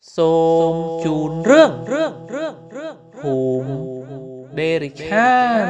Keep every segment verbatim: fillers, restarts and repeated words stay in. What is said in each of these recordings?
សូមជូនរឿងរឿងរឿងរឿងភូមិដេរិឆាន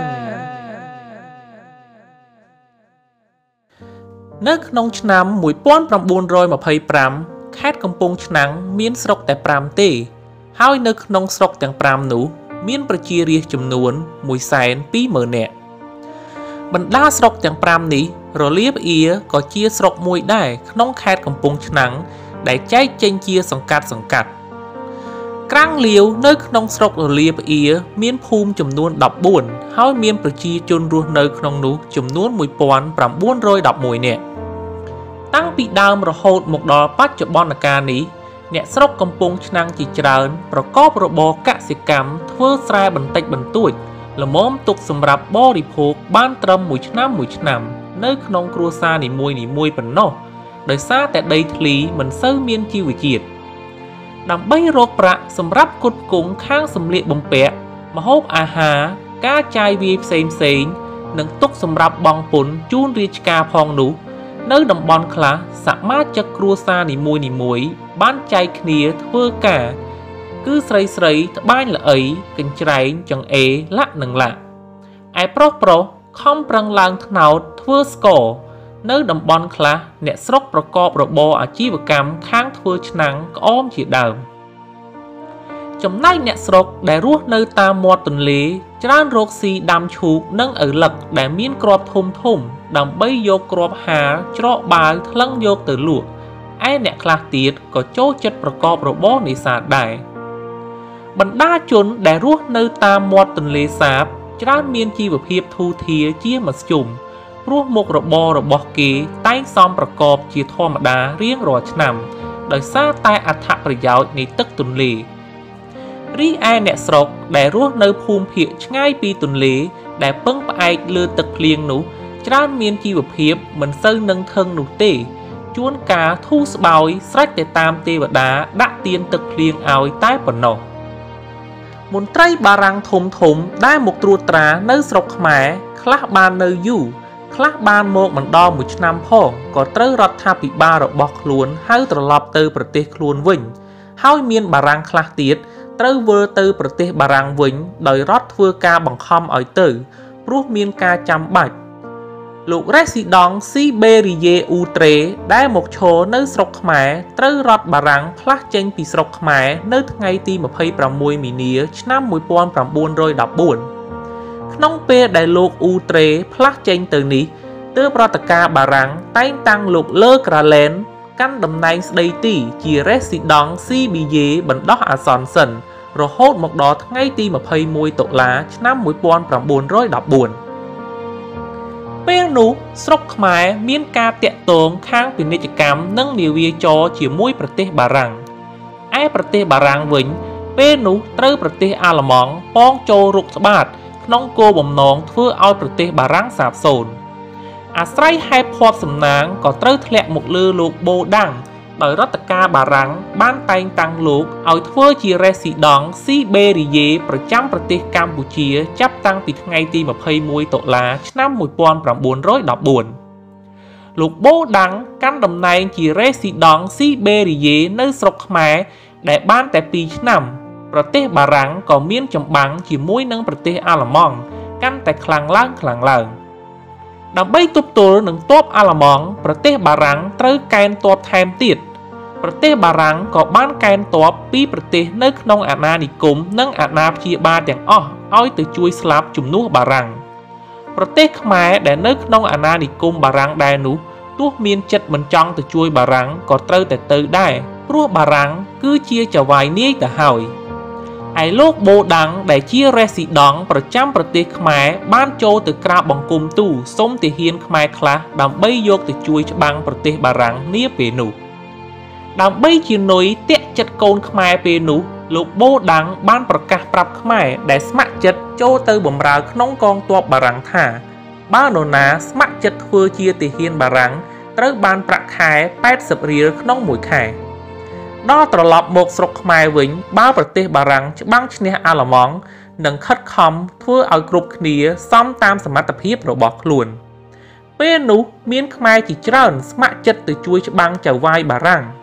នៅក្នុងឆ្នាំmột nghìn chín trăm hai mươi lămខេត្តកំពង់ឆ្នាំងមានស្រុកតែfiveទេហើយនៅក្នុងស្រុកទាំងfiveនោះមានប្រជារាស្ត្រចំនួនមួយសែនពីរម៉ឺននាក់បណ្ដាស្រុកទាំងfiveនេះរលាប្អៀក៏ជាស្រុកមួយដែរក្នុងខេត្តកំពង់ឆ្នាំងដែលចែកចេញជាសង្កាត់សង្កាត់ក្រាំងលាវនៅក្នុងស្រុករលាប្អៀមានភូមិចំនួនfourteenហើយមានប្រជាជនរស់នៅក្នុងនោះចំនួនone thousand nine hundred elevenនាក់តាំងពីដើមរហូតមកដល់បច្ចុប្បន្នកាលនេះអ្នកស្រុកកំពង់ឆ្នាំងជាច្រើនប្រកបរបរកសិកម្មធ្វើស្រែបន្តិចបន្តួចល្មមទុកសម្រាប់បរិភោគបានត្រឹមមួយឆ្នាំមួយឆ្នាំនៅក្នុងគ្រួសារនីមួយៗប៉ុណ្ណោះដោយសារតែដីធ្លីមិនសូវមានជីវជាតិដើម្បីរកប្រាក់សម្រាប់ផ្គត់ផ្គង់ខាងសម្លៀកបំពាក់ម្ហូបអាហារការចាយវាយផ្សេងផ្សេងនិងទុកសម្រាប់បង់ពន្ធជូនរាជការផងនោះនៅតំបន់ខ្លះសមាជិកគ្រួសារនីមួយៗបានចែកគ្នាធ្វើការគឺស្រីស្រីត្បាញល្អីកញ្ច្រែងចង្អេរលាក់និងលាក់ឯប្រុសប្រុសខំប្រឹងឡើងត្នោតធ្វើស្ករនៅតំបន់ខ្លះអ្នកស្រុកប្រកបរបរអាជីវកម្មខាងធ្វើឆ្នាំងក្អមជាដើមចំណែកអ្នកស្រុកដែលរស់នៅតាមមាត់ទន្លេច្រើនរកស៊ីដាំឈូកនិងឪឡឹកដែលមានគ្រាប់ធំធំដើម្បីយកគ្រាប់ហាលច្រកបាវថ្លឹងយកទៅលក់ឯអ្នកខ្លះទៀតក៏ចូលចិត្តប្រកបរបរនេសាទដែរបណ្ដាជនដែលរស់នៅតាមមាត់ទន្លេសាបច្រើនមានជីវភាពធូរធារជាមធ្យមព្រោះមុខរបររបស់គេតែងសមប្រកបជាធម្មតារៀងរាល់ឆ្នាំដោយសារតែអត្ថប្រយោជន៍នៃទឹកទន្លេរីឯអ្នកស្រុកដែលរស់នៅភូមិភាគឆ្ងាយពីទន្លេដែលពឹងផ្អែកលើទឹកភ្លៀងនោះច្រើនមានជីវភាពមិនសូវនឹងធឹងនោះទេជួនកាលធូរស្បើយស្រេចតែតាមទេវតាដាក់ទានទឹកភ្លៀងឲ្យតែប៉ុណ្ណោះមន្ត្រីបារាំងធំធំដែលមកត្រួតត្រានៅស្រុកខ្មែរខ្លះបាននៅយូរខ្លះបានមកមិនដល់មួយឆ្នាំផងក៏ត្រូវរដ្ឋាភិបាលរបស់ខ្លួនហៅត្រឡប់ទៅប្រទេសខ្លួនវិញហើយមានបារាំងខ្លះទៀតត្រូវវិលទៅប្រទេសបារាំងវិញដោយរដ្ឋធ្វើការបង្ខំឲ្យទៅព្រោះមានការចាំបាច់លោក Résident Sibérieux Outré ដែលមកឈរនៅស្រុកខ្មែរត្រូវរដ្ឋបារាំងផ្លាស់ចេញពីស្រុកខ្មែរនៅថ្ងៃទីtwenty-sixមីនាឆ្នាំnineteen fourteenក្នុងពេលដែលលោកអ៊ូត្រេផ្លាស់ចេញទៅនេះទើបរដ្ឋការបារាំងតែងតាំងលោកលើក្រាឡែនកាន់តំណែងស្ដីទីជា Résident Sibérieux បណ្ដោះអាសន្នសិនរហូតមកដល់ថ្ងៃទីtwenty-oneតុលាឆ្នាំnineteen fourteenពេលនោះស្រុកខ្មែរមានការតាក់ទងខាងពាណិជ្ជកម្មនិងនាវាចរជាមួយប្រទេសបារាំងឯប្រទេសបារាំងវិញពេលនោះត្រូវប្រទេសអាល្លឺម៉ង់ប៉ងចូលរុកស្បាតក្នុងគោលបំណងធ្វើឲ្យប្រទេសបារាំងសាបសូន្យអាស្រ័យហេតុភ័ព្វសំណាងក៏ត្រូវធ្លាក់មកលើលោកបូដាំងដោយរដ្ឋការបារាំងបានតែងតាំងលោកឲ្យធ្វើជា Résident Sibérieux ប្រចាំប្រទេសកម្ពុជាចាប់តាំងពីថ្ងៃទីtwenty-oneតុលាឆ្នាំnineteen fourteenលោកបូដាំងកាន់តំណែងជា Résident Sibérieux នៅស្រុកខ្មែរដែលបានតែtwoឆ្នាំប្រទេសបារាំងក៏មានចម្បាំងជាមួយនឹងប្រទេសអាល្លឺម៉ង់កាន់តែខ្លាំងឡើងខ្លាំងឡើងដើម្បីទប់ទល់នឹងទ័ពអាល្លឺម៉ង់ប្រទេសបារាំងត្រូវកេណ្ឌទ័ពថែមទៀតប្រទេសបារាំងក៏បានកេណ្ឌទ័ពពីប្រទេសនៅក្នុងអាណានិគមនិងអាណាព្យាបាលទាំងអស់ឲ្យទៅជួយស្លាប់ជំនួសបារាំងប្រទេសខ្មែរដែលនៅក្នុងអាណានិគមបារាំងដែរនោះទោះមានចិត្តមិនចង់ទៅជួយបារាំងក៏ត្រូវតែទៅដែរព្រោះបារាំងគឺជាចៅហ្វាយនាយទៅហើយឯលោកបូដាំងដែលជា Résident ប្រចាំប្រទេសខ្មែរបានចូលទៅក្រាបបង្គំទូលសុំទាហានខ្មែរខ្លះដើម្បីយកទៅជួយច្បាំងប្រទេសបារាំងនាពេលនោះដើម្បីជានុយតាក់ចិត្តកូនខ្មែរពេលនោះលោកបូដាំងបានប្រកាសប្រាប់ខ្មែរដែលស្ម័គ្រចិត្តចូលទៅបម្រើក្នុងកងទ័ពបារាំងថាបើនរណាស្ម័គ្រចិត្តធ្វើជាទាហានបារាំងត្រូវបានប្រាក់ខែeightyរៀលក្នុងមួយខែដល់ត្រឡប់មកស្រុកខ្មែរវិញបើប្រទេសបារាំងច្បាំងឈ្នះអាល្លឺម៉ង់នឹងខិតខំធ្វើឲ្យគ្រប់គ្នាសមតាមសមត្ថភាពរបស់ខ្លួនពេលនោះមានខ្មែរជាច្រើនស្ម័គ្រចិត្តទៅជួយច្បាំងចៅហ្វាយបារាំង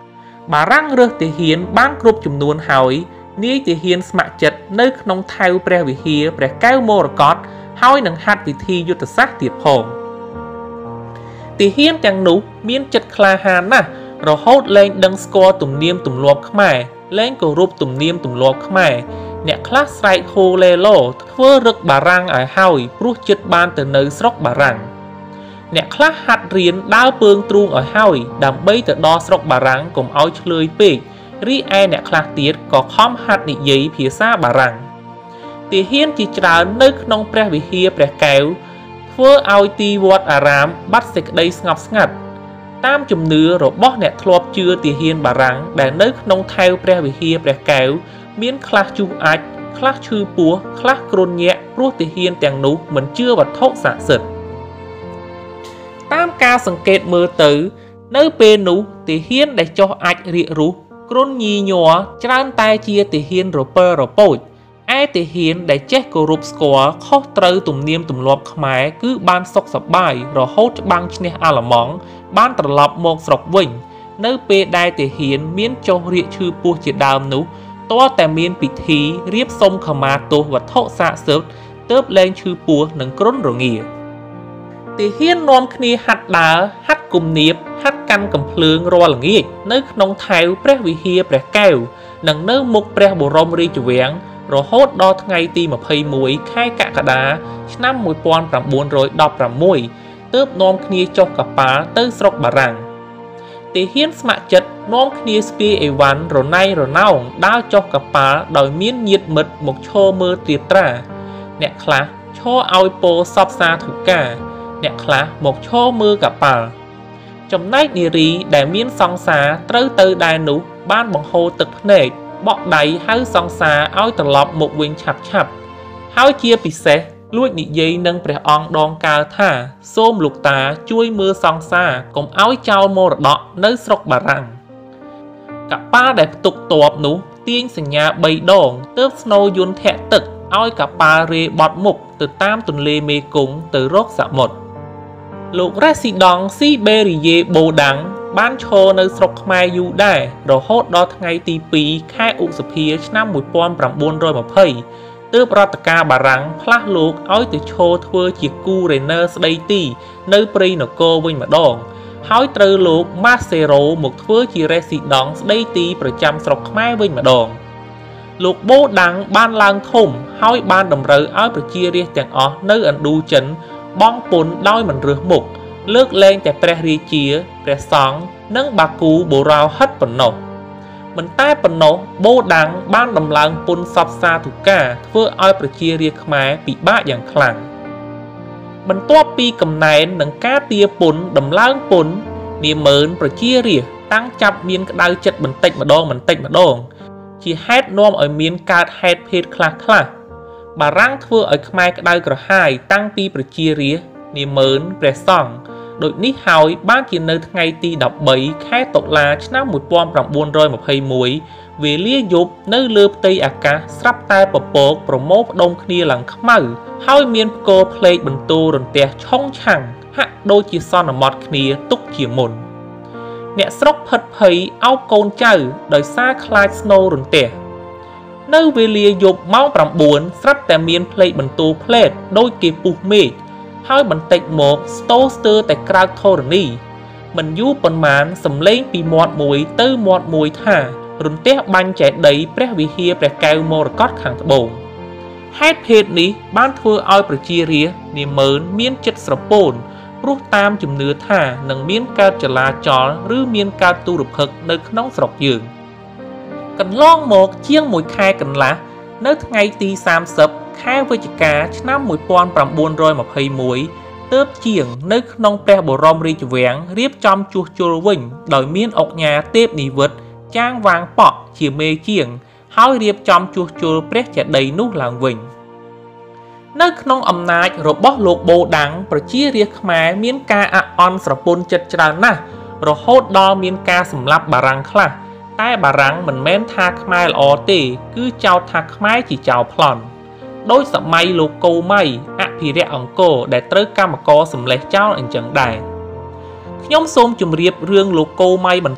បារាំងរើសទាហានបានគ្រប់ចំនួនហើយនាយទាហានស្ម័គ្រចិត្តនៅក្នុងថែវព្រះវិហារព្រះកែវមរកតហើយនឹងហាត់វិធីយុទ្ធសាស្ត្រទៀតផងទាហានទាំងនោះមានចិត្តក្លាហានណាស់រហូតលែងដឹងស្គាល់ទំនៀមទម្លាប់ខ្មែរលែងគោរពទំនៀមទម្លាប់ខ្មែរអ្នកខ្លះស្រែកហូលេឡូធ្វើរឹកបារាំងឲ្យហើយព្រោះចិត្តបានទៅនៅស្រុកបារាំងអ្នកខ្លះហាត់រៀនដើរពើងទ្រូងឲ្យហើយដើម្បីទៅដល់ស្រុកបារាំងកុំឲ្យឆ្លើយពេករីឯអ្នកខ្លះទៀតក៏ខំហាត់និយាយភាសាបារាំងទាហានជាច្រើននៅក្នុងព្រះវិហារព្រះកែវធ្វើឲ្យទីវត្តអារាមបាត់សេចក្តីស្ងប់ស្ងាត់តាមជំនឿរបស់អ្នកធ្លាប់ជឿទាហានបារាំងដែលនៅក្នុងថែវព្រះវិហារព្រះកែវមានខ្លះជុះអាចខ្លះឈឺពោះខ្លះគ្រុនញាក់ព្រោះទាហានទាំងនោះមិនជឿវត្ថុស័ក្តិសិទ្ធិតាមការសង្កេតមើលទៅនៅពេលនោះទាហានដែលចុះអាចរៀករុះគ្រុនញីញ័រច្រើនតែជាទាហានរពើរពូចឯទាហានដែលចេះគោរពស្គាល់ខុសត្រូវទំនៀមទម្លាប់ខ្មែរគឺបានសុខសប្បាយរហូតច្បាំងឈ្នះអាល្លឺម៉ង់បានត្រឡប់មកស្រុកវិញនៅពេលដែលទាហានមានចុះរៀកឈឺពោះជាដើមនោះទាល់តែមានពិធីរៀបសុំខមាទោសវត្ថុស័ក្តិសិទ្ធិទើបលែងឈឺពោះនិងគ្រុនរងាទាហាននាំគ្នាហាត់ដើរហាត់គំនាបហាត់កាន់កំភ្លើងរាល់ល្ងាចនៅក្នុងថែវព្រះវិហារព្រះកែវនិងនៅមុខព្រះបរមរាជវាំងរហូតដល់ថ្ងៃទីម្ភៃមួយខែកក្កដាឆ្នាំមួយពាន់ប្រាំបួនរយដប់ប្រាំមួយទើបនាំគ្នាចុះកប៉ាល់ទៅស្រុកបារាំងទាហានស្ម័គ្រចិត្តនាំគ្នាស្ពាយអីវ៉ាន់រណៃរណោងដើរចុះកប៉ាល់ដោយមានញាតិមិត្តមកឈរមើលត្រៀបត្រាអ្នកខ្លះឈរឲ្យពោសពសាធុការអ្នកខ្លះមកឈរមើលកប៉ាល់ចំណែកនារីដែលមានសង្សារត្រូវទៅដែរនោះបានបង្ហូរទឹកភ្នែកបក់ដៃហៅសង្សារឲ្យត្រឡប់មកវិញឆាប់ឆាប់ហើយជាពិសេសលួចនិយាយនឹងព្រះអង្គដងកើថាសូមលោកតាជួយមើលសង្សារកុំឲ្យចោលមរតកនៅស្រុកបារាំងកប៉ាល់ដែលផ្ទុកទ័ពនោះទាញសញ្ញាបីដងទើបស្នូយន្តធាក់ទឹកឲ្យកប៉ាល់រេបត់មុខទៅតាមទន្លេមេគង្គទៅរកសមុទ្រលោករ៉េស៊ីដង់ស៊ីបេរីយេបូដាំងបានឈរនៅស្រុកខ្មែរយូរដែររហូតដល់ថ្ងៃទីពីរខែឧសភាឆ្នាំមួយពាន់ប្រាំបួនរយម្ភៃទើបរដ្ឋការបារាំងផ្លាស់លោកឲ្យទៅឈរធ្វើជាគូរេណឺស្ដីទីនៅព្រៃនគរវិញម្ដងហើយត្រូវលោកម៉ាសេរ៉ូមកធ្វើជារ៉េស៊ីដង់ស្ដីទីប្រចាំស្រុកខ្មែរវិញម្ដងលោកបូដាំងបានឡើងធំហើយបានតម្រូវឲ្យប្រជារាស្ត្រទាំងអស់នៅឥណ្ឌូចិនបង់ពន្ធដោយមិនរើសមុខលើកលែងតែព្រះរាជាព្រះសង្ឃនិងបាគូបូរោហិតប៉ុណ្ណោះមិនតែប៉ុណ្ណោះបូដាំងបានដំឡើងពន្ធសពសាធុការធ្វើឲ្យប្រជារាស្ត្រខ្មែរពិបាកយ៉ាងខ្លាំងបន្ទាប់ពីកំណែននិងការទារពន្ធដំឡើងពន្ធនាម៉ឺនប្រជារាស្ត្រតាំងចាប់មានក្តៅចិត្តបន្តិចម្ដងបន្តិចម្ដងជាហេតុនាំឲ្យមានកើតហេតុភេទខ្លះខ្លះបារាំងធ្វើឲ្យខ្មែរក្តៅក្រហាយតាំងពីប្រជារាស្ត្រនាម៉ឺនព្រះសង្ឃដូចនេះហើយបានជានៅថ្ងៃទីដប់បីខែតុលាឆ្នាំមួយពាន់ប្រាំបួនរយម្ភៃមួយវេលាយប់នៅលើផ្ទៃអាកាសស្រាប់តែពពកប្រមូលផ្ដុំគ្នាឡើងខ្មៅហើយមានផ្គរភ្លេចបន្ទូរន្ទះឆុងឆាំងហាក់ដូចជាសន្មត់គ្នាទុកជាមុនអ្នកស្រុកផិតភ័យអោបកូនចៅដោយសារខ្លាចស្នូររន្ទះនៅវេលាយប់ម៉ោងប្រាំបួនស្រាប់តែមានភ្លេចបន្ទូភ្លេតដូចគេពុះមេឃហើយបន្តិចមកស្ទោស្ទើរតែក្រោកធរណីមិនយូរប៉ុន្មានសំឡេងពីមាត់មួយទៅមាត់មួយថារន្ទះបាញ់ចេតិយព្រះវិហារព្រះកែវមរកតខាងត្បូងហេតុភេទនេះបានធ្វើឲ្យប្រជារាស្ត្រនាម៉ឺនមានចិត្តស្រពោនព្រោះតាមជំនឿថានឹងមានកើតចលាចលឬមានកើតទុរភិក្សនៅក្នុងស្រុកយើងកន្លងមកជាងមួយខែកន្លះនៅថ្ងៃទីសាមសិបខែវិច្ឆិកាឆ្នាំមួយពាន់ប្រាំបួនរយម្ភៃមួយទើបជាងនៅក្នុងព្រះបរមរាជវាំងរៀបចំជួសជុលវិញដោយមានអុកញ៉ាទេពនិវត្តន៍ចាងវាងប៉ក់ជាមេជាងហើយរៀបចំជួសជុលព្រះចេតិយនោះឡើងវិញនៅក្នុងអំណាចរបស់លោកបូដាំងប្រជារាស្ត្រខ្មែរមានការអាក់អន់ស្រពន់ចិត្តច្រើនណាស់រហូតដល់មានការសម្លាប់បារាំងខ្លះតែបារាំងមិនមែនថាខ្មែរល្អទេគឺចោទថាខ្មែរជាចៅប្លន់ដោយសម័យលោកកូម៉ៃអភិរក្សអង្គរដែលត្រូវកម្មករសម្លេះចោលអញ្ចឹងដែរខ្ញុំសូមជម្រាបរឿងលោកកូម៉ៃបន្តិច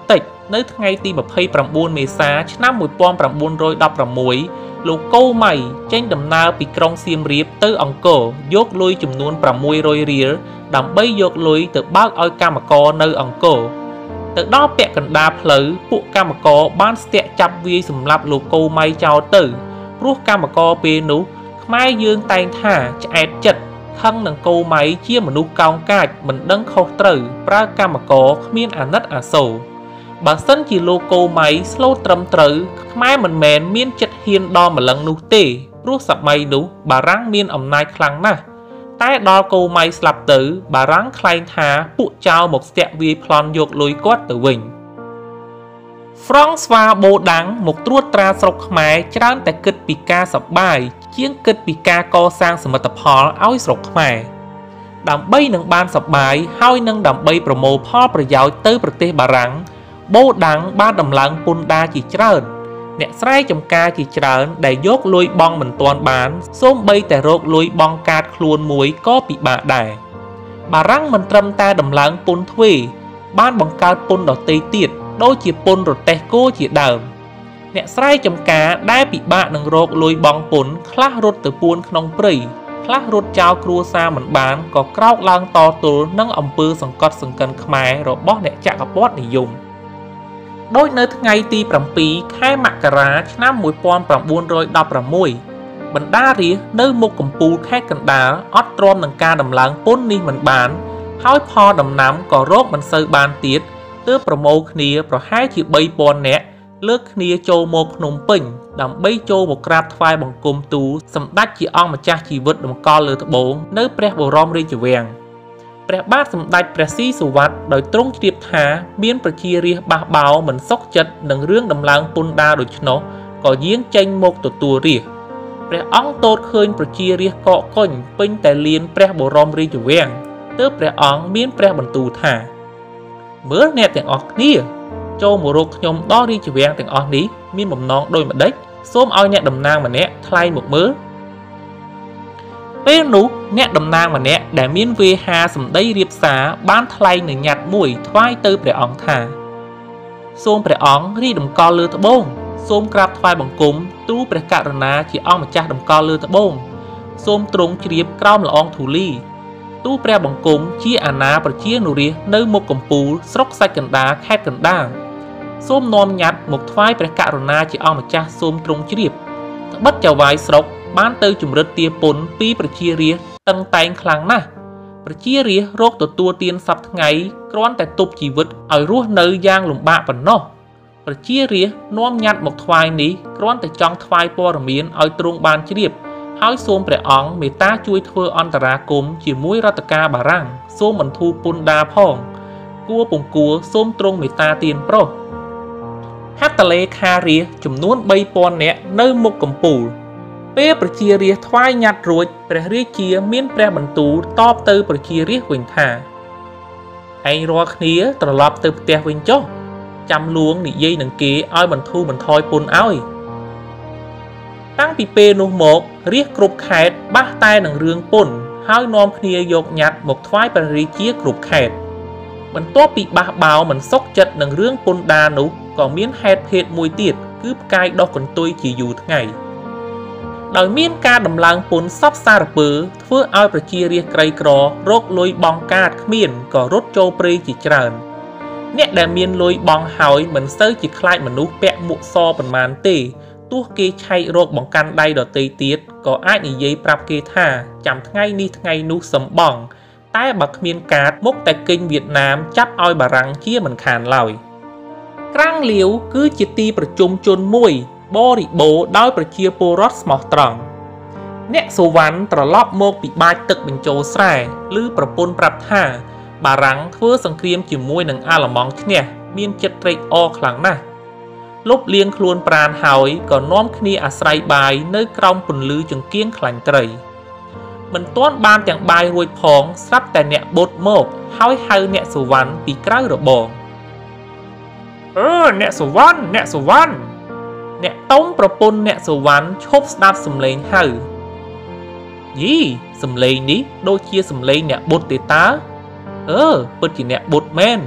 នៅថ្ងៃទីម្ភៃប្រាំបួនមេសាឆ្នាំmột nghìn chín trăm mười sáuលោកកូម៉ៃចេញដំណើរពីក្រុងសៀមរាបទៅអង្គរយកលុយចំនួនប្រាំមួយរយរៀលដើម្បីយកលុយទៅបើកឲ្យកម្មករនៅអង្គរទៅដល់ពាក់កណ្ដាលផ្លូវពួកកម្មករបានស្ទាក់ចាប់វាយសម្លាប់លោកកូម៉ៃចោលទៅព្រោះកម្មករពេលនោះខ្មែរយើងតែងថាឆ្អែតចិត្តខឹងនឹងកូម៉ៃជាមនុស្សកោងកាចមិនដឹងខុសត្រូវប្រើកម្មករគ្មានអាណិតអាសូរបើសិនជាលោកកូម៉ៃស្លូតត្រឹមត្រូវខ្មែរមិនមែនមានចិត្តហ៊ានដល់ម្លឹងនោះទេព្រោះសម័យនោះបារាំងមានអំណាចខ្លាំងណាស់តែដល់កូម៉ៃស្លាប់ទៅបារាំងខ្លែងថាពួកចៅមកស្ទាក់វាយប្លន់យកលុយគាត់ទៅវិញហ្វ្រង់ស្វាបូដាំងមកត្រួតត្រាស្រុកខ្មែរច្រើនតែគិតពីការសប្បាយជាងគិតពីការកសាងសមិទ្ធផលឲ្យស្រុកខ្មែរដើម្បីនឹងបានសប្បាយហើយនឹងដើម្បីប្រមូលផលប្រយោជន៍ទៅប្រទេសបារាំងបូដាំងបានដំឡើងពន្ធដារជាច្រើនអ្នកស្រែចម្ការជាច្រើនដែលយកលុយបង់មិនទាន់បានសូម្បីតែរកលុយបង់កាតខ្លួនមួយក៏ពិបាកដែរបារាំងមិនត្រឹមតែដំឡើងពន្ធទ្វេបានបង្កើតពន្ធដទៃទៀតដូចជាពន្ធរទេះគោជាដើមអ្នកស្រែចម្ការដែលពិបាកនឹងរកលុយបង់ពន្ធខ្លះរត់ទៅពួនក្នុងព្រៃខ្លះរត់ចោលគ្រួសារមិនបានក៏ក្រោកឡើងតទល់នឹងអំពើសង្កត់សង្កិនខ្មែររបស់អ្នកចក្រពត្តិនិយមដោយនៅថ្ងៃទីប្រាំពីរខែមករាឆ្នាំmột nghìn chín trăm mười sáuបណ្ដារាស្ត្រនៅមុខកំពូលខេត្តកណ្ដាលអត់ទ្រាំនឹងការដំឡើងពន្ធនេះមិនបានហើយផលដំណាំក៏រកមិនសូវបានទៀតទើបប្រមូលគ្នាប្រហែលជាបីពាន់នាក់លើកគ្នាចូលមកភ្នំពេញដើម្បីចូលមកក្រាបថ្វាយបង្គំទូលសម្ដេចជាអង្គម្ចាស់ជីវិតតម្កល់លើត្បូងនៅព្រះបរមរាជវាំងព្រះបាទសម្ដេចព្រះស៊ីសុវត្ថិដោយទ្រង់ជ្រាបថាមានប្រជារាស្ត្របះបោរមិនសុខចិត្តនឹងរឿងដំឡើងពន្ធដារដូច្នោះក៏យាងចេញមកទទួលរាស្ត្រព្រះអង្គទតឃើញប្រជារាស្ត្រកកកុញពេញតែលានព្រះបរមរាជវាំងទើបព្រះអង្គមានព្រះបន្ទូលថាមើលអ្នកទាំងអស់គ្នាចូលមករកខ្ញុំដល់រាជវាំងទាំងអស់នេះមានបំណងដូចម្ដេចសូមឲ្យអ្នកតំណាងម្នាក់ថ្លែងមកមើលពេលនោះអ្នកតំណាងម្នាក់ដែលមានវេហាសម្ដីរៀបសារបានថ្លែងនៅញត្តិមួយថ្វាយទៅព្រះអង្គថាសូមព្រះអង្គរីតម្កល់លើត្បូងសូមក្រាបថ្វាយបង្គំទូលព្រះករុណាជាអង្គម្ចាស់តម្កល់លើត្បូងសូមទ្រង់ជ្រាបក្រោមល្អងធូលីទូលព្រះបង្គំជាអាណាប្រជានុរាស្ត្រនៅមុខកំពូលស្រុកសាច់កណ្ដាលខេត្តកណ្ដាលសូមនាំញត្តិមកថ្វាយព្រះករុណាជាអង្គម្ចាស់សូមទ្រង់ជ្រាបត្បិតចៅវាយស្រុកបានទៅជំរិតទារពន្ធពីប្រជារាស្ត្រតឹងតែងខ្លាំងណាស់ប្រជារាស្ត្ររកទទួលទានសប្តាហ៍ថ្ងៃគ្រាន់តែទប់ជីវិតឲ្យរស់នៅយ៉ាងលំបាកប៉ុណ្ណោះប្រជារាស្ត្រនាំញត្តិមកថ្វាយនេះគ្រាន់តែចង់ថ្វាយព័ត៌មានឲ្យទ្រង់បានជ្រាបហើយសូមព្រះអង្គមេត្តាជួយធ្វើអន្តរាគមន៍ជាមួយរដ្ឋការបារាំងសូមបន្ធូរពន្ធដារផងគួរពង្គួរសូមទ្រង់មេត្តាទានប្រុសហត្ថលេខារាស្ត្រចំនួនបីពាន់នាក់នៅមុខកំពូលពេលប្រជារាស្ត្រថ្វាយញត្តិរួចព្រះរាជាមានព្រះបន្ទូលតបទៅប្រជារាស្ត្រវិញថាឯងរាល់គ្នាត្រឡប់ទៅផ្ទះវិញចុះចាំលួងនិយាយនឹងគេឲ្យបន្ធូរបន្ថយពន្ធឲ្យតាំងពីពេលនោះមករាស្ត្រគ្រប់ខេត្តបះតែនឹងរឿងពន្ធហើយនាំគ្នាយកញត្តិមកថ្វាយព្រះរាជាគ្រប់ខេត្តបន្ទាប់ពីបះបោរមិនសុខចិត្តនឹងរឿងពន្ធដារនោះក៏មានហេតុភេទមួយទៀតគឺផ្កាយដុះកន្ទុយជាយូរថ្ងៃដោយមានការដំឡើងពន្ធសពសារពើធ្វើឲ្យប្រជារាស្ត្រក្រីក្ររកលុយបង់កាតគ្មានក៏រត់ចូលព្រៃជាច្រើនអ្នកដែលមានលុយបង់ហើយមិនសូវជាខ្លាចមនុស្សពាក់មួកសប៉ុន្មានទេទោះគេឆែករកបង្កាន់ដៃដទៃទៀតក៏អាចនិយាយប្រាប់គេថាចាំថ្ងៃនេះថ្ងៃនោះសំបងតែបើគ្មានកាតមុខតែកិញវៀតណាមចាប់ឲ្យបារាំងជាមិនខានឡើយក្រាំងលាវគឺជាទីប្រជុំជនមួយបរិបូរដោយប្រជាពលរដ្ឋស្មោះត្រង់អ្នកសុវណ្ណត្រឡប់មកពីបាចទឹកបញ្ចូលស្រែឬប្រពន្ធប្រាប់ថាបារាំងធ្វើសង្គ្រាមជាមួយនឹងអាល្លឺម៉ង់ឈ្នះមានចិត្តត្រេកអរខ្លាំងណាស់លុបលាងខ្លួនប្រាណហើយក៏នាំគ្នាអាស្រ័យបាយនៅក្រោមពន្លឺចង្កៀងខ្លាញ់ត្រីមិនទាន់បានទាំងបាយរួចផងស្រាប់តែអ្នកបុតមកហើយហៅអ្នកសុវណ្ណពីក្រៅរបងអឺអ្នកសុវណ្ណអ្នកសុវណ្ណអ្នកតុងប្រពន្ធអ្នកសុវណ្ណឈប់ស្ដាប់សំឡេងហៅយីសំឡេងនេះដូចជាសំឡេងអ្នកបុតទេតើអឺពិតជាអ្នកបុតមែន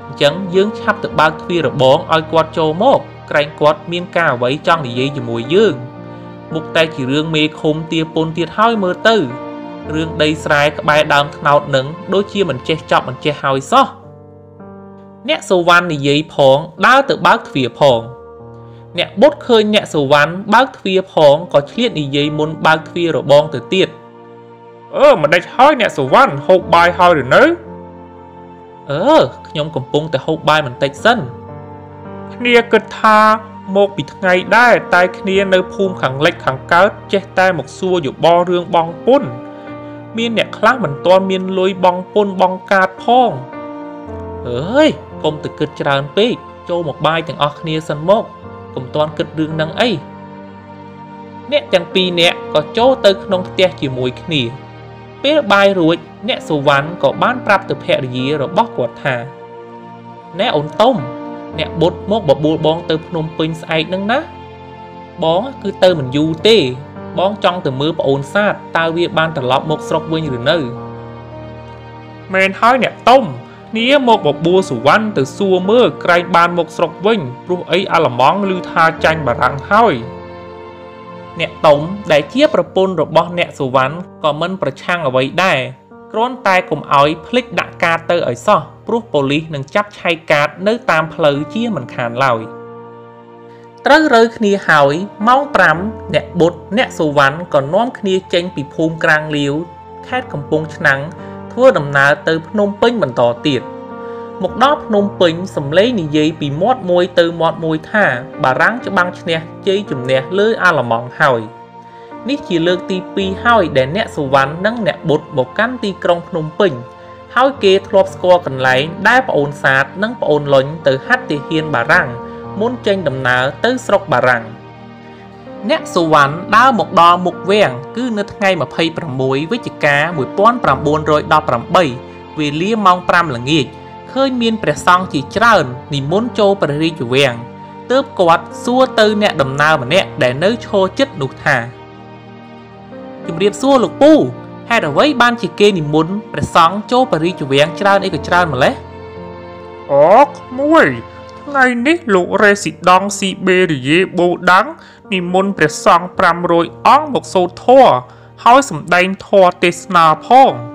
chẳng dương chắp từ bao thuy rồi bóng oi quạt trô mốc cạnh quạt miên ca với trong để dây cho mùi dương mục tay chỉ rương mê khung tia pôn tiệt hói mơ tư rương đầy sài các bài đàm nào nứng đôi chia mình che chọc mình che hói xó nẹ sầu văn để dây phong đá từ bác thuy phong nẹ bốt khơi nẹ sầu văn bác thuy phong có chiết để dây môn bác thuy rồi bóng từ tiệt ơ mà đây hói nẹ sầu văn hộp bài hói rồi nữa ơ nhóm cầm bông tại hộp bài mình tách sân Khnia cực tha một bị ngày đai tai khnia nơi phum khẳng lệch khẳng cáo che tai một xua dù bo rương bong pun miên nẹt khác mình toan miên lôi bong pun bong cát phong ơi công từ cực tràn pê cho một bài từng ở khnia sân mốc cùng toan cực rương năng ấy nẹt chẳng pi nẹt có chỗ tới nông tia chỉ mùi khnia pê bài rồi nẹt sầu ván có bán prap từ phe gì rồi bóc quạt thả nẹt ổn tông nè bột mốt bột bùa bón từ Phnom Penh sai nâng ná bón cứ từ mình du tê bón trong từ mưa ổn sát tao việc ban trở lọc một sọc vinh rồi nơi men hỏi nè tông nia một bột bùa sủ văn từ xua mưa cày ban một sọc vinh ru ấy à là món lưu tha chanh bà răng hỏi nè tông để chiếc bà pôn rồi bón nè sủ văn còn mình bà chăng ở vậy đây rón tay cùng ỏi phích đạ ca tơ ở so proof police nâng chấp chay cát nơi tam phơi chia mình khàn lòi trớ rơi khnia hỏi mong trắm nẹt bột nẹt sầu ván còn nóm khnia chênh bị phum krang liu khát cầm pung nắng thua đầm ná từ Phnom Penh mình tỏ tiệt một đó Phnom Penh sầm lấy nị dây bị mót môi từ mót môi tha bà ráng cho băng nè chơi chùm nè lưới a là mỏng hỏi ní chỉ lược tì pi hỏi để nẹt sầu ván nâng nẹt bột một căn tì krong Phnom Penh hỏi kê thọp score cần lấy đai bảo ôn sát nâng bảo ôn lệnh từ hát tì hiên bà răng muốn tranh đầm ná tới sọc bà răng nét sầu ván đau một đo một vẹn cứ nứt ngay mà phay bầm muối với chỉ cá mùi pon bầm buồn rồi đo bầm bảy vì lia mong pram là nghiệt khơi miên bè song chỉ trơn nì muốn châu bà ri chủ vẹn tớp quạt xua tư nẹt đầm ná mà nẹt để nơi chô chất đục thả chùm điệp xua lục pu hay là với ban chỉ kê nì muốn bè song châu bà ri chủ vẹn trơn ấy cái trơn mà lấy ốc muối ngày ní lũ rê xịt đong xị bê rì dê bố đắng nì môn bè song pram rồi ong một số thua hỏi sầm đanh thua tê sna phong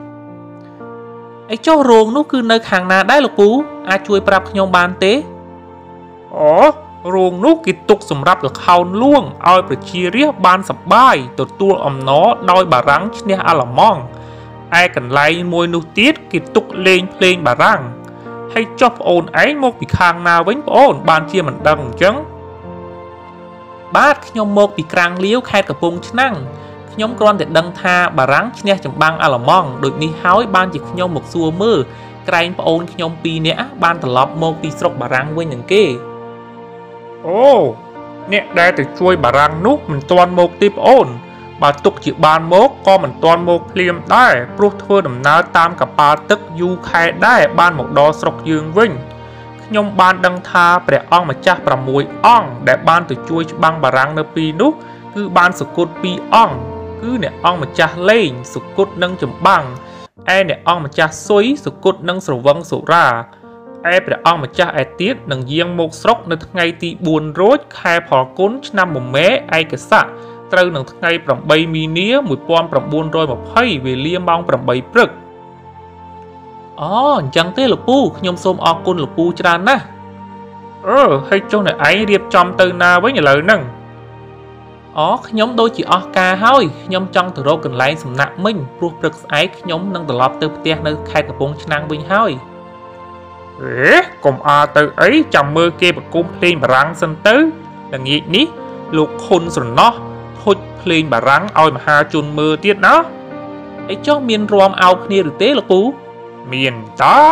ấy cho rồng nó cứ nơi hàng naได้หรอปูอาช่วยปรับขยมบานเต้อ๋อโรงนุกิตุกสำหรับกับเขาล่วงเอาไปชีเรียบานสบายตัวตัวอมน้อดอยบารังชเนียอาลมองไอ้กันไล่มวยนุติดกิตุกเลงเพลงบารังให้จบโอนไอ้โมกปีคางนาเว้นโอนบานเชียมันดังจังบาดขยมโมกปีกลางเลี้ยวแค่กับปงชนั่งขยมกรอนแต่ดังทาบารังชเนียจำบังอาลมองโดยมีเฮ้ยบานจิขยมหมกซัวมือไกลโอนขยมปีเนี้ยบานตลอดโมกปีสกบารังเว้นอย่างเก้โอ้เนี่ยได้แต่ช่วยบารังนุกมันตอนโมกติบโอนบาตุกจีบานโมกก็มันตอนโมกเพลียมได้ปลุกเธอดำน้ำตามกับปลาตึกยูแค่ได้บ้านหมกดอสกยืงวิ่งขยมบานดังทาเปรอ่องมาจ้าประมวยอ่องแต่บ้านตัวช่วยบังบารังในปีนุกคือบ้านสกุลปีอ่องคือเนี่ยอ่องมาจ้าเล่งสกุลนั่งจมบังไอเนี่ยอ่องมาจ้าซุยสกุลนั่งสวังสุราไอ้ประองมาจ้าไอเตี้ยนังเยียงโมกสกในทั้งไงตีบุญรถแค่พอกุ้นนำหมุมแม่ไอกษะเติมนังทั้งไงปรำใบมีเนี้ยมวยปอนปรำบุญรอยมาไพ่เวเลียมองปรำใบปรึกอ๋อจังเต้หลปูขยมส้มออกกุนหลปูจานนะเออให้เจ้าหน่อยไอเรียบจอมเติมนาไว้อย่าเลยนั่งอ๋อขยมโดยจีออกกาเฮ้ยขยมจังถือโรกันไล่สำนักมิ่งปลุกปรึกไอขยมนั่งตลอดเติมเตี้ยในแค่กระโปรงชนางวิ่งเฮ้ยเอ๊ะกลมอาเตอไอ้จำมือเก็บกุมเพลงบารังสันเตอดังนี้นี่ลูกคนส่วนเนาะทุดเพลงบารังเอามาหาจุนมือเตี้ยนะไอ้เจ้าเมียนรวมเอาเนี่ยหรือเต้หรอปูเมียนตา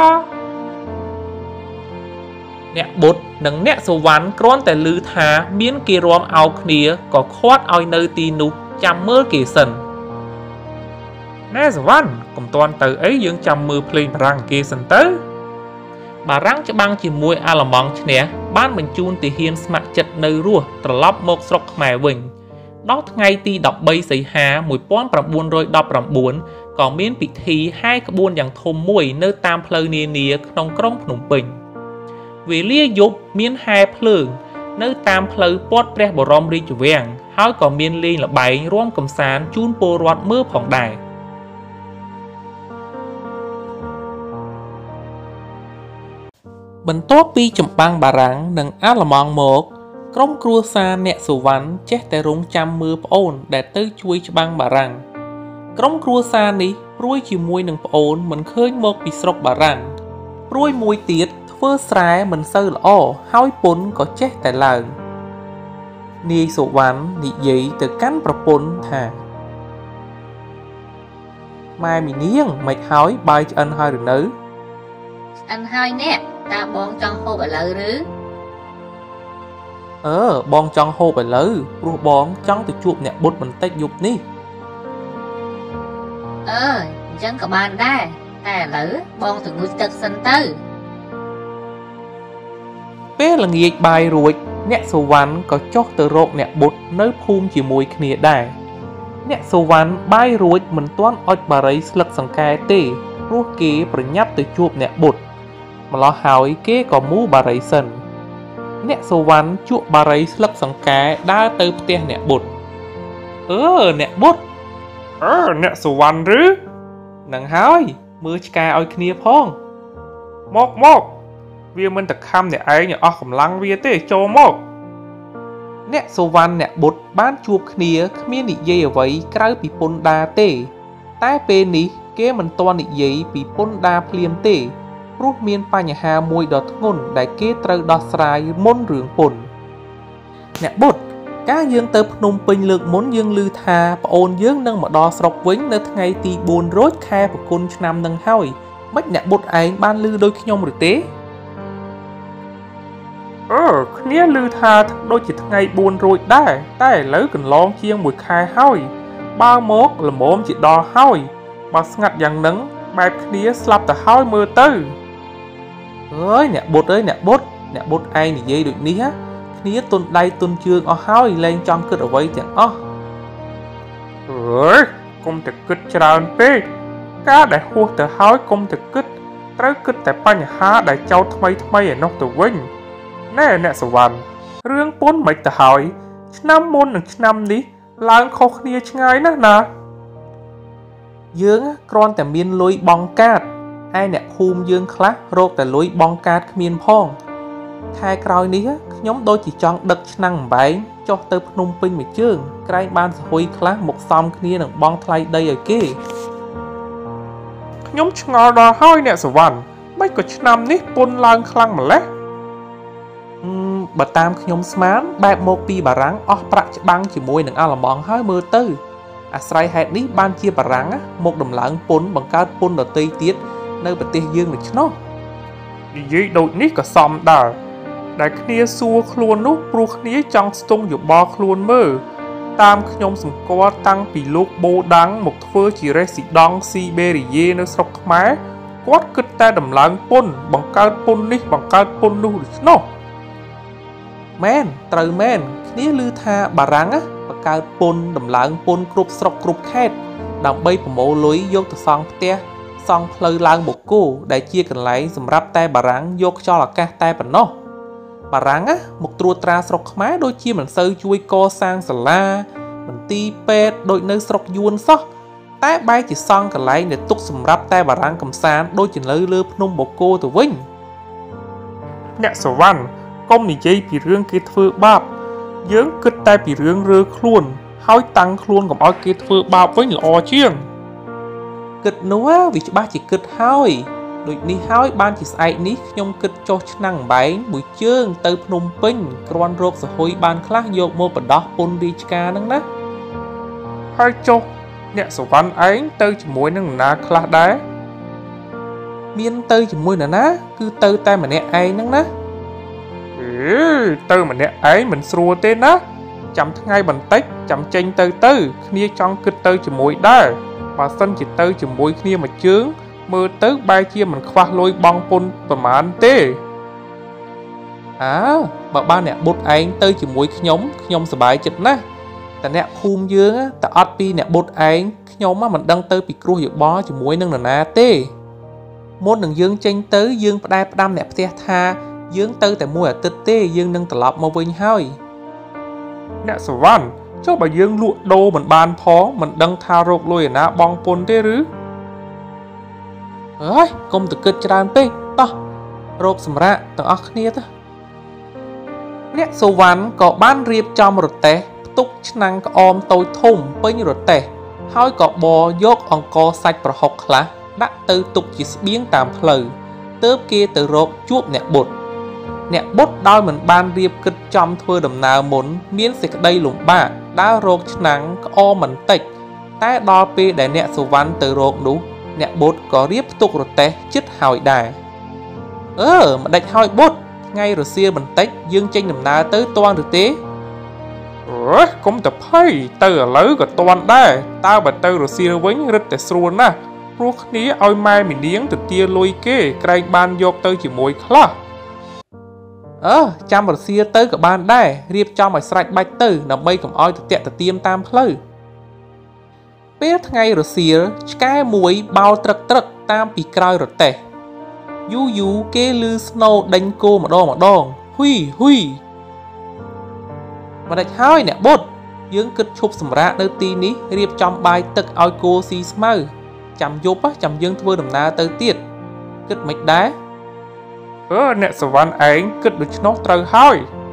เนี่ยบทหนังเนี่ยสวรรค์กร้อนแต่ลือทาเมียนกีรวมเอาเนี่ยก็คว้าเอาเนยตีนุจำมือเกสันแน่สวรรค์กลมตอนเตอไอ้ยังจำมือเพลงบารังเกสันเตอบารังจะบังจีมวยอาลมองเนียบ้านบรรจูนตีเฮียนสมัครจัดในรัวตลบโมกสกแม่วิ่งดอกไงตีดอกใบใส่หามวยป้อนปรับบุญโดยดอกปรับบุญก่อนมีนปิดทีให้ขบวนอย่างทมมวยเนื้อตามเพลเนียเนียนองกร้องผนุปิงវេលាយប់មានហែភ្លើងនៅតាមផ្លូវព័ទ្ធព្រះបរមរាជវាំងហើយក៏មានលេងល្បែងរាំកម្សាន្តជូនពលរដ្ឋមើលផងដែរបន្ទាប់ពីចម្បាំងបារាំងនិងអាល្លឺម៉ង់មកក្រុមគ្រួសារអ្នកសុវណ្ណចេះតែរង់ចាំមើលប្អូនដែលទៅជួយច្បាំងបារាំងក្រុមគ្រួសារនេះព្រួយជាមួយនឹងប្អូនមិនឃើញមកពីស្រុកបារាំងព្រួយមួយទៀតធ្វើស្រែមិនសូវល្អហើយពន្ធក៏ចេះតែឡើងនាយសុវណ្ណនិយាយទៅកាន់ប្រពន្ធថាម៉ែមីនាងមិនហើយបាយឆ្អិនហើយឬនៅឆ្អិនហើយអ្នកតើបងចង់ហូបឥឡូវឬអឺបងចង់ហូបឥឡូវព្រោះបងចង់ទៅជួបអ្នកបុត្របន្តិចយប់នេះអឺអញ្ចឹងក៏បានដែរតែឥឡូវបងទៅងូតទឹកសិនទៅពេលល្ងាចបាយរួចអ្នកសុវណ្ណក៏ចុះទៅរកអ្នកបុត្រនៅភូមិជាមួយគ្នាដែរអ្នកសុវណ្ណបាយរួចមិនទាន់អុជបារីស្លឹកសង្កែទេព្រោះគេប្រញាប់ទៅជួបអ្នកបុត្រម្ល៉េះហើយគេក៏មូលបារីសិនអ្នកសុវណ្ណជក់បារីស្លឹកសង្កែដើរទៅផ្ទះអ្នកបុត្រអឺអ្នកបុត្រអឺអ្នកសុវណ្ណឬនឹងហើយមើលឆ្កែឲ្យគ្នាផងមកមកវាមិនទៅខំអ្នកឯងឲ្យអស់កម្លាំងវាទេចូលមកអ្នកសុវណ្ណអ្នកបុត្របានជួបគ្នាគ្មាននិយាយអ្វីក្រៅពីពន្ធដារទេតែពេលនេះគេមិនទាន់និយាយពីពន្ធដារភ្លាមទេព្រោះមានបញ្ហាមួយដ៏ធ្ងន់ដែលគេត្រូវដោះស្រាយមុនរឿងពន្ធអ្នកបុត្រកាលយើងទៅភ្នំពេញលើកមុនយើងឮថាប្អូនយើងនឹងមកដល់ស្រុកវិញនៅថ្ងៃទីបួនរោចខែប្រគុណឆ្នាំនឹងហើយមិនអ្នកបុត្រឯងបានឮដូចខ្ញុំឬទេអឺគ្នាឮថាដូចជាថ្ងៃបួនរោចដែរតែឥឡូវកន្លងជាងមួយខែហើយបើមកល្មមជាដល់ហើយបើស្ងាត់យ៉ាងហ្នឹងបែបគ្នាស្លាប់ទៅហើយមើលទៅអើយអ្នកបុត្រអើយអ្នកបុត្រអ្នកបុត្រឯងនិយាយដូចនេះណាគ្នាទុនដៃទុនជើងអស់ហើយលែងចង់គិតអ្វីទាំងអស់អើយកុំតែគិតច្រើនពេកការដែលហួសទៅហើយកុំតែគិតត្រូវគិតតែបញ្ហាដែលចោទថ្មីថ្មីឯនោះទៅវិញណែអ្នកសវណ្ណរឿងពន្ធមិនទៅហើយឆ្នាំមុននិងឆ្នាំនេះឡើងខុសគ្នាឆ្ងាយណាស់ណាយើងគ្រាន់តែមានលុយបង់កាតឯអ្នកភូមិយើងខ្លះរកតែលុយបង់កាតគ្មានផងខែក្រោយនេះខ្ញុំដូចជាចង់ដឹកឆ្នាំងអំបែងចុះទៅភ្នំពេញមួយជើងក្រែងបានសហុយខ្លះមកសំគ្នានឹងបង់ថ្លៃដីឲ្យគេខ្ញុំឆ្ងល់ដល់ហើយអ្នកសវណ្ណមិនក៏ឆ្នាំនេះពន្ធឡើងខ្លាំងម្ល៉េះអឺបើតាមខ្ញុំស្មានបែបមកពីបារាំងអស់ប្រាក់ច្បាំងជាមួយនឹងអាល្លឺម៉ង់ហើយមើលទៅអាស្រ័យហេតុនេះបានជាបារាំងមកដំឡើងពន្ធបង្កើតពន្ធដទៃទៀតនៅប្រទេសយើងដូច្នោះនិយាយដូចនេះក៏សមដែរដែលគ្នាសួរខ្លួននោះព្រោះគ្នាចង់ស្ទង់យោបល់ខ្លួនមើលតាមខ្ញុំសម្គាល់តាំងពីលោកបូដាំងមកធ្វើជារេស៊ីដង់ស៊ីបេរីយេនៅស្រុកខ្មែរគាត់គិតតែដំឡើងពន្ធបង្កើតពន្ធនេះបង្កើតពន្ធនោះដូច្នោះមែនត្រូវមែនគ្នាឮថាបារាំងបង្កើតពន្ធដំឡើងពន្ធគ្រប់ស្រុកគ្រប់ខេត្តដើម្បីប្រមូលលុយយកទៅសង់ផ្ទះសង់ផ្លូវឡើងបូកគោដែលជាកន្លែងសម្រាប់តែបារាំងយកខ្យល់អាកាសតែប៉ុណ្ណោះបារាំងមកត្រួតត្រាស្រុកខ្មែរដូចជាមិនសូវជួយកសាងសាលាមន្ទីរពេទ្យដូចនៅស្រុកយួនសោះតែបែរជាសង់កន្លែងដែលទុកសម្រាប់តែបារាំងកំសាន្តដូចជានៅលើភ្នំបូកគោទៅវិញអ្នកសវណ្ណកុំនិយាយពីរឿងគេធ្វើបាបយើងគិតតែពីរឿងរើខ្លួនហើយតាំងខ្លួនកុំឲ្យគេធ្វើបាបវិញល្អជាងគិតនោះវាច្បាស់ជាគិតហើយដូចនេះហើយបានជាស្អែកនេះខ្ញុំគិតចុះឆ្នាំងអំបែងមួយជើងទៅភ្នំពេញគ្រាន់រកសហុយបានខ្លះយកមកបដោះពន្ធរាជការហ្នឹងណាហើយចុះអ្នកសវណ្ណឯងទៅជាមួយនឹងនរណាខ្លះដែរមានទៅជាមួយនរណាគឺទៅតែម្នាក់ឯងហ្នឹងណាអឺទៅម្នាក់ឯងមិនស្រួលទេណាចាំថ្ងៃបន្តិចចាំចេញទៅទៅគ្នាចង់គិតទៅជាមួយដែរបើសិនជាទៅជាមួយគ្នាមួយជើងមើលទៅបែរជាមិនខ្វះលុយបង់ពន្ធប្រមាណទេអើបើបានអ្នកបុត្រឯងទៅជាមួយខ្ញុំខ្ញុំសប្បាយចិត្តណាស់តែអ្នកភូមិយើងតែអត់ពីអ្នកបុត្រឯងខ្ញុំមិនដឹងទៅពីគ្រោះយោបល់ជាមួយនឹងនរណាទេមុននឹងយើងចេញទៅយើងផ្ដែផ្ដាំអ្នកផ្ទះថាយើងទៅតែមួយអាទិត្យទេយើងនឹងត្រឡប់មកវិញហើយអ្នកសវណ្ណចុះបើយើងលក់ដូរមិនបានផងមិនដឹងថារកលុយឯណាបងពុនទេឬអើយកុំទៅគិតច្រើនពេកតោះរកសម្រាប់ទាំងអស់គ្នាទៅអ្នកសវណ្ណក៏បានរៀបចំរទេះផ្ទុកឆ្នាំងក្អមតូចធំពេញរទេះហើយក៏បរយកអង្ករសាច់ប្រហុកខ្លះដាក់ទៅទុកជាស្បៀងតាមផ្លូវទើបគេទៅរកជួបអ្នកបុត្រអ្នកបុត្រដោយមិនបានរៀបគិតចំធ្វើដំណើរមុនមានសេចក្តីលំបាកដើររកឆ្នាំងក្អមបន្តិចតែដល់ពេលដែលអ្នកសវណ្ណទៅរកនោះអ្នកបុត្រក៏រៀបផ្ទុករទេះជិតហើយដែរអឺមិនដេចហើយបុត្រថ្ងៃរសៀលបន្តិចយើងចេញដំណើរទៅទាន់ឬទេអើយកុំតែភ័យទៅឥឡូវក៏ទាន់ដែរតើបើទៅរសៀលវិញរឹតតែស្រួលណាស់ព្រោះគ្នាឲ្យម៉ែមីនាងទៅទាលុយគេក្រែងបានយកទៅជាមួយខ្លះអឺចាំរសៀលទៅក៏បានដែររៀបចំឲ្យស្រេចបាច់ទៅដើម្បីកុំឲ្យទៅតាក់ទៅទៀមតាមផ្លូវពេលថ្ងៃរសៀលឆ្កែមួយបោលត្រឹកត្រឹកតាមពីក្រោយរទេះយូយូគេឮស្នូដេញគោម្ដងម្ដងហ៊ុយហ៊ុយមិនដេចហើយអ្នកបុត្រយើងគិតឈប់សម្រាកនៅទីនេះរៀបចំបាយទឹកឲ្យគោស៊ីស្មៅចាំយប់ចាំយើងធ្វើដំណើរទៅទៀតគិតមិនដែរអឺអ្នកសវណ្ណឯងគិតដូច្នោះត្រូវហើយ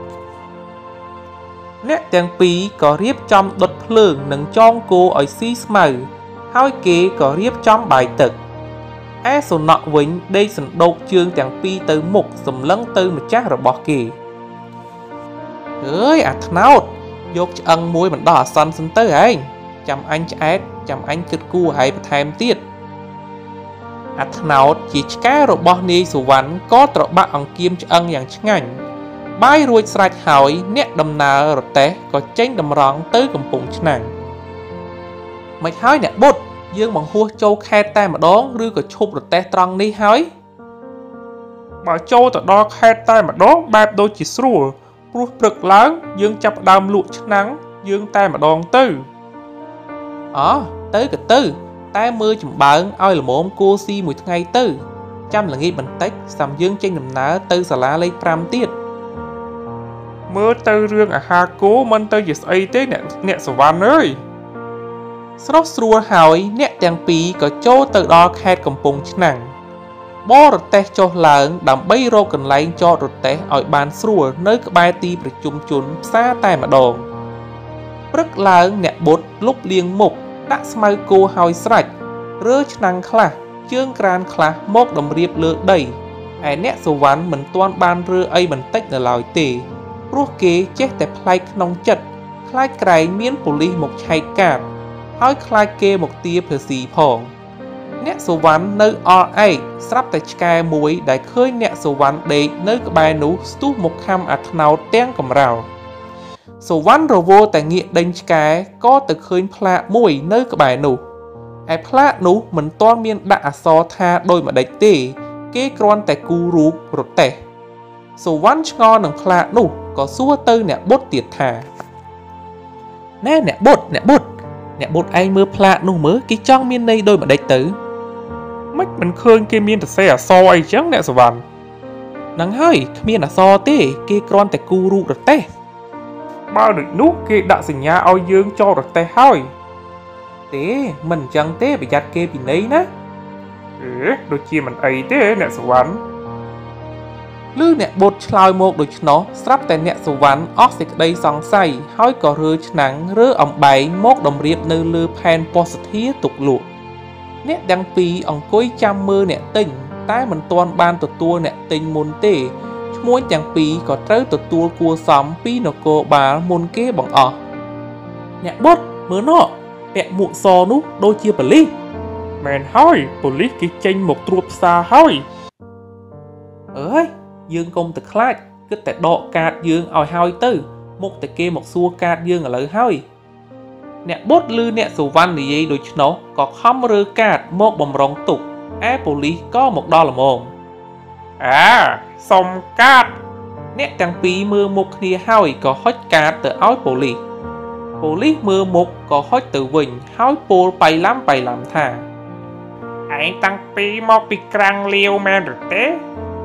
អ្នកទាំងពីរក៏រៀបចំដុតភ្លើងនិងចងគោឲ្យស៊ីស្មៅហើយគេក៏រៀបចំបាយទឹកឯសុនក់វិញដេកសណ្ដោកជើងទាំងពីរទៅមុខសម្លឹងទៅម្ចាស់របស់គេអើយអាថ្នោតយកឆ្អឹងមួយបណ្ដោះអាសន្នសិនទៅឯងចាំអញឆ្អែតចាំអញគិតគូរឲ្យបន្ថែមទៀតអាថ្នោតជាឆ្កែរបស់នាយសុវណ្ណក៏ត្របាក់អង្កៀមឆ្អឹងយ៉ាងឆ្ងាញ់បាយរួចស្រេចហើយអ្នកដំណើររទេះក៏ចេញតម្រង់ទៅកំពង់ឆ្នាំងមិនហើយអ្នកបុត្រយើងបង្ហោះចូលខេត្តតែម្ដងឬក៏ឈប់រទេះត្រង់នេះហើយបើចូលទៅដល់ខេត្តតែម្ដងបែបដូចជាស្រួលព្រោះព្រឹកឡើងយើងចាប់ផ្ដើមលក់ឆ្នាំងយើងតែម្ដងទៅអូទៅក៏ទៅតែមើលចម្បើងឲ្យល្មមគោស៊ីមួយថ្ងៃទៅចាំល្ងាចបន្តិចសាំយើងចេញដំណើរទៅសាលាលេខប្រាំទៀតមើលទៅរឿងអាហារគោមិនទៅជាស្អីទេអ្នកអ្នកសវណ្ណអើយស្រស់ស្រួលហើយអ្នកទាំងពីរក៏ចូលទៅដល់ខេត្តកំពង់ឆ្នាំងបររទេះចុះឡើងដើម្បីរកកន្លែងចតរទេះឲ្យបានស្រួលនៅក្បែរទីប្រជុំជនផ្សារតែម្ដងព្រឹកឡើងអ្នកបុត្រលុបលាងមុខដាក់ស្មៅគោឲ្យស្រេចរើឆ្នាំងខ្លះជើងក្រានខ្លះមកតម្រៀបលើដីឯអ្នកសុវណ្ណមិនទាន់បានរើអីបន្តិចនៅឡើយទេព្រោះគេចេះតែប្លែកក្នុងចិត្តខ្លាចក្រែងមានប៉ូលីសមកឆែកកាប់ហើយខ្លាចគេមកទាភើស៊ីផងអ្នកសុវណ្ណនៅអល់ឯកស្រាប់តែឆ្កែមួយដែលឃើញអ្នកសុវណ្ណដេកនៅក្បែរនោះស្ទុះមកខំអាថ្នោតទាំងកំរោលសុវណ្ណរវល់តែងាកដេញឆ្កែក៏ទៅឃើញផ្លាកមួយនៅក្បែរនោះឯផ្លាកនោះមិនទាន់មានដាក់អក្សរថាដូចម្ដេចទេគេគ្រាន់តែគូររូបរទេះសុវណ្ណឆ្ងល់នឹងផ្លាកនោះក៏សួរទៅអ្នកបុត្រទៀតថាណែអ្នកបុត្រអ្នកបុត្រអ្នកបុត្រឯងមើលផ្លាកនោះមើលគេចង់មានន័យដូចម្ដេចទៅមិនមិនឃើញគេមានសរសេរអក្សរអីចឹងអ្នកសវណ្ណហ្នឹងហើយគ្មានអក្សរទេគេគ្រាន់តែគូររូបរទេះបើដូចនោះគេដាក់សញ្ញាឲ្យយើងចោលរទេះហើយទេមិនអញ្ចឹងទេប្រយ័ត្នគេពិន័យណាអេដូចជាមិនអីទេអ្នកសវណ្ណឮអ្នកបុត្រឆ្លើយមកដូច្នោះស្រាប់តែអ្នកសុវណ្ណអស់សេចក្តីសង្ស័យហើយក៏រើឆ្នាំងរើអំបែងមកតម្រៀបនៅលើផែនពណ៌សធាទុកលក់អ្នកទាំងពីរអង្គុយចាំមើលអ្នកទិញតែមិនទាន់បានទទួលអ្នកទិញមុនទេឈ្មួញទាំងពីរក៏ត្រូវទទួលគួរសមពីនគរបាលមុនគេបង្អស់អ្នកបុត្រមើលនោះពាក់មួកសនោះដូចជាប៉ូលីសមែនហើយប៉ូលីសគេចេញមកត្រួតផ្សារហើយអើយយើងកុំទៅខ្លាចគិតតែដកកាតយើងឲ្យហើយទៅមុខតែគេមកសួរកាតយើងឥឡូវហើយអ្នកបុត្រឮអ្នកសុវណ្ណនិយាយដូច្នោះក៏ខំរើកាតមកបំរុងទុកឯប៉ូលីសក៏មកដល់ល្មមអាសុំកាតអ្នកទាំងពីរមើលមុខគ្នាហើយក៏ហុចកាតទៅឲ្យប៉ូលីសប៉ូលីសមើលមុខក៏ហុចទៅវិញហើយពោលបៃឡាំបៃឡាំថាឯងតាំងពីមកពីក្រាំងលាវមែនឬទេ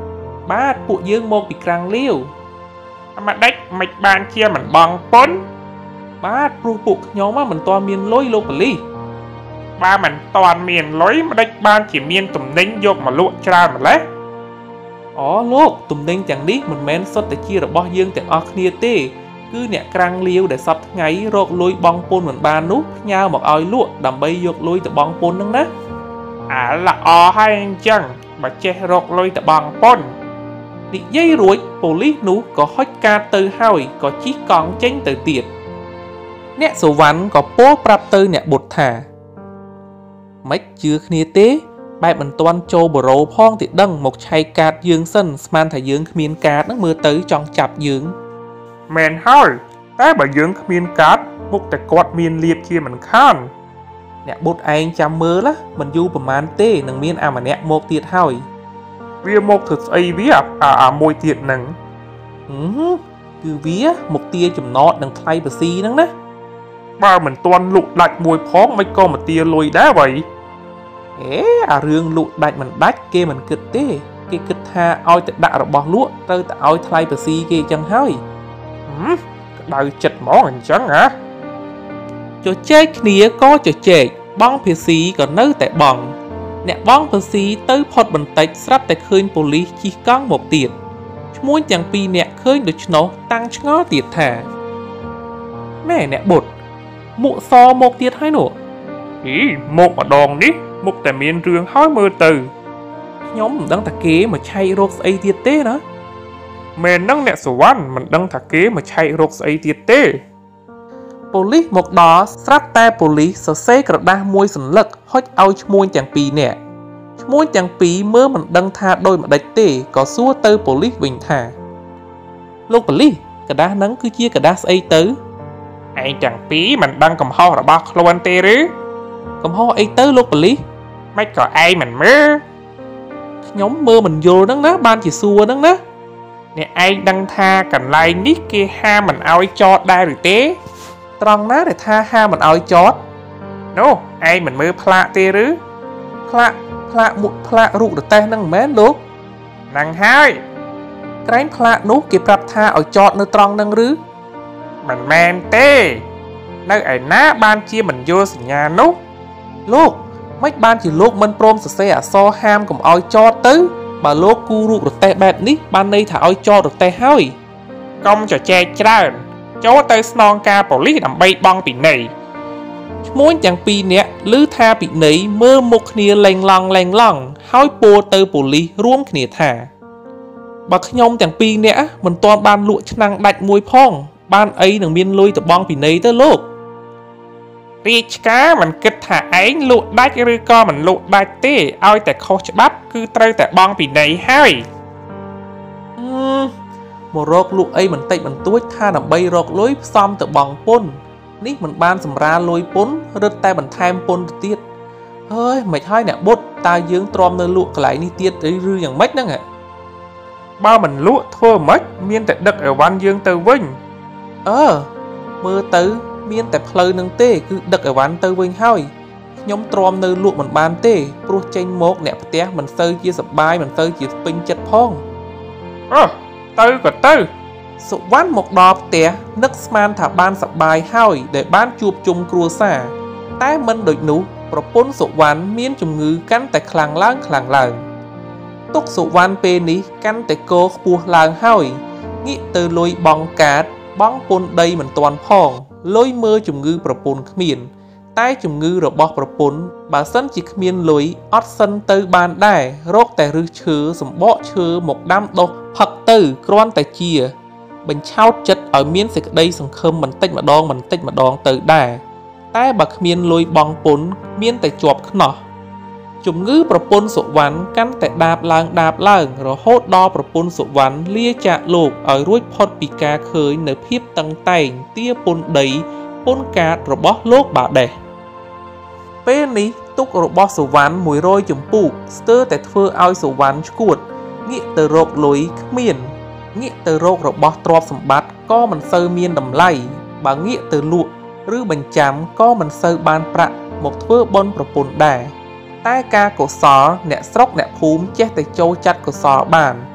បាទពួកយើងមកពីក្រាំងលាវមកដេចមិនបានជាមិនបងពុនបាទព្រោះពួកខ្ញុំមិនទាន់មានលុយលោកប៉ូលីសបើមិនតាន់មានលុយមិនដេចបានជាមានទំនិញយកមកលក់ច្រើនម្លេះអូលោកទំនិញទាំងនេះមិនមែនសុទ្ធតែជារបស់យើងទាំងអស់គ្នាទេគឺអ្នកក្រាំងលាវដែលសពថ្ងៃរកលុយបង់ពន្ធមិនបាននោះផ្ញើមកឲ្យលក់ដើម្បីយកលុយទៅបង់ពន្ធហ្នឹងណាអាល្អហើយអញ្ចឹងបើចេះរកលុយទៅបង់ពន្ធនិយាយរួចប៉ូលីសនោះក៏ហុចកាតទៅហើយក៏ជិះកង់ចេញទៅទៀតអ្នកសុវណ្ណក៏ពោលប្រាប់ទៅអ្នកបុត្រថាម៉េចជឿគ្នាទេបែបមិនទាន់ចូលបូរ៉ូផងទីដឹងមកឆែកកាតយើងសិនស្មានថាយើងគ្មានកាតនឹងមើលទៅចង់ចាប់យើងមែនហើយតែបើយើងគ្មានកាតមុខតែគាត់មានលៀបជាមិនខានអ្នកបុត្រឯងចាំមើលណាមិនយូរប្រហែលទេនឹងមានអាម្នាក់មកទៀតហើយវាមកធ្វើស្អីវាអាអាមួយទៀតហ្នឹងហឹមគឺវាមកទាចំណតនឹងថ្លៃបស៊ីហ្នឹងណាបើមិនទាន់លក់ដាច់មួយផងមិនក៏មកទាលុយដែរវ៉ៃអេអារឿងលក់ដាច់មិនដាច់គេមិនគិតទេគេគិតថាឲ្យតែដាក់របស់លក់ត្រូវតែឲ្យថ្លៃបស៊ីគេចឹងហើយហឹមក្តៅចិត្តហ្មងអញ្ចឹងហ៎ជជែកគ្នាក៏ជជែកបង់ភាស៊ីក៏នៅតែបង់អ្នកបង់ភាស៊ីទៅផុតបន្តិចស្រាប់តែឃើញប៉ូលីសជិះកង់មកទៀតឈ្មួញទាំងពីរនាក់ឃើញដូច្នោះតាំងឆ្ងល់ទៀតថាណែអ្នកបុត្រមុខសមកទៀតហើយនោះអីមកម្ដងនេះមុខតែមានរឿងហើយមើលទៅខ្ញុំមិនដឹងថាគេមកឆែករកស្អីទៀតទេណាមែននឹងអ្នកសវណ្ណមិនដឹងថាគេមកឆែករកស្អីទៀតទេប៉ូលីសមកដល់ស្រាប់តែប៉ូលីសសរសេរក្រដាសមួយសន្លឹកហុចឲ្យឈ្មួញទាំងពីរនាក់ឈ្មួញទាំងពីរមើលមិនដឹងថាដូចម្ដេចទេក៏សួរទៅប៉ូលីសវិញថាលោកប៉ូលីសក្រដាសហ្នឹងគឺជាក្រដាសស្អីទៅឯងទាំងពីរមិនដឹងកំហុសរបស់ខ្លួនទេឬកំហុសអីទៅលោកប៉ូលីសមិនក៏ឯងមិនមើលខ្ញុំមើលមិនយល់ហ្នឹងណាបានជាសួរហ្នឹងណាអ្នកឯងដឹងថាកន្លែងនេះគេហាមមិនឲ្យចតដែរឬទេត្រង់ណាដែលថាហាមមិនឲ្យចតនោះឯងមិនមើលផ្លាកទេឬផ្លាកផ្លាកមុខផ្លាករូបរទេះហ្នឹងមិនមែនលោកហ្នឹងហើយក្រែងផ្លាកនោះគេប្រាប់ថាឲ្យចតនៅត្រង់ហ្នឹងឬមិនមែនទេនៅឯណាបានជាមិនយល់សញ្ញានោះលោកមិនបានជាលោកមិនព្រមសរសេរអក្សរហាមកុំឲ្យចតទៅបើលោកគូរូបរទេះបែបនេះបានន័យថាឲ្យចតរទេះហើយកុំជជែកច្រើនចូលទៅស្នងការប៉ូលីសដើម្បីបង់ពិន័យឈ្មួញទាំងពីរនាក់ឮថាពិន័យមើលមុខគ្នាលេងឡង់លេងឡង់ហើយពោលទៅប៉ូលីសរួមគ្នាថាបើខ្ញុំទាំងពីរនាក់មិនទាន់បានលក់ឆ្នាំងដាច់មួយផងបានអីនឹងមានលុយទៅបង់ពិន័យទៅលោករាជការមិនគិតថាឯងលក់ដាច់ឬក៏មិនលក់ដាច់ទេឲ្យតែខុសច្បាប់គឺត្រូវតែបង់ពិន័យហើយអឺមករកលក់អីបន្តិចបន្តួចថាដើម្បីរកលុយផ្សំទៅបង់ពន្ធនេះមិនបានសម្រាលលុយពន្ធរឹតតែបន្ថែមពន្ធទៅទៀតហើយមិនហើយអ្នកបុត្រតើយើងទ្រាំនៅលក់កន្លែងនេះទៀតឬយ៉ាងម៉េចហ្នឹងបើមិនលក់ធ្វើម៉េចមានតែដឹកអីវ៉ាន់យើងទៅវិញអឺមើលទៅមានតែផ្លូវនឹងទេគឺដឹកអីវ៉ាន់ទៅវិញហើយខ្ញុំទ្រាំនៅលក់មិនបានទេព្រោះចេញមកអ្នកផ្ទះមិនសូវជាសប្បាយមិនសូវជាពេញចិត្តផងអើទៅក៏ទៅសុវណ្ណមកដល់ផ្ទះនឹកស្មានថាបានសប្បាយហើយដែលបានជួបជុំគ្រួសារតែមិនដូចនោះប្រពន្ធសុវណ្ណមានជំងឺកាន់តែខ្លាំងឡើងខ្លាំងឡើងទុកសុវណ្ណពេលនេះកាន់តែកោខ្ពស់ឡើងហើយងាកទៅលុយបង់កាតបង់ពន្ធដីមិនទាន់ផងលុយមើលជំងឺប្រពន្ធគ្មានតែជំងឺរបស់ប្រពន្ធបើសិនជាគ្មានលុយអត់សិនទៅបានដែររកតែឫសឈើសម្បកឈើមកដាំដុះផឹកទៅគ្រាន់តែជាបញ្ឆោតចិត្តឲ្យមានសេចក្តីសង្ឃឹមបន្តិចម្ដងបន្តិចម្ដងទៅដែរតែបើគ្មានលុយបង់ពន្ធមានតែជាប់ខ្នោះជំងឺប្រពន្ធសុវណ្ណកាន់តែដាបឡើងដាបឡើងរហូតដល់ប្រពន្ធសុវណ្ណលាចាកលោកឲ្យរួចផុតពីការឃើញនៅភាពតឹងតែងទាពន្ធដីពន្ធកាតរបស់លោកបាដេសពេលនេះទុករបស់សុវណ្ណមួយរយចម្ពោះស្ទើរតែធ្វើឲ្យសុវណ្ណឈួតងាកទៅរកលុយគ្មានងាកទៅរករបស់ទ្រព្យសម្បត្តិក៏មិនសូវមានតម្លៃបើងាកទៅលក់ឬបញ្ចាំក៏មិនសូវបានប្រាក់មកធ្វើបុណ្យប្រពន្ធដែរតែការកុសលអ្នកស្រុកអ្នកភូមិចេះតែចូលចាត់កុសលបាន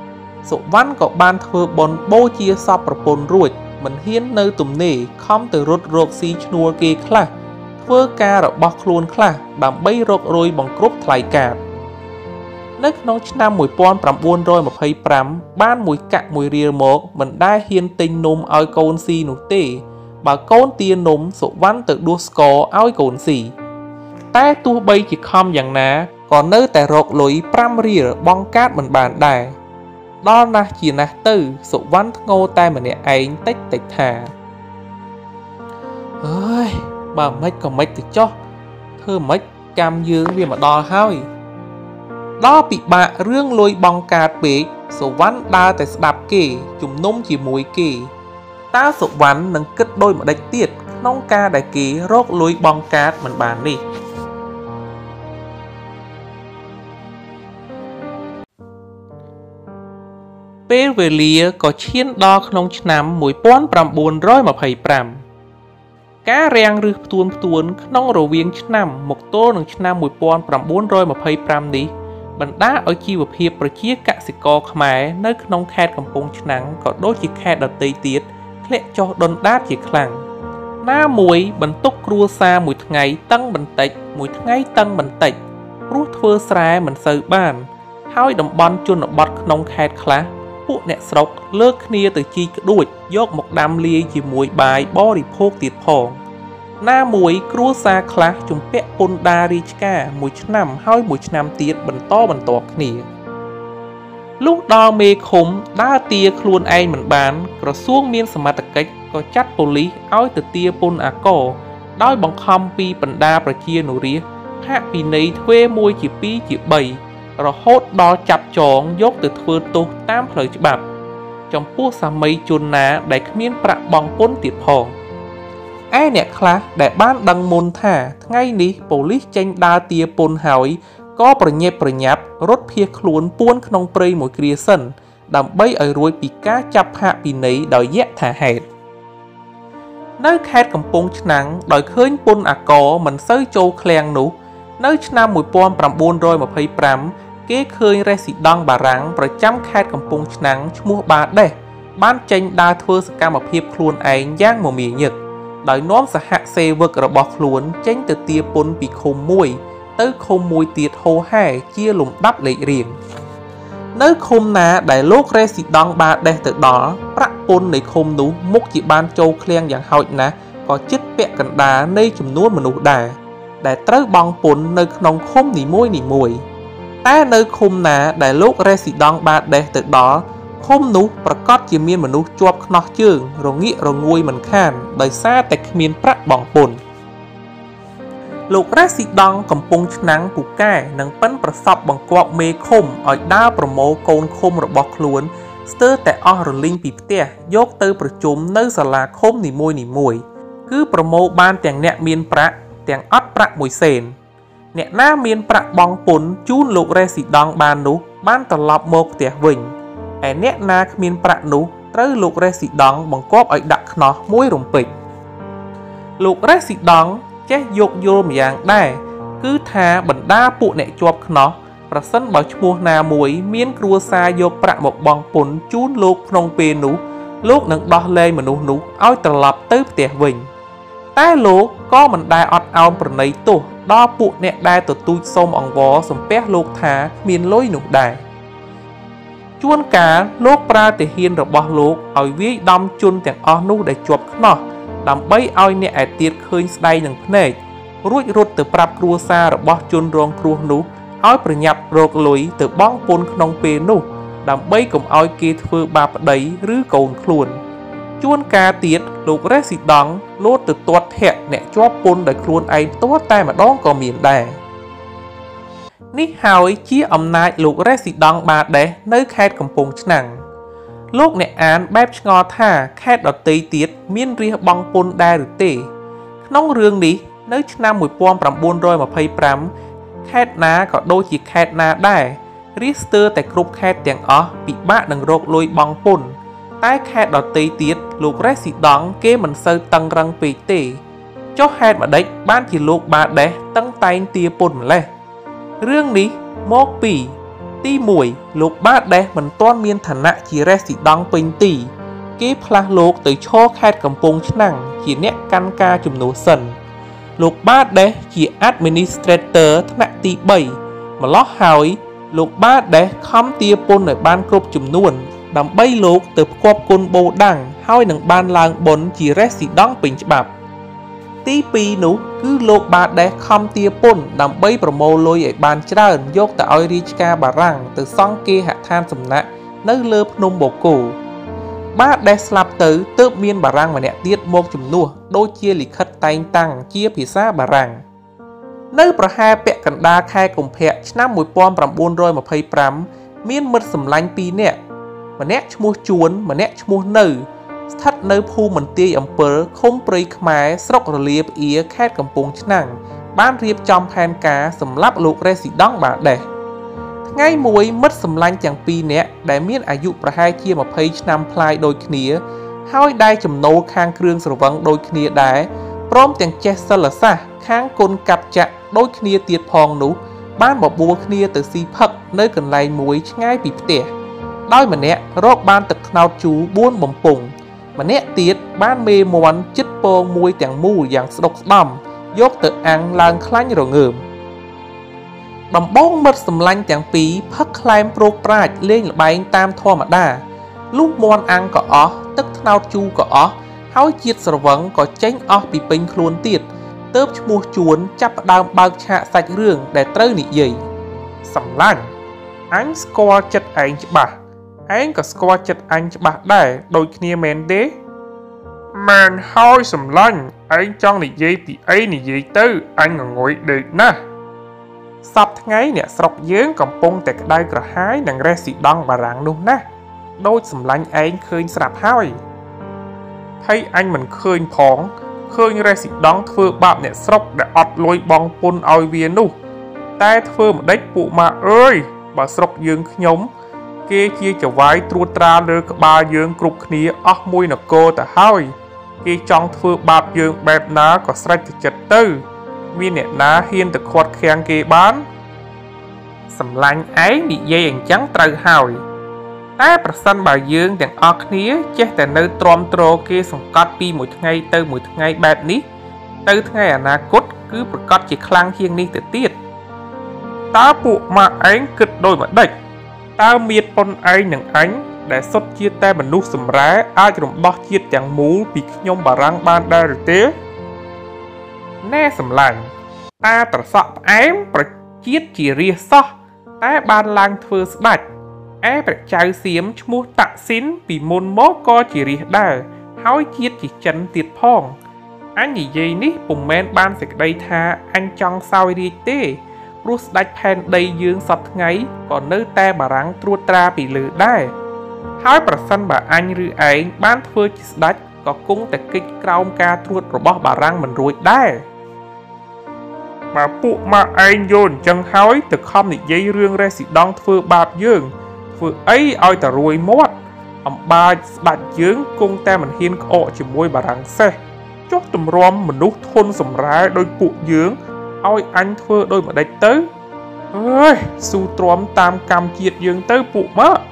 សុវណ្ណក៏បានធ្វើបុណ្យបូជាសពប្រពន្ធរួចមិនហ៊ាននៅទំនេរខំទៅរត់រកស៊ីឈ្នួលគេខ្លះធ្វើការរបស់ខ្លួនខ្លះដើម្បីរករយបង្គ្រប់ថ្លៃកាបនៅក្នុងឆ្នាំmột nghìn chín trăm hai mươi lămបានមួយកាក់មួយរៀលមកមិនដែលហ៊ានទិញនំឲ្យកូនស៊ីនោះទេបើកូនទានំសុវណ្ណទៅដួសស្ករឲ្យកូនស៊ីតែទោះបីជាខំយ៉ាងណាក៏នៅតែរកលុយប្រាំរៀលបង់កាតមិនបានដែរដល់ណាស់ជាណាស់ទៅសុវណ្ណធ្ងោតែម្នាក់ឯងតិចតិចថាអើយបើមិនក៏មិនទៅចោះធ្វើមិនកម្មយើងវាមកដល់ហើយដល់ពិបាករឿងលុយបង់កាតពេកសុវណ្ណដើរតែស្ដាប់គេជំនុំជាមួយគេតើសុវណ្ណនឹងគិតដូចម្ដេចទៀតក្នុងការដែលគេរកលុយបង់កាតមិនបាននេះពេលវេលាក៏ឈានដល់ក្នុងឆ្នាំmột nghìn chín trăm hai mươi lămការរាំងឬផ្ទួនផ្ទួនក្នុងរវាងឆ្នាំមកទល់នឹងឆ្នាំmột nghìn chín trăm hai mươi lămនេះបណ្ដាលឲ្យជីវភាពប្រជាកសិករខ្មែរនៅក្នុងខេត្តកំពង់ឆ្នាំងក៏ដូចជាខេត្តដទៃទៀតធ្លាក់ចុះដុនដាបជាខ្លាំងណាមួយបន្ទុកគ្រួសារមួយថ្ងៃតឹងបន្តិចមួយថ្ងៃតឹងបន្តិចព្រោះធ្វើស្រែមិនសូវបានហើយតំបន់ជនបទក្នុងខេត្តខ្លះពួកអ្នកស្រុកលើកគ្នាទៅជីកក្ដួចយកមកដាំលាយជាមួយបាយបរិភោគទៀតផងណាមួយគ្រួសារខ្លះជំពាក់ពន្ធដាររាជការមួយឆ្នាំហើយមួយឆ្នាំទៀតបន្តបន្តគ្នាលុះដល់មេឃុំដើរទាខ្លួនឯងមិនបានក្រសួងមានសមត្ថកិច្ចក៏ចាត់ប៉ូលីសឲ្យទៅទាពន្ធអាករដោយបង្ខំពីបណ្ដាប្រជានុរាស្ត្រផាកពិន័យទ្វេមួយជាពីរជាបីរហូតដល់ចាប់ចងយកទៅធ្វើទោសតាមផ្លូវច្បាប់ចំពោះសាមីជនណាដែលគ្មានប្រាក់បង់ពន្ធទៀតផងឯអ្នកខ្លះដែលបានដឹងមុនថាថ្ងៃនេះប៉ូលីសចេញដើរទាពន្ធហើយក៏ប្រញាប់ប្រញាប់រត់ភៀសខ្លួនពួនក្នុងព្រៃមួយគ្រាសិនដើម្បីឲ្យរួចពីការចាប់ផាកពិន័យដោយយថាហេតុនៅខេត្តកំពង់ឆ្នាំងដោយឃើញពន្ធអាករមិនសូវចូលឃ្លាំងនោះនៅឆ្នាំmột nghìn chín trăm hai mươi lămគេឃើញរេស៊ីដង់បារាំងប្រចាំខេត្តកំពង់ឆ្នាំងឈ្មោះបាដេសបានចេញដើរធ្វើសកម្មភាពខ្លួនឯងយ៉ាងមមាញឹកដោយនាំសហសេវករបស់ខ្លួនចេញទៅទាពន្ធពីឃុំមួយទៅឃុំមួយទៀតហូរហែជាលំដាប់លេខរៀងនៅឃុំណាដែលលោករេស៊ីដង់បាដេសទៅដល់ប្រាក់ពន្ធនៃឃុំនោះមុខជាបានចូលឃ្លាំងយ៉ាងហោចណាស់ក៏ជិតពាក់កណ្ដាលនៃចំនួនមនុស្សដែរដែលត្រូវបង់ពន្ធនៅក្នុងឃុំនីមួយនីមួយតែនៅឃុំណាដែលលោករេស៊ីដង់បាដេសទៅដល់ឃុំនោះប្រកាសជាមានមនុស្សជាប់ខ្នោះជើងរងាករងួយមិនខានដោយសារតែគ្មានប្រាក់បង់ពន្ធលោករេស៊ីដង់កំពុងឆ្នាំងពូកែនិងប៉ិនប្រសពបង្គាប់មេឃុំឲ្យដើរប្រមូលកូនឃុំរបស់ខ្លួនស្ទើរតែអស់រលីងពីផ្ទះយកទៅប្រជុំនៅសាលាឃុំនីមួយនីមួយគឺប្រមូលបានទាំងអ្នកមានប្រាក់ទាំងអត់ប្រាក់មួយសេនអ្នកណាមានប្រាក់បង់ពន្ធជូនលោករេស៊ីដង់បាននោះបានត្រឡប់មកផ្ទះវិញឯអ្នកណាគ្មានប្រាក់នោះត្រូវលោករេស៊ីដង់បង្គាប់ឲ្យដាក់ខ្នោះមួយរំពេចលោករេស៊ីដង់ចេះយកយល់ម្យ៉ាងដែរគឺថាបណ្ដាពួកអ្នកជាប់ខ្នោះប្រសិនបើឈ្មោះណាមួយមានគ្រួសារយកប្រាក់មកបង់ពន្ធជូនលោកក្នុងពេលនោះលោកនឹងដោះលែងមនុស្សនោះឲ្យត្រឡប់ទៅផ្ទះវិញតែលោកក៏មិនដែលអត់ឱនប្រណីទោសដល់ពួកអ្នកដែលទទូចសុំអង្វរសំពះលោកថាគ្មានលុយនោះដែរជួនកាលលោកប្រើទាហានរបស់លោកឲ្យវាយដំជនទាំងអស់នោះដែលជាប់ខ្នោះដើម្បីឲ្យអ្នកឯទៀតឃើញស្ដាយនឹងភ្នែករួចរត់ទៅប្រាប់គ្រួសាររបស់ជនរងគ្រោះនោះឲ្យប្រញាប់រកលុយទៅបង់ពន្ធក្នុងពេលនោះដើម្បីកុំឲ្យគេធ្វើបាបប្តីឬកូនខ្លួនជួនកាលទៀតលោករេស៊ីដង់លោតទៅទាត់ធាក់អ្នកជាប់ពន្ធដោយខ្លួនឯងផ្ទាល់តែម្ដងក៏មានដែរនេះហើយជាអំណាចលោករេស៊ីដង់បាដេសនៅខេត្តកំពង់ឆ្នាំងលោកអ្នកអានបែបឆ្ងល់ថាខេត្តដទៃទៀតមានរាសបង់ពន្ធដែរឬទេក្នុងរឿងនេះនៅឆ្នាំmột nghìn chín trăm hai mươi lămខេត្តណាក៏ដូចជាខេត្តណាដែររាសស្ទើរតែគ្រប់ខេត្តទាំងអស់ពិបាកនឹងរកលុយបង់ពន្ធតែខេត្តដទៃទៀតលោករេស៊ីដង់គេមិនសូវតឹងរឹងពេកទេចុះហេតុម្ដេចបានជាលោកបាដេសតឹងតែងទាពន្ធម្លេះរឿងនេះមកពីទីមួយលោកបាដេសមិនទាន់មានឋានៈជារេស៊ីដង់ពេញទីគេផ្លាស់លោកទៅឈរខេត្តកំពង់ឆ្នាំងជាអ្នកកាន់ការជំនួសសិនលោកបាដេសជា Administrator ថ្នាក់ទីបីម្ល៉េះហើយលោកបាដេសខំទាពន្ធឲ្យបានគ្រប់ចំនួនដើម្បីលោកទៅផ្គប់គុណបូដាំងហើយនឹងបានឡើងបុណ្យជារេស៊ីដង់ពេញច្បាប់ទីពីរនោះគឺលោកបាដេសខំទាពន្ធដើម្បីប្រមូលលុយឲ្យបានច្រើនយកទៅឲ្យរាជការបារាំងទៅសង់គេហដ្ឋានសំណាក់នៅលើភ្នំបូកូបាដេសស្លាប់ទៅទើបមានបារាំងម្នាក់ទៀតមកជំនួសដូចជាលិខិតតែងតាំងជាភាសាបារាំងនៅប្រហែលពាក់កណ្ដាលខែកុម្ភៈឆ្នាំmột nghìn chín trăm hai mươi lămមានមិត្តសម្លាញ់ពីរនាក់ម្នាក់ឈ្មោះជួនម្នាក់ឈ្មោះនៅស្ថិតនៅភូមិន្ទាយអំពិលឃុំព្រៃខ្មែរស្រុករលាផ្អៀខេត្តកំពង់ឆ្នាំងបានរៀបចំផែនការសម្លាប់លោករេស៊ីដង់បាដេសថ្ងៃមួយមិត្តសម្លាញ់ទាំងពីរនាក់ដែលមានអាយុប្រហែលជាยี่สิบឆ្នាំប្លាយដូចគ្នាហើយដែលចំណូលខាងគ្រឿងស្រវឹងដូចគ្នាដែរព្រមទាំងចេះសិលសាស្ត្រខាងគុណកាប់ចាក់ដូចគ្នាទៀតផងនោះបានបបួលគ្នាទៅស៊ីផឹកនៅកន្លែងមួយឆ្ងាយពីផ្ទះដោយម្នាក់រកបានទឹកត្នោតជូរបួនបំពង់ម្នាក់ទៀតបានមេមាន់ជិតពងមួយទាំងមូលយ៉ាងស្ដុកស្ដំយកទៅអាំងឡើងខ្លាញ់រងើមដំបងមិត្តសម្លាញ់ទាំងពីរផឹកខ្លែមប្រូកប្រាជ្ញលេងល្បែងតាមធម្មតាលុះមាន់អាំងក៏អស់ទឹកត្នោតជូរក៏អស់ហើយជាតិស្រវឹងក៏ចេញអស់ពីពេញខ្លួនទៀតទើបឈ្មោះជួនចាប់ផ្ដើមបើកឆាកសាច់រឿងដែលត្រូវនិយាយសម្លាញ់អញស្គាល់ចិត្តឯងច្បាស់ឯងក៏ស្គាល់ចិត្តអញច្បាស់ដែរដូចគ្នាមែនទេមែនហើយសម្លាញ់ឯងចង់និយាយពីអីនិយាយទៅអញងងុយដេកណាស់សប្តាហ៍ថ្ងៃអ្នកស្រុកយើងកំពុងតែក្តៅក្រហាយនឹងរេស៊ីដង់បារាំងនោះណាស់ដូចសម្លាញ់ឯងឃើញស្រាប់ហើយហើយអញមិនឃើញផងឃើញរេស៊ីដង់ធ្វើបាបអ្នកស្រុកដែលអត់លុយបង់ពន្ធឲ្យវានោះតែធ្វើម្ដេចពួកម៉ាអើយបើស្រុកយើងខ្ញុំគេជាចវាយត្រួតត្រាលើក្បាលយើងគ្រប់គ្នាអស់មួយនគរទៅហើយគេចង់ធ្វើបាបយើងបែបណាក៏ស្រេចទៅចិត្តទៅមានអ្នកណាហ៊ានទៅខាត់ខាំងគេបានសម្លាញ់ឯងនិយាយអញ្ចឹងត្រូវហើយតែប្រសិនបើយើងទាំងអស់គ្នាចេះតែនៅទ្រាំទ្រគេសង្កត់ពីមួយថ្ងៃទៅមួយថ្ងៃបែបនេះទៅថ្ងៃអនាគតគឺប្រកាសជាខ្លាំងជាងនេះទៅទៀតតើពួកម៉ាក់ឯងគិតដូចម្ដេចតើមៀតប៉ុនឯងនឹងអញដែលសុទ្ធជាតែមនុស្សសម្រែអាចរំដោះជាតិទាំងមូលពីខ្ញុំបារាំងបានដែរឬទេណែសម្លាញ់តាត្រសក់ផ្អែមប្រជាតិជារាសសោះតែបានឡើងធ្វើស្ដេចឯព្រះចៅសៀមឈ្មោះតាក់ស៊ីនពីមុនមកក៏ជារាសដែរហើយជាតិជាចិនទៀតផងអញនិយាយនេះពុំមែនបានសេចក្តីថាអញចង់សោយរាជទេព្រោះស្ដេចផែនដីយើងសពថ្ងៃក៏នៅតែបារាំងត្រួតត្រាពីលើដែរហើយប្រសិនបើអញឬឯងបានធ្វើជាស្ដេចក៏គង់តែកិច្ចក្រោមការត្រួតរបស់បារាំងមិនរួចដែរបើពួកម៉ាក់ឯងយល់អញ្ចឹងហើយទៅខំនិយាយរឿងរេស៊ីដង់ធ្វើបាបយើងធ្វើអីឲ្យតែរួយមាត់អំបាចស្ដេចយើងគង់តែមិនហ៊ានក្អកជាមួយបារាំងសេះចុះទម្រាំមនុស្សធន់សម្រាលដោយពួកយើងឲ្យអញធ្វើដោយម្ដេចទៅអើយស៊ូទ្រាំតាមកម្មជាតិយើងទៅពួកម៉ាក់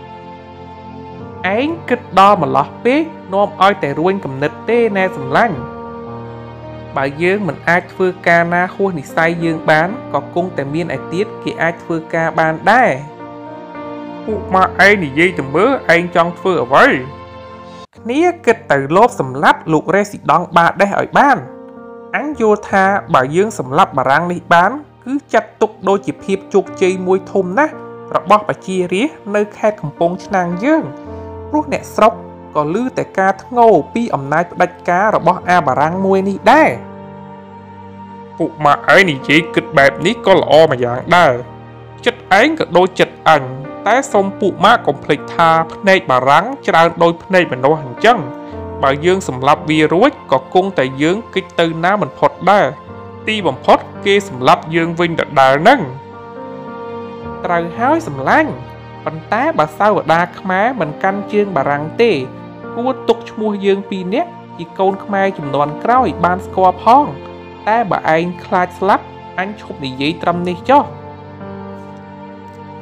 ឯងគិតដល់ម្លោះពេកនាំឲ្យតែរួញគំនិតទេណែសម្លាញ់បើយើងមិនអាចធ្វើការណាហួសនិស្ស័យយើងបានក៏គង់តែមានឯទៀតគេអាចធ្វើការបានដែរពួកម៉ាក់ឯងនិយាយទៅមើលឯងចង់ធ្វើអ្វីគ្នាគិតទៅលបសម្លាប់លោករេស៊ីដង់បាដេសឲ្យបានអញយល់ថាបើយើងសម្លាប់បារាំងនេះបានគឺចាត់ទុកដូចជាភាពជោគជ័យមួយធំណាស់របស់ប្រជារាស្ត្រនៅខេត្តកំពង់ឆ្នាំងយើងព្រោះអ្នកស្រុកក៏ឮតែការធ្ងោពីអំណាចផ្ដាច់ការរបស់អាបារាំងមួយនេះដែរពួកម៉ាក់ឯងនិយាយគិតបែបនេះក៏ល្អមួយយ៉ាងដែរចិត្តឯងក៏ដូចចិត្តអញតែសូមពួកម៉ាក់កុំភ្លេចថាភ្នែកបារាំងច្រើនដូចភ្នែកមនុស្សអញ្ចឹងបើយើងសម្លាប់វារួចក៏គង់តែយើងគេចទៅណាមិនផុតដែរទីបំផុតគេសម្លាប់យើងវិញដដែលហ្នឹងត្រូវហើយសម្លាញ់ប៉ុន្តែបើសាវតាខ្មែរមិនកាន់ជើងបារាំងទេគួរទុកឈ្មោះយើងពីរនាក់ជាកូនខ្មែរចំនួនក្រោយបានស្គាល់ផងតែបើឯងខ្លាចស្លាប់អញឈប់និយាយត្រឹមនេះចុះ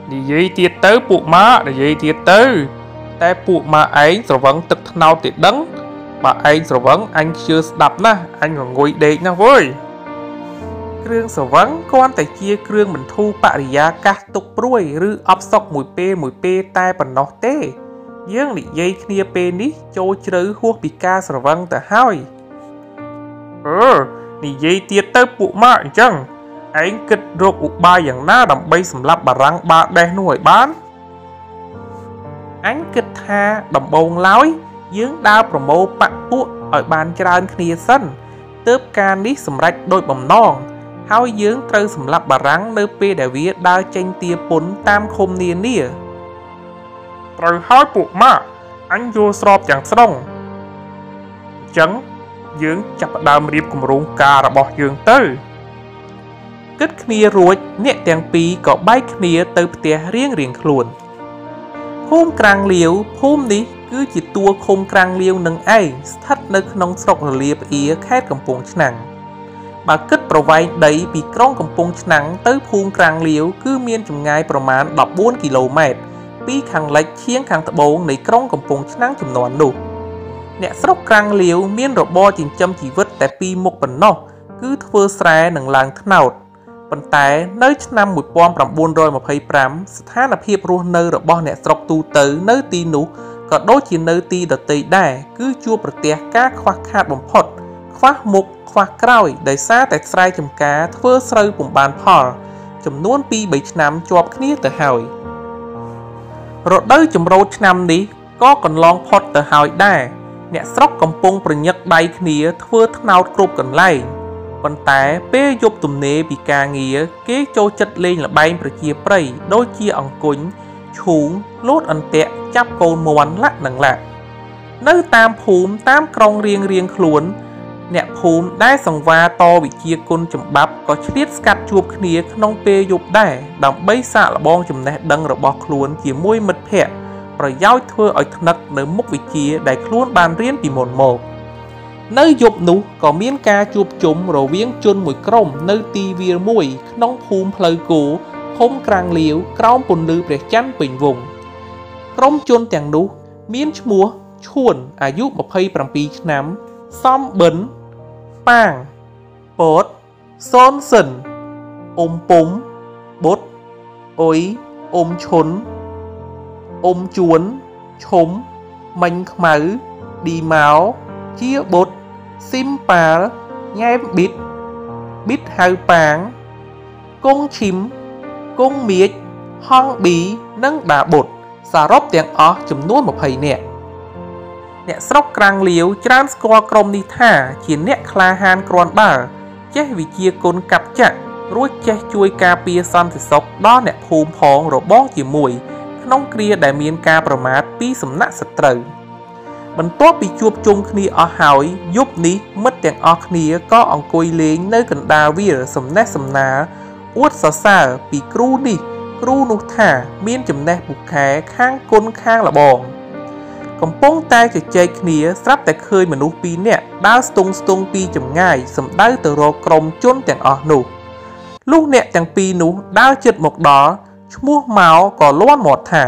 និយាយទៀតទៅពួកម៉ានិយាយទៀតទៅតែពួកម៉ាឯងស្រវឹងទឹកថ្នោតទេដឹងបើឯងស្រវឹងអញខ្ជិលស្ដាប់ណាស់អញងងុយដេកណាស់វើយគ្រឿងស្រវឹងគ្រាន់តែជាគ្រឿងបន្ធូរបរិយាកាសទុកព្រួយឬអបសុកមួយពេលមួយពេលតែប៉ុណ្ណោះទេយើងនិយាយគ្នាពេលនេះចូលជ្រៅហួសពីការស្រវឹងទៅហើយអឺនិយាយទៀតទៅពួកម៉ាអញ្ចឹងឯងគិតរកឧបាយយ៉ាងណាដើម្បីសម្លាប់បារាំងបាដេសនោះឲ្យបានអញគិតថាដំបូងឡើយយើងដើរប្រមូលបពពួកឲ្យបានច្រើនគ្នាសិនទើបការនេះសម្រេចដោយបំណងហើយយើងត្រូវសម្លាប់បារាំងនៅពេលដែលវាដើរចេញទាពន្ធតាមឃុំនានាត្រូវហើយពួកម៉ាអញយល់ស្របទាំងស្រុងអញ្ចឹងយើងចាប់ផ្ដើមរៀបគម្រោងការរបស់យើងទៅគិតគ្នារួចអ្នកទាំងពីរក៏បែកគ្នាទៅផ្ទះរៀងរៀងខ្លួនភូមិក្រាំងលាវភូមិនេះគឺជាតួឃុំក្រាំងលាវនឹងឯងស្ថិតនៅក្នុងស្រុករលាផ្អៀខេត្តកំពង់ឆ្នាំងបើគិតប្រវែងដីពីក្រុងកំពង់ឆ្នាំងទៅភូមិក្រាំងលាវគឺមានចម្ងាយប្រមាណដប់បួនគីឡូម៉ែត្រពីខាងលិចឈៀងខាងត្បូងនៃក្រុងកំពង់ឆ្នាំងចំនួននោះអ្នកស្រុកក្រាំងលាវមានរបរចិញ្ចឹមជីវិតតែពីរមុខប៉ុណ្ណោះគឺធ្វើស្រែនិងឡើងត្នោតប៉ុន្តែនៅឆ្នាំmột nghìn chín trăm hai mươi lămស្ថានភាពរស់នៅរបស់អ្នកស្រុកទូទៅនៅទីនោះក៏ដូចជានៅទីដទៃដែរគឺជួបប្រទះការខ្វះខាតបំផុតខ្វះមុខខ្វះក្រោយដោយសារតែស្រែចម្ការធ្វើស្រូវពុំបានផលចំនួនពីរបីឆ្នាំជាប់គ្នាទៅហើយរដូវចម្រូតឆ្នាំនេះក៏កន្លងផុតទៅហើយដែរអ្នកស្រុកកំពុងប្រញឹកដៃគ្នាធ្វើត្នោតគ្រប់កន្លែងប៉ុន្តែពេលយប់ទំនេរពីការងារគេចូលចិត្តលេងល្បែងប្រជាប្រិយដូចជាអង្គុញឈូងលោតអន្ទាក់ចាប់កូនមាន់លាក់នឹងលាក់នៅតាមភូមិតាមក្រុងរៀងរៀងខ្លួនអ្នកភូមិដែលសង្វារតវិជាគុណចម្បាប់ក៏ឆ្លៀតស្កាត់ជួបគ្នាក្នុងពេលយប់ដែរដើម្បីសាកល្បងចំណេះដឹងរបស់ខ្លួនជាមួយមិត្តភ័ក្តិប្រយោជន៍ធ្វើឲ្យថ្នឹកនៅមុខវិជ្ជាដែលខ្លួនបានរៀនពីមុនមកនៅយប់នោះក៏មានការជួបជុំរវាងជនមួយក្រុមនៅទីវាលមួយក្នុងភូមិផ្លូវគោភូមិក្រាំងលាវក្រោមពន្លឺព្រះច័ន្ទពេញវងក្រុមជនទាំងនោះមានឈ្មោះឈួនអាយុម្ភៃប្រាំពីរឆ្នាំសំបិនប៉ាងពតសូនសិនអ៊ុំពុំបុតអ៊ុយអ៊ុំឈុនអ៊ុំជួនឈុំមិញខ្មៅឌីម៉ោជាបុតស៊ីមប៉ាលញ៉ែមប៊ីតប៊ីតហៅប៉ាងគង់ឈីមគង់មៀចហងប៊ីនិងដាបុតសរុបទាំងអស់ចំនួនម្ភៃនាក់អ្នកស្រុកក្រាំងលាវច្រើនស្គាល់ក្រុមនេះថាជាអ្នកក្លាហានគ្រាន់បើចេះវិជាគុណកាប់ចាក់រួចចេះជួយការពារសន្តិសុខដល់អ្នកភូមិផងរបងជាមួយក្នុងគ្រាដែលមានការប្រមាថពីសំណាក់សត្រូវបន្ទាប់ពីជួបជុំគ្នាអស់ហើយយប់នេះមិត្តទាំងអស់គ្នាក៏អង្គុយលេងនៅកណ្ដាលវាលសំណេះសំណាលអួតសរសើរពីគ្រូនេះគ្រូនោះថាមានចំណេះពូខែខាងគុណខាងលបងកំពុងតែជជែកគ្នាស្រាប់តែឃើញមនុស្សពីរនាក់ដើរស្ទង់ស្ទង់ពីចម្ងាយសំដៅទៅរកក្រុមជនទាំងអស់នោះលុះអ្នកទាំងពីរនោះដើរជិតមកដល់ឈ្មោះមកក៏លាន់មាត់ថា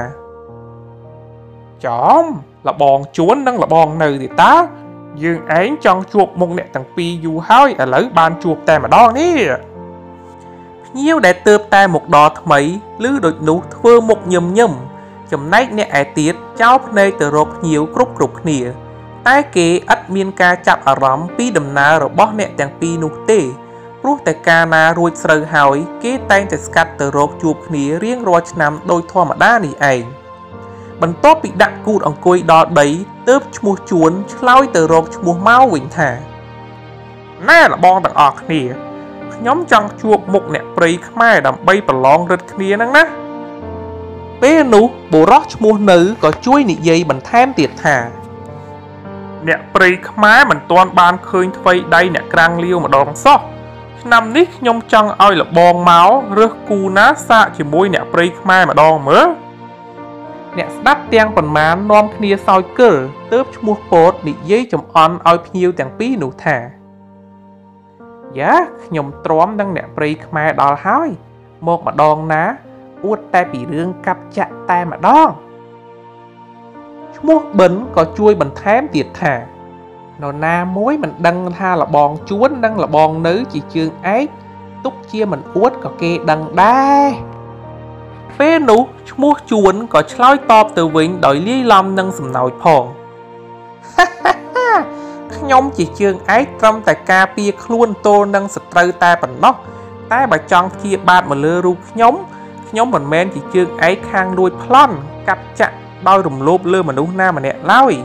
ចំលបងជួននិងលបងនៅទេតាយើងឯងចង់ជួបមុខអ្នកទាំងពីរយូរហើយឥឡូវបានជួបតែម្ដងនេះភ្ញៀវដែលទើបតែមកដល់ថ្មីឬដូចនោះធ្វើមុខញឹមញឹមចំណែកអ្នកឯទៀតចោលភ្នែកទៅរកភ្ញៀវគ្រប់គ្រប់គ្នាតែគេឥតមានការចាប់អារម្មណ៍ពីដំណើររបស់អ្នកទាំងពីរនោះទេព្រោះតែកាលណារួចស្រូវហើយគេតែងតែស្កាត់ទៅរកជួបគ្នារៀងរាល់ឆ្នាំដោយធម្មតានេះឯងបន្ទាប់ពីដាក់គូតអង្គុយដល់ដីទើបឈ្មោះជួនឆ្លើយទៅរកឈ្មោះមកវិញថាណែលបងទាំងអស់គ្នាខ្ញុំចង់ជួបមុខអ្នកព្រៃខ្មែរដើម្បីប្រឡងរឹតគ្នាហ្នឹងណាពេលនោះបុរសឈ្មោះនៅក៏ជួយនិយាយបន្ថែមទៀតថាអ្នកព្រៃខ្មែរមិនទាន់បានឃើញថ្វីដៃអ្នកក្រាំងលាវម្ដងសោះឆ្នាំនេះខ្ញុំចង់ឲ្យលបងមករើសគូណាសាកជាមួយអ្នកព្រៃខ្មែរម្ដងមើលអ្នកស្ដាប់ទាំងប៉ុន្មាននាំគ្នាសោយគិលទើបឈ្មោះពតនិយាយចំអន់ឲ្យភ្ញៀវទាំងពីរនោះថាយ៉ាខ្ញុំទ្រាំនឹងអ្នកព្រៃខ្មែរដល់ហើយមកម្ដងណាអួតតែពីរឿងកាប់ចាក់តែម្ដងឈ្មោះបិនក៏ជួយបន្ថែមទៀតថានរណាមួយមិនដឹងថាលបងជួននិងលបងនៅជាជើងឯកទុកជាមិនអួតក៏គេដឹងដែរពេលនោះឈ្មោះជួនក៏ឆ្លើយតបទៅវិញដោយលាយឡំនឹងសំណោចផងខ្ញុំជាជើងឯកត្រឹមតែការពារខ្លួនទល់នឹងសត្រូវតែប៉ុណ្ណោះតែបើចង់ព្យាបាទមកលើរូបខ្ញុំខ្ញុំមិនមែនជាជើងឯកខាងលួចប្លន់កាប់ចាក់ដោយរំលោភលើមនុស្សណាម្នាក់ឡើយ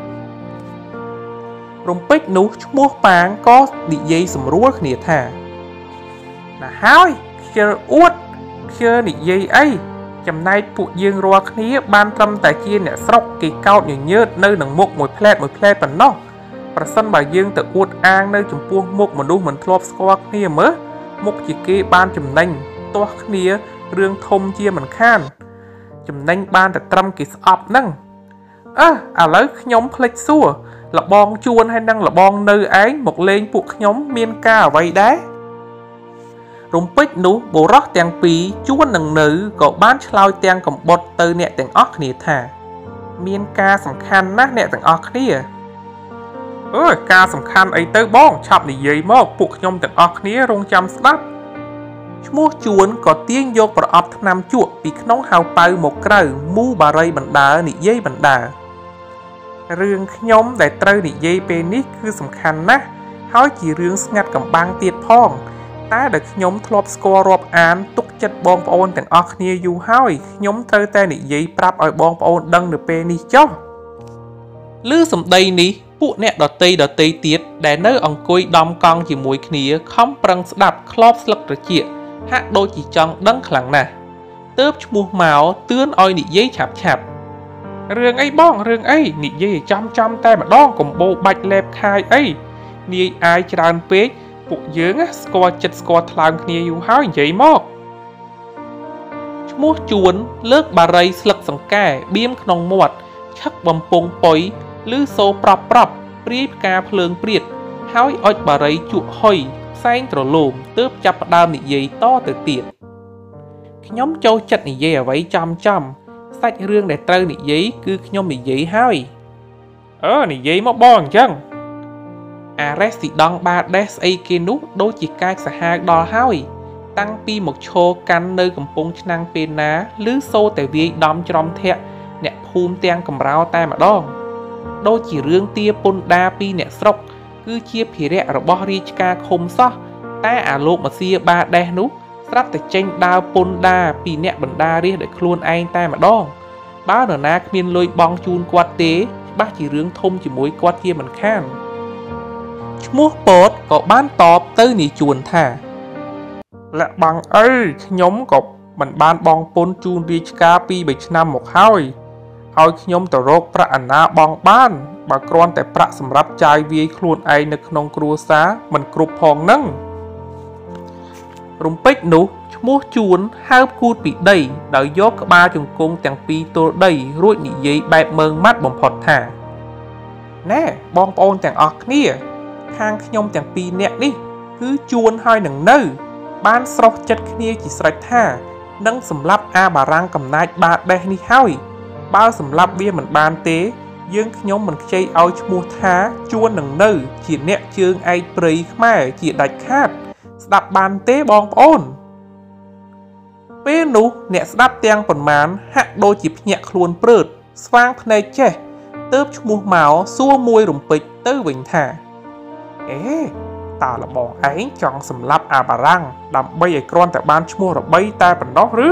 រំពេចនោះឈ្មោះប៉ាងក៏និយាយសម្រួលគ្នាថាណាហើយខ្ជិលអួតខ្ជិលនិយាយអីចំណែកពួកយើងរាល់គ្នាបានត្រឹមតែជាអ្នកស្រុកគេកោតញញើតនៅនឹងមុខមួយផ្លែតមួយផ្លែតប៉ុណ្ណោះប្រសិនបើយើងទៅអួតអាងនៅចំពោះមុខមនុស្សមិនធ្លាប់ស្គាល់គ្នាមើលមុខជាគេបានចំណេញទាស់គ្នារឿងធំជាមិនខានចំណេញបានតែត្រឹមគេស្អប់ហ្នឹងអើឥឡូវខ្ញុំភ្លេចសួរលបងជួនហើយនឹងលបងនៅឯងមកលេងពួកខ្ញុំមានការអ្វីដែររំពេចនោះបុរសទាំងពីរជួននឹងនៅក៏បានឆ្លើយទាំងកំបុតទៅអ្នកទាំងអស់គ្នាថាមានការសំខាន់ណាស់អ្នកទាំងអស់គ្នាអើយការសំខាន់អីទៅបងឆាប់និយាយមកពួកខ្ញុំទាំងអស់គ្នារងចាំស្ដាប់ឈ្មោះជួនក៏ទាញយកប្រអប់ថ្នាំជក់ពីក្នុងហៅប៉ៅមកក្រៅមូបារីបណ្ដានិយាយបណ្ដារឿងខ្ញុំដែលត្រូវនិយាយពេលនេះគឺសំខាន់ណាស់ហើយជារឿងស្ងាត់កំបាំងទៀតផងតែដែលខ្ញុំធ្លាប់ស្គាល់រាប់អានទុកចិត្តបងប្អូនទាំងអស់គ្នាយូរហើយខ្ញុំត្រូវតែនិយាយប្រាប់ឲ្យបងប្អូនដឹងនៅពេលនេះចុះឮសម្ដីនេះពួកអ្នកដតីដតីទៀតដែលនៅអង្គុយដំកង់ជាមួយគ្នាខំប្រឹងស្ដាប់ខ្លោបស្លឹកត្រចៀកហាក់ដូចជាចង់ដឹងខ្លាំងណាស់ទើបឈ្មោះមកទឿនឲ្យនិយាយឆាប់ឆាប់រឿងអីបងរឿងអីនិយាយឲ្យចំចំតែម្ដងកុំបោបាច់លេបខាយអីនាយអាយច្រើនពេកពួកយើងស្គាល់ចិត្តស្គាល់ថ្លើមគ្នាយូរហើយនិយាយមកឈ្មោះជួនលើកបារីស្លឹកសង្កែបៀមក្នុងមាត់ឆឹកបំពង់ប៉ុយឬសូប្រប់ប្រប់ព្រាយផ្កាភ្លើងព្រាតហើយអុចបារីជក់ហុយផ្សែងត្រឡោមទើបចាប់ផ្ដើមនិយាយតទៅទៀតខ្ញុំចូលចិត្តនិយាយអ្វីចំចំសាច់រឿងដែលត្រូវនិយាយគឺខ្ញុំនិយាយហើយអឺនិយាយមកបងអញ្ចឹងអារ៉េសស៊ីដង់បាដេសស្អីគេនោះដូចជាកាចសាហាវដល់ហើយតាំងពីមកឈរកាន់នៅកំពង់ឆ្នាំងពេលណាឬសូតែវាយដំច្រំធាក់អ្នកភូមិទាំងកំរោតែម្ដងដូចជារឿងទាពន្ធដាពីអ្នកស្រុកគឺជាភារៈរបស់រាជការឃុំសោះតែអាលោកម្សៀបាដេសនោះស្រាប់តែចេញដើរពន្ធដាពីអ្នកបណ្ដារាជដោយខ្លួនឯងតែម្ដងបើនរណាគ្មានលុយបង់ជូនគាត់ទេច្បាស់ជារឿងធំជាមួយគាត់ជាមិនខានឈ្មោះពតក៏បានតបទៅនាយជួនថាលាក់បាំងអើយខ្ញុំក៏មិនបានបង់ពន្ធជូនរាជការពីរបីឆ្នាំមកហើយហើយខ្ញុំទៅរកប្រាក់អាណាបង់បានបើគ្រាន់តែប្រាក់សម្រាប់ចាយវាយខ្លួនឯងនៅក្នុងគ្រួសារមិនគ្រប់ផងហ្នឹងរំពេចនោះឈ្មោះជួនហើបគូតពីដីដោយយកក្បាលជង្គង់ទាំងពីរទល់ដីរួចនិយាយបែបមើងម៉ាត់បំផុតថាណែបងប្អូនទាំងអស់គ្នាខាងខ្ញុំទាំងពីរនាក់នេះគឺជួនហើយនឹងនៅបានស្រោះចិត្តគ្នាជាស្រេចថានឹងសម្លាប់អាបារាំងកំណាចបាដេសនេះហើយបើសម្លាប់វាមិនបានទេយើងខ្ញុំមិនខ្ចីឲ្យឈ្មោះថាជួននឹងនៅជាអ្នកជើងឯកព្រៃខ្មែរជាដាច់ខាតស្ដាប់បានទេបងប្អូនពេលនោះអ្នកស្ដាប់ទាំងប៉ុន្មានហាក់ដូចជាភ្ញាក់ខ្លួនព្រឺតស្វាងភ្នែកចេះទើបឈ្មោះមកសួរមួយរំពេចទៅវិញថាអេតើលបងឯងចង់សម្លាប់អាបារាំងដើម្បីឲ្យគ្រាន់តែបានឈ្មោះរបីតែប៉ុណ្ណោះឬ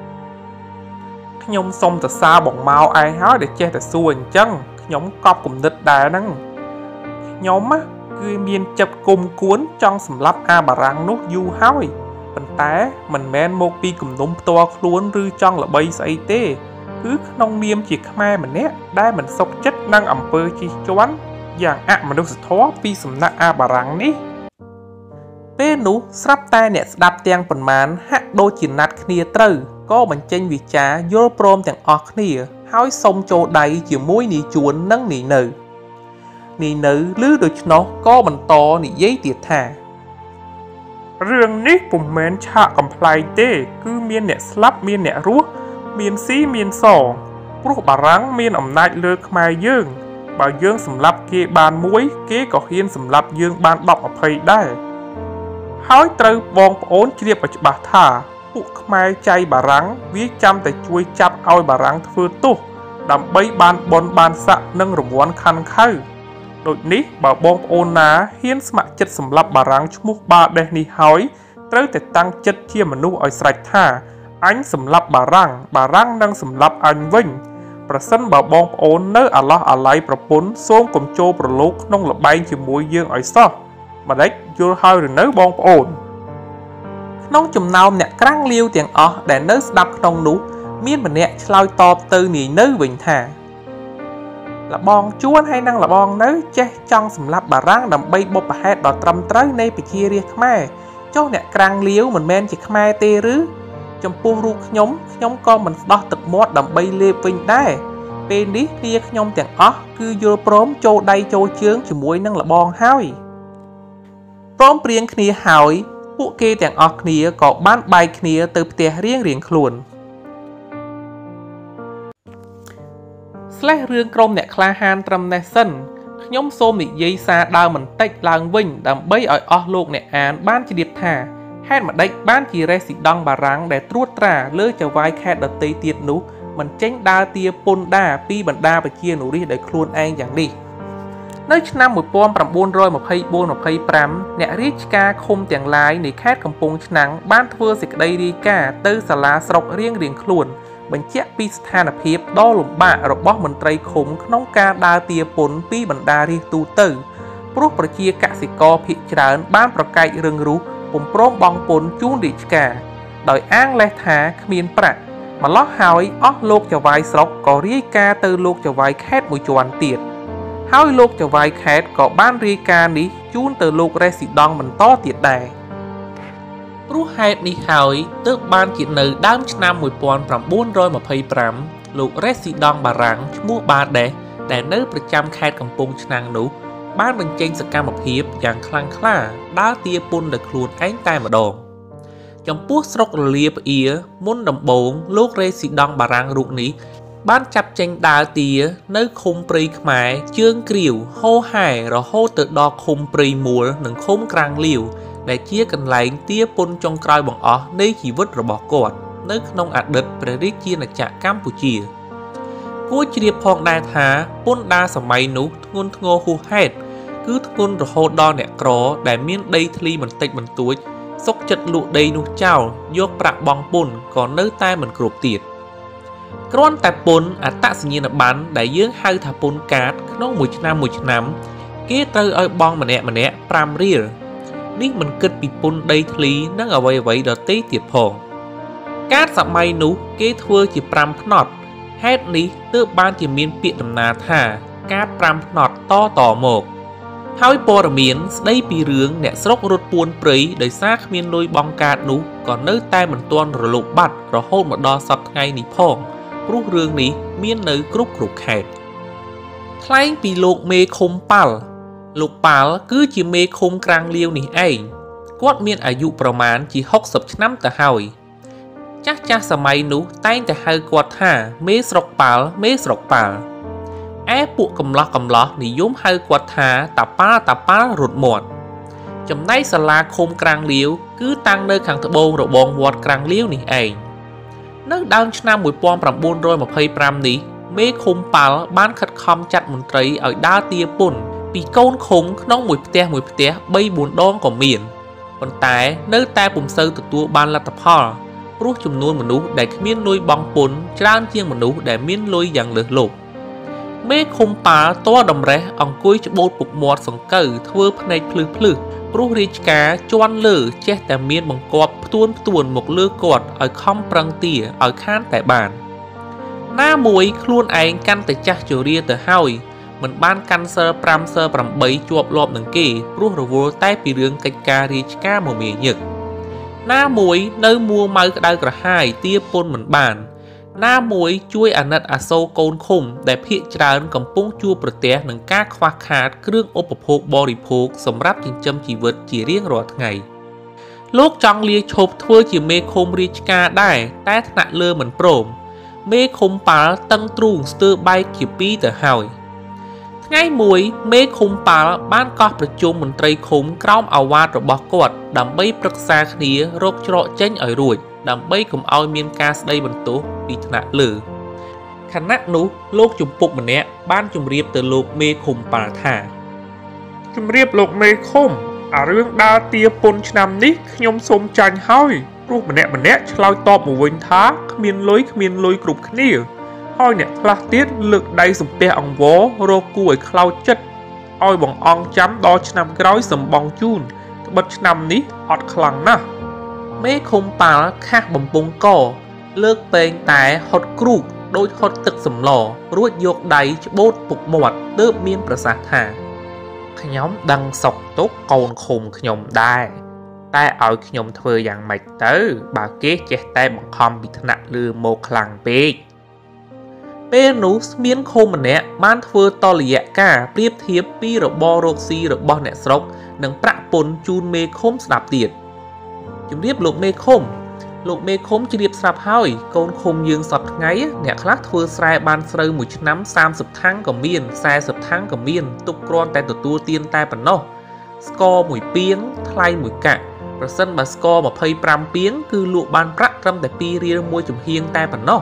ខ្ញុំសុំទៅសារបងមកឯងហើយដែលចេះតែសួរអញ្ចឹងខ្ញុំកប់គំនិតដែរហ្នឹងខ្ញុំគឺមានចិត្តគុំគួនចង់សម្លាប់អាបារាំងនោះយូរហើយប៉ុន្តែមិនមែនមកពីគំនុំផ្ទាល់ខ្លួនឬចង់ល្បីស្អីទេគឺក្នុងនាមជាខ្មែរម្នាក់ដែលមិនសុខចិត្តនឹងអំពើជិះជាន់យ៉ាងអមនុស្សធម៌ពីសំណាក់អាបារាំងនេះពេលនោះស្រាប់តែអ្នកស្ដាប់ទាំងប៉ុន្មានហាក់ដូចជាណាត់គ្នាត្រូវក៏បញ្ចេញវិចារយល់ព្រមទាំងអស់គ្នាហើយសុំចូលដៃជាមួយនាយជួននិងនាយនៅនាយនៅឮដូច្នោះក៏បន្តនិយាយទៀតថាเรื่องนี้ผมแม้นฉะกำไพลเต้คือเมียนเนี่ยสลับเมียนเนี่ยรู้เมียนซีเมียนสองพวกบารังเมียนอำนาจเลือกมาเยื่องบาเยื่องสำหรับเกบานมวยเกก็เฮียนสำหรับเยื่องบานดอกอภัยได้ห้อยเตยบองโอนเจียบปัจจุบันท่าพวกมาใจบารังวิจำแต่ช่วยจับเอาบารังเฟื่อตุดำใบบานบนบานสะนึ่งรวนคันเข้าโดยนี้บ่าวบองโอนาเฮียนสมัครจัดสำหรับบารังชมุกบาเดนี่หอยเตยแต่ตั้งจัดเทียมนุษย์อ้อยสายท่าอันสำหรับบารังบารังนั่งสำหรับอันวิ่งประสันบ่าวบองโอนเนื้ออะไรอะไรประปุนส้มกลมโจประลุกน้องละใบจิมวยเยื่ออ้อยซอมาได้ยูหอยหรือเนื้อบองโอนน้องจุ่มนาวเนี่ยกลางเลี้ยวเตียงอ๋อแต่เนื้อดับน้องนุมีนมันเนี่ยชลอยตอบตือหนีเนื้อวิ่งท่าละบองชวนให้นั่งละบองเนื้อเจ๊จังสำหรับบารังดำใบบปะแฮดดอตรำเตยในปิเชียเรียกแม่เจ้าเนี่ยกลางเลี้ยวเหมือนแมนจิกแม่เตหรือจำปูรูขยมขยมก็มันดอตึกมอดดำใบเล็บวิ่งได้เป็นดิเรียขยมเตียงอ๋อคือโยพร้อมโจใดโจเชื้องจมวยนั่งละบองห้อยพร้อมเปลี่ยนขณีหอยผู้เกแต่งออกเนียก็บ้านใบเนียเติบเตะเรียงเรียงขลุ่นสไลเรื่องกรมเนี่ยคลาฮานตรำเนสันขย่มโซมนิยัยซาดาวเหมือนเต็กลางวิ่งดำใบอ่อยออกโลกเนี่ยอ่านบ้านจีเดียบท่าแฮดมาได้บ้านจีเรสิดองบารังแต่ตรวจตราเลือจะไว้แค่ดัตเตยเตียดนุมันเจ้งดาเตียปนดาปีบันดาไปเชียหนูรีได้คลุนเองอย่างดีในชนำหมวยปอมปรำบุญรอยมาเพย์บุญมาเพย์ปรำเนี่ยริชกาคมเตียงลายในแคดกำปงฉนังบ้านทัวร์สิกไดรีกาเตอร์สลาสรกเรียงเรียงคลุนบัญเจปีสถานเพียบดอหลุมบะระบบมันไตรขมขนมกาดาเตียปนปีบันดาเรียตูเตอร์ปลุกประเชียกสิกรพิจารณ์บ้านประกายเริงรู้ผมพร้อมบองปนจูนดิชกาโดยอ้างและหาขมีนประมาล้อหายอ้อโลกจะไว้สรกก็เรียกาเตอร์โลกจะไว้แคดมวยจวนเตียดหายโลกจะไว้แคดก็บ้านเรียกานี้จูนเตอร์โลกเรสิดองมันต่อเตียดได้รู้เหตุนี้หายเติบบ้านจิตเนอด้ามชนามมวยปอนปรำบุญรอยมาเพย์ปรำลูกเรสิดองบารังชมูบาเดแต่เนื้อประจำแคดกำปงชนางหนูบ้านมันเจงสกรรมเพียบอย่างคลั่งคล้าดาวเตียปุ่นเดคลูนไอ้ตายมาดองจำพวกสกเลียบเอียมุ่นดำบงลูกเรสิดองบารังรูนี้บ้านจับเจงดาวเตียเนื้อคมปรีขมายเชื่องกริ้วโห่หายเราโห่เติร์ดอคมปรีมัวหนึ่งคมกลางเลี้ยวได้เชี่ยกันไหลเตี้ยปนจงกลายบังอ๋อในชีวิตระบอกกอดนึกนองอัดเด็ดประดิษฐ์เจียนจากกัมพูชีกู้เชียพองได้ท้าปนดาสมัยนุงุนงอหูเฮดคือทงุนระโหดอเนี่ยกรอได้เมียนได้ทลีเหมือนเต็กเหมือนตัวซกจัดลุได้นุเจ้ายกประบองปนก่อนเนื้อใต้เหมือนกรุบตีดกรอนแต่ปนอัตตะสัญญาบันได้เยื่อให้ถาปนกาดน้องมวยชนะมวยชนะเกตเตอร์เอาบองมาเนี่ยมาเนี่ยปรามเรียนี่มันเกิดปีปนได้ทลีนั่งเอาไว้ไว้ดอตีติดพองการสมัยนุเกทเวอร์จีปรามพนอดแฮดนี้เติบบ้านจีมีนเปียดำนาท่าการปรามพนอดต่อต่อหมกเท้าปอร์เมียนได้ปีเรืองเนี่ยสกรถปวนปรีโดยซากเมียนลอยบองการนุก่อนเนื้อใต้เหมือนตัวระลุบัดระโหดมาดอสับไงนี่พองรูปเรืองนี้เมียนเนื้อกรุบกรุบแขกคล้ายปีโลกเมคมปัลลูกปาลคือจีเมคมกลางเลี้ยวนี่เองกวดเมียนอายุประมาณจีหกสิบน้ำแต่หอยจักจักสมัยนู้แต่งแต่หอยกวดท่าเมสรกปาลเมสรกปาลแอบปุกกำลักกำลักนิยมหอยกวดท่าตาป้าตาป้าหลุดหมดจำได้สลาคมกลางเลี้ยวคือตั้งเนื้อขังตะโบงระบองวอดกลางเลี้ยวนี่เองเนื้อดาวชนะมวยปอมปรำบุญโรยมาเพย์ปรำนี้เมคมปาลบ้านขัดคำจัดมนตรีเอาดาเตียปุ่นปีโกนคงน้องมวยเตะมวยเตะใบบุญดองของเมียนคนตายเนื้อแต่ปุ่มเซอร์ตัวบ้านลัตพ่อรู้จำนวนมนุษย์ได้เมียนลอยบองปุ่นจานเชียงมนุษย์ได้เมียนลอยอย่างเลือดหลบเมฆคมป่าตัวดำแร่อังกุยจะโบดปุกมอดสังเกตเทือพนัยพลือพลือรู้ริจกาจวนเลือเจ๊แต่เมียนบังกอบตัวนตัวนหมกเลือกอดเอาคำปรังเตี่ยเอาข้านแต่บานหน้ามวยคล้วนไอกันแต่จักจูเรียแต่ห้อยเหมือนบ้านกันเซอร์ปรำเซอร์ปรำใบจวบรอบหนังเกรู้ระวัวใต้ปีเรืองกิจการริจกาโมเมียหยึกหน้ามวยเนื้อมัวไม้กระไดกระหายเตี้ยปนเหมือนบานหน้ามวยช่วยอนัตอาโซโกนคมแต่พิจารณ์กับปุ้งจูประเทศหนังก้าควักขาดเครื่องอุปโภคบริโภคสำหรับจิงจำชีวิตจีเรียงรอดไงលោកចង់លាឈប់ធ្វើជាមេឃុំរាជការដែរតែថ្នាក់លើមិនព្រមមេឃុំប៉ាល់តឹងទ្រូងស្ទើរបែកជាពីរទៅហើយថ្ងៃមួយមេឃុំប៉ាល់បានកោះប្រជុំមន្ត្រីឃុំក្រោមអាវ៉ាតរបស់គាត់ដើម្បីប្រឹក្សាគ្នារកច្រកចេញឲ្យរួចដើម្បីកុំឲ្យមានការស្ដីបន្ទោសពីថ្នាក់លើខណៈនោះលោកជំពក់ម្នាក់បានជម្រាបទៅលោកមេឃុំប៉ាល់ថាជម្រាបលោកមេឃុំអារឿងដើរទាពន្ធឆ្នាំនេះខ្ញុំសូមចាញ់ហើយព្រោះម្នាក់ម្នាក់ឆ្លើយតបមកវិញថាគ្មានលុយគ្មានលុយគ្រប់គ្នាហើយអ្នកខ្លះទៀតលើកដៃសំពះអង្វររកគួរឲ្យខ្លោចចិត្តឲ្យបងអង្គចាំដល់ឆ្នាំក្រោយសម្បងជូនត្បិតឆ្នាំនេះអត់ខ្លាំងណាស់មេឃុំប៉ាល់ខាស់បំពង់កលើកពេងតែហត់គ្រូកដូចហត់ទឹកសម្លរួចយកដៃច្បូតពុកមាត់ទើបមានប្រសាសន៍ថាខ្ញុំដឹងសុខទុក្ខកូនឃុំខ្ញុំដែរតែឲ្យខ្ញុំធ្វើយ៉ាងម៉េចទៅបើគេចេះតែបង្ខំពីថ្នាក់លើមកខ្លាំងពេកពេលនោះស្មានឃុំម្នាក់បានធ្វើតលយៈការប្រៀបធៀបពីរបររកស៊ីរបស់អ្នកស្រុកនិងប្រាក់ពន្ធជូនមេឃុំស្ដាប់ទៀតជំរាបលោកមេឃុំលោកមេឃុំជ្រាបស្រាប់ហើយកូនឃុំយើងសប្តាហ៍ថ្ងៃអ្នកខ្លះធ្វើស្រែបានស្រូវមួយឆ្នាំសាមសិបថាំងក៏មានសែសិបថាំងក៏មានទុកគ្រាន់តែទទួលទានតែប៉ុណ្ណោះស្ករមួយពាងថ្លៃមួយកាក់ប្រសិនបើស្ករម្ភៃប្រាំពាងគឺលក់បានប្រាក់ត្រឹមតែពីររៀលមួយចំហៀងតែប៉ុណ្ណោះ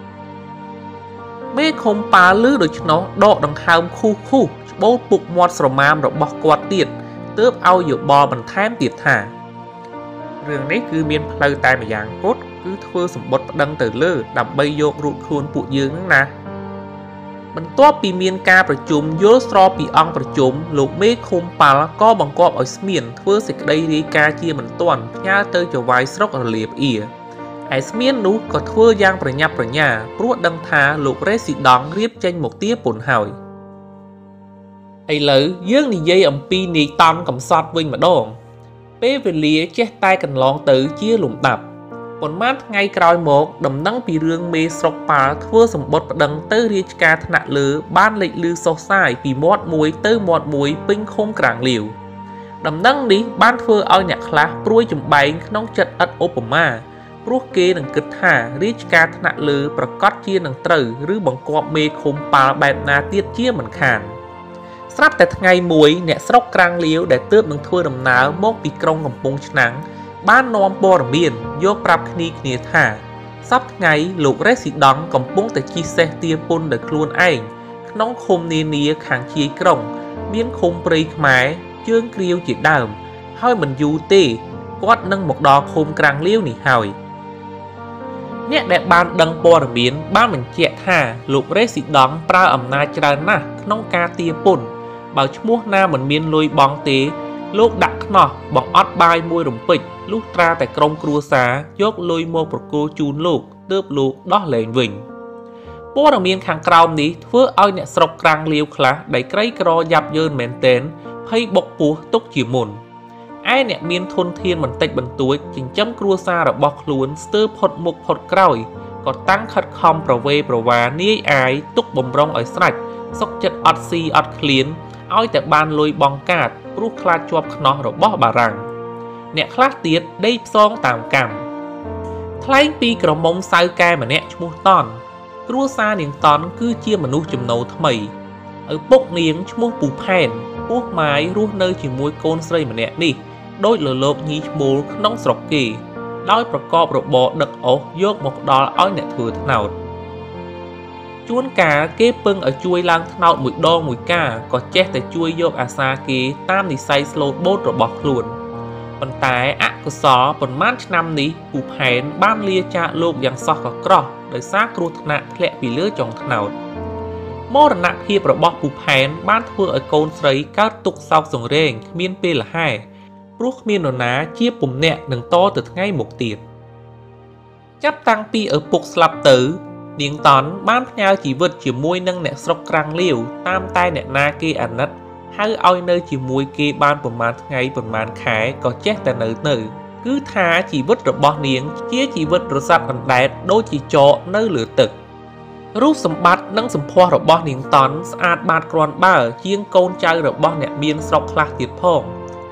មេឃុំប៉ាលឺដូច្នោះដកដង្ហើមខុសខុសច្បូតពុកមាត់ស្រមាមរបស់គាត់ទៀតទើបឲ្យយោបល់បន្ថែមទៀតថារឿងនេះគឺមានផ្លូវតែម្យ៉ាងគត់គឺធ្វើសម្បត្តិប្តឹងទៅលើដើម្បីយករួចខ្លួនពួកយើងហ្នឹងណាបន្ទាប់ពីមានការប្រជុំយល់ស្របពីអង្គប្រជុំលោកមេឃុំប៉ាល់ក៏បង្គាប់ឲ្យស្មានធ្វើសេចក្តីរាយការណ៍ជាបន្ទាន់ផ្ញើទៅចៅហ្វាយស្រុករលាបអៀឯស្មាននោះក៏ធ្វើយ៉ាងប្រញាប់ប្រញាល់ព្រោះដឹងថាលោករេស៊ីដង់រៀបចេញមកទាពន្ធហើយឥឡូវយើងនិយាយអំពីនាយតន់កំសត់វិញម្ដងពេលវេលាចេះតែកន្លងទៅជាលំដាប់ប៉ុន្មានថ្ងៃក្រោយមកដំណឹងពីរឿងមេស្រុកប៉ាល់ធ្វើសម្បត្តិប្តឹងទៅរាជការថ្នាក់លើបានលេចឮសុសសាយពីមាត់មួយទៅមាត់មួយពេញឃុំក្រាំងលាវដំណឹងនេះបានធ្វើឲ្យអ្នកខ្លះព្រួយចម្បែងក្នុងចិត្តឥតឧបមាព្រោះគេនឹងគិតថារាជការថ្នាក់លើប្រកាសជានឹងត្រូវឬបង្គាប់មេឃុំប៉ាល់បែបណាទៀតជាមិនខានស្រាប់តែថ្ងៃមួយអ្នកស្រុកក្រាំងលាវដែលទើបនឹងធ្វើដំណើរមកពីក្រុងកំពង់ឆ្នាំងបាននាំព័ត៌មានយកប្រាប់គ្នាគ្នាថាសប្តាហ៍ថ្ងៃលោករេស៊ីដង់កំពុងតែជិះសេះទាពន្ធដោយខ្លួនឯងក្នុងឃុំនានាខាងជាយក្រុងមានឃុំព្រៃខ្មែរជើងគ្រាវជាដើមហើយមិនយូរទេគាត់នឹងមកដល់ឃុំក្រាំងលាវនេះហើយអ្នកដែលបានដឹងព័ត៌មានបានបញ្ជាក់ថាលោករេស៊ីដង់ប្រើអំណាចច្រើនណាស់ក្នុងការទាពន្ធបើឈ្មោះណាមិនមានលុយបង់ទេលោកដាក់ខ្នោះបង្អត់បាយមួយរំពេចលុះត្រាតែក្រុមគ្រួសារយកលុយមកប្រគល់ជូនលោកទើបលោកដោះលែងវិញព័ត៌មានខាងក្រោមនេះធ្វើឲ្យអ្នកស្រុកក្រាំងលាវខ្លះដែលក្រីក្រយ៉ាប់យ៉ឺនមែនទែនភ័យបុកពោះទុកជាមុនឯអ្នកមានធនធានបន្តិចបន្តួចចិញ្ចឹមគ្រួសាររបស់ខ្លួនស្ទើរផុតមុខផុតក្រោយក៏តាំងខិតខំប្រវេប្រវានាយអាយទុកបំរុងឲ្យស្រេចសុកចិត្តអត់ស៊ីអត់ឃ្លានឲ្យតែបានលុយបង់កាតព្រោះខ្លាចជាប់ខ្នោះរបស់បារាំងអ្នកខ្លះទៀតដេកផ្សងតាមកម្មថ្លែងពីក្រមុំសៅកែម្នាក់ឈ្មោះតន់គ្រួសារនាងតន់គឺជាមនុស្សចំណូលថ្មីឪពុកនាងឈ្មោះពូផែនពោះម៉ាយរស់នៅជាមួយកូនស្រីម្នាក់នេះដោយលលោកញីឈ្មោលក្នុងស្រុកគេដោយប្រកបរបរដឹកអុសយកមកផ្ដល់ឲ្យអ្នកធ្វើត្នោតជួនកាលគេពឹងឲ្យជួយឡើងត្នោតមួយដងមួយកាក៏ចេះតែជួយយកអាសាគេតាមនិស័យស្លូតបូតរបស់ខ្លួនប៉ុន្តែអកុសលប៉ុន្មានឆ្នាំនេះពូផែនបានលាចាកលោកយ៉ាងសោះក៏ក្រោះដោយសារគ្រោះថ្នាក់ធ្លាក់ពីលើចុងត្នោតមរណភាពរបស់ពូផែនបានធ្វើឲ្យកូនស្រីកើតទុក្ខសោកសង្រេងគ្មានពេលលហែព្រោះគ្មាននរណាជាពុំអ្នកនឹងតទៅថ្ងៃមុខទៀតចាប់តាំងពីឪពុកស្លាប់ទៅនាងតន់បានផ្ញើជីវិតជាមួយនឹងអ្នកស្រុកក្រាំងលាវតាមតែអ្នកណាគេអាណិតហៅឲ្យនៅជាមួយគេបានប្រមាណថ្ងៃប្រមាណខែក៏ចេះតែនៅនៅគឺថាជីវិតរបស់នាងជាជីវិតរស័ព្ទអណ្ដែតដូចជាចកនៅលើទឹករូបសម្បត្តិនិងសម្ផស្សរបស់នាងតន់ស្អាតបាតគ្រាន់បើជាងកូនចៅរបស់អ្នកមានស្រុកខ្លះទៀតផង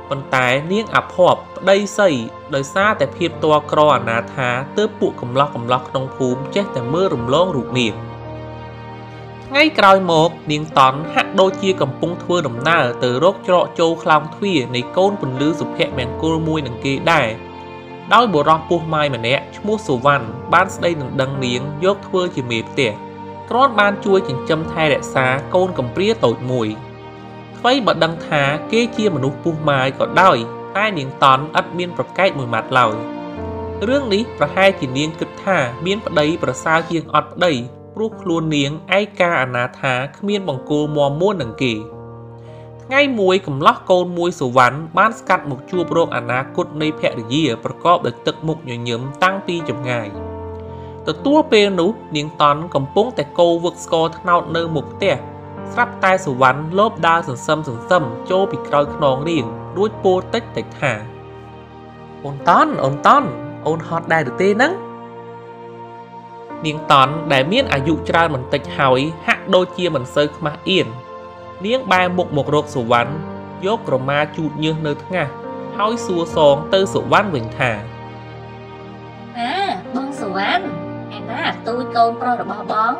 ប៉ុន្តែនាងអភ័ព្វប្តីសីដោយសារតែភាពតរក្រអនាថាទើបពួកកំឡោះកំឡោះក្នុងភូមិចេះតែមើលរំលងរូបនាងថ្ងៃក្រោយមកនាងតន់ហាក់ដូចជាកំពុងធ្វើដំណើរទៅរកច្រកចូលខ្លោងទ្វារនៃកូនពន្លឺសុភមង្គលមួយនឹងគេដែរដោយបុរសពោះម៉ាយម្នាក់ឈ្មោះសុវណ្ណបានស្ដីដណ្ដឹងនាងយកធ្វើជាមេផ្ទះគ្រាន់បានជួយចិញ្ចឹមថែរក្សាកូនកំព្រាតូចមួយថ្មីបើដឹងថាគេជាមនុស្សពោះម៉ាយក៏ដោយតែនាងតន់ឥតមានប្រកែកមួយម៉ាត់ឡើយរឿងនេះប្រហែលជានាងគិតថាមានប្តីប្រសើរជាងអត់ប្តីព្រោះខ្លួននាងឯកាអនាថាគ្មានបង្គោលមាំមួននឹងគេថ្ងៃមួយកំឡោះកូនមួយសុវណ្ណបានស្កាត់មកជួបរកអនាគតនៃភរិយាប្រកបដោយទឹកមុខញញឹមតាំងពីចម្ងាយទទួលពេលនោះនាងតន់កំពុងតែកោវឹកស្គរត្នោតនៅមុខផ្ទះស្រាប់តែសុវណ្ណលបដើរសន្សឹមសន្សឹមចូលពីក្រោយខ្នងនាងរួចពោលតិចតិចថាអូនតន់អូនតន់អូនហត់ដែរទេហ្នឹងនាងតន់ដែលមានអាយុច្រើនបន្តិចហើយហាក់ដូចជាមិនសូវខ្មាស់អៀននាងបែរមុខមករកសុវណ្ណយកក្រមាជូតញើសនៅថ្ងាសហើយសួរសងទៅសុវណ្ណវិញថាអាបងសុវណ្ណឯណាទូចកូនប្រុសរបស់បង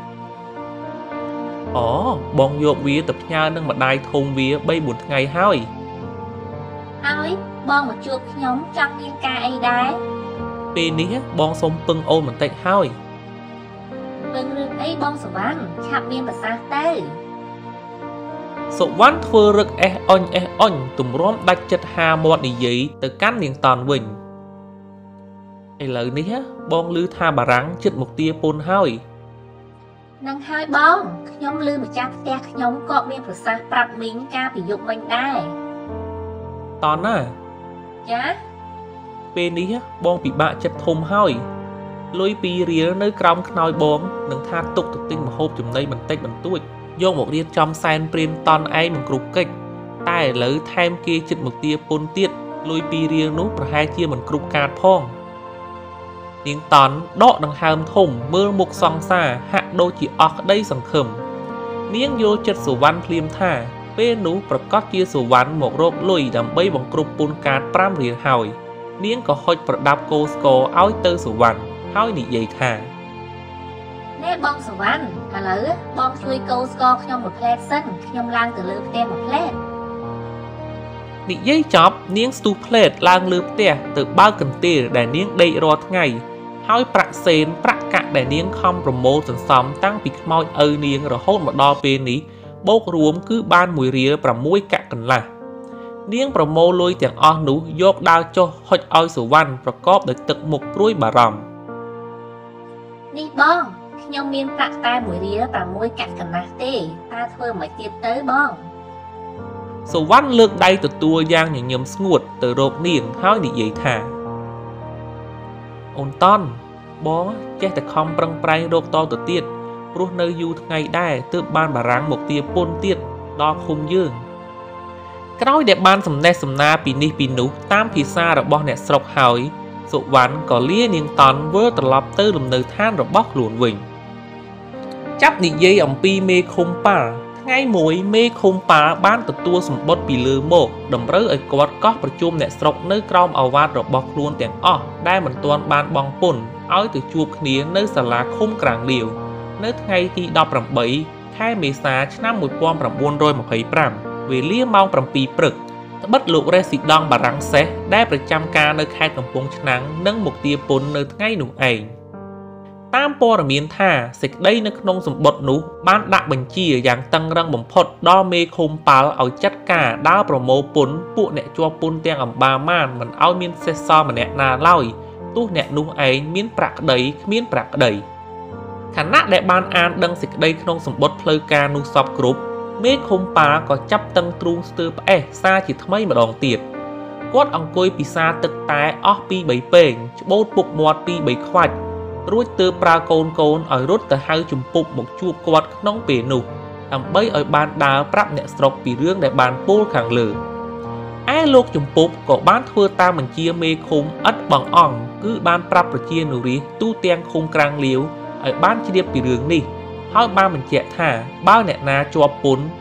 អូបងយកវាទៅផ្ញើនឹងម្ដាយធំវាបីបួនថ្ងៃហើយហើយបងមកជួបខ្ញុំចង់មានការអីដែរពេលនេះបងសុំពឹងអូនបន្តិចហើយពឹងរឿងអីបងសុវណ្ណឆាប់មានប្រសាសន៍ទៅសុវណ្ណធ្វើរឹកអេះអុញអេះអុញទម្រាំដាច់ចិត្តហាមាត់និយាយទៅកាន់នាងតន់វិញឥឡូវនេះបងឮថាបារាំងចិត្តមកទាពុនហើយនឹងហើយបងខ្ញុំឮម្ចាស់ផ្ទះខ្ញុំក៏មានប្រសាសន៍ប្រាប់មីងកាលពីយប់មិញដែរតន់ណាចាពេលនេះបងពិបាកចិត្តធំហើយលុយពីររៀលនៅក្រោមខ្នើយបងនឹងថាទុកទៅទិញម្ហូបចំណីបន្តិចបន្តួចយកមករៀបចំសែនព្រានតន់ឯងមិនគ្រប់កិច្ចតែឥឡូវថែមគេចិត្តមកទាពុនទៀតលុយពីររៀលនោះប្រហែលជាមិនគ្រប់កាតផងនាងតន់ដកដង្ហើមធំមើលមុខសង្សារហាក់ដូចជាអស់ក្តីសង្ឃឹមនាងយល់ចិត្តសុវណ្ណភ្លាមថាពេលនោះប្រកាសជាសុវណ្ណមករកលុយដើម្បីបង្គ្រប់ពុនកាតប្រាំរៀលហើយនាងក៏ហុចប្រដាប់គោស្គរឲ្យទៅសុវណ្ណហើយនិយាយថាណែបងសុវណ្ណឥឡូវបងជួយកោស្គរខ្ញុំមួយផ្លែតសិនខ្ញុំឡើងទៅលើផ្ទះមួយផ្លែតនិយាយចប់នាងស្ទុះផ្លែតឡើងលើផ្ទះទៅបើកកន្ទេលដែលនាងដេករាល់ថ្ងៃហើយប្រាក់សេនប្រាក់កាក់ដែលនាងខំប្រមូលសន្សំតាំងពីខ្មោចឪនាងរហូតមកដល់ពេលនេះបូករួមគឺបានមួយរៀលប្រាំមួយកាក់កន្លះនាងប្រមូលលុយទាំងអស់នោះយកដើរចុះហុចឲ្យសុវណ្ណប្រកបដោយទឹកមុខព្រួយបារម្ភនេះបងខ្ញុំមានប្រាក់តែមួយរៀលប្រាំមួយកាក់កន្លះទេតើធ្វើមិនទៀតទៅបងសុវណ្ណលើកដៃទទួលយ៉ាងញញឹមស្ងួតទៅរកនាងហើយនិយាយថាអូនតន់បងចេះតែខំប្រឹងប្រែងរកតទៅទៀតព្រោះនៅយូរថ្ងៃដែរទើបបានបារាំងមកទាពុនទៀតដល់ឃុំយើងក្រោយដែលបានសំណេះសំណាលពីនេះពីនោះតាមភាសារបស់អ្នកស្រុកហើយសុវណ្ណក៏លានាងតន់វិលត្រឡប់ទៅលំនៅឋានរបស់ខ្លួនវិញចាប់និយាយអំពីមេឃុំប៉ាល់ថ្ងៃមួយមេឃុំប៉ាល់បានទទួលសម្បត្តិពីលើមកតម្រូវឲ្យគាត់កោះប្រជុំអ្នកស្រុកនៅក្រោមអាវ៉ាតរបស់ខ្លួនទាំងអស់ដែលមិនទាន់បានបង់ពន្ធឲ្យទៅជួបគ្នានៅសាលាឃុំក្រាំងលាវនៅថ្ងៃទីដប់ប្រាំបីខែមេសាឆ្នាំមួយពាន់ប្រាំបួនរយម្ភៃប្រាំវេលាម៉ោងប្រាំពីរព្រឹកត្បិតលោករេស៊ីដង់បារាំងសេះដែលប្រចាំការនៅខេត្តកំពង់ឆ្នាំងនិងមកទាពុននៅថ្ងៃនោះឯងតាមព័ត៌មានថាសេចក្តីនៅក្នុងសម្បត្តិនោះបានដាក់បញ្ជាយ៉ាងតឹងរឹងបំផុតដល់មេឃុំប៉ាល់ឲ្យចាត់ការដើរប្រមូលពន្ធពួកអ្នកជាប់ពន្ធទាំងអម្បាលម៉ានមិនឲ្យមានសេះសល់ម្នាក់ណាឡើយទោះអ្នកនោះឯងមានប្រាក់ក្តីគ្មានប្រាក់ក្តីខណៈដែលបានអានដឹងសេចក្តីក្នុងសម្បត្តិផ្លូវការនោះសពគ្រប់មេឃុំប៉ាល់ក៏ចាប់តឹងទ្រូងស្ទើផ្អេសសារជាថ្មីម្ដងទៀតគាត់អង្គុយពិសាទឹកតែអស់ពីបីពេងច្បូតពុកមាត់ពីបីខ្វាច់រួចទើបប្រើកូនកូនឲ្យរត់ទៅហៅជំពប់មកជួបគាត់ក្នុងពេលនោះដើម្បីឲ្យបានដើរប្រាប់អ្នកស្រុកពីរឿងដែលបានពោលខាងលើឯលោកជំពប់ក៏បានធ្វើតាមបញ្ជាមេឃុំឥតបងអង្គគឺបានប្រាប់ប្រជានុរាស្ត្រទូទាំងឃុំក្រាំងលាវឲ្យបានជ្រាបពីរឿងនេះហើយបានបញ្ជាក់ថាបើអ្នកណាជាប់ពន្ធ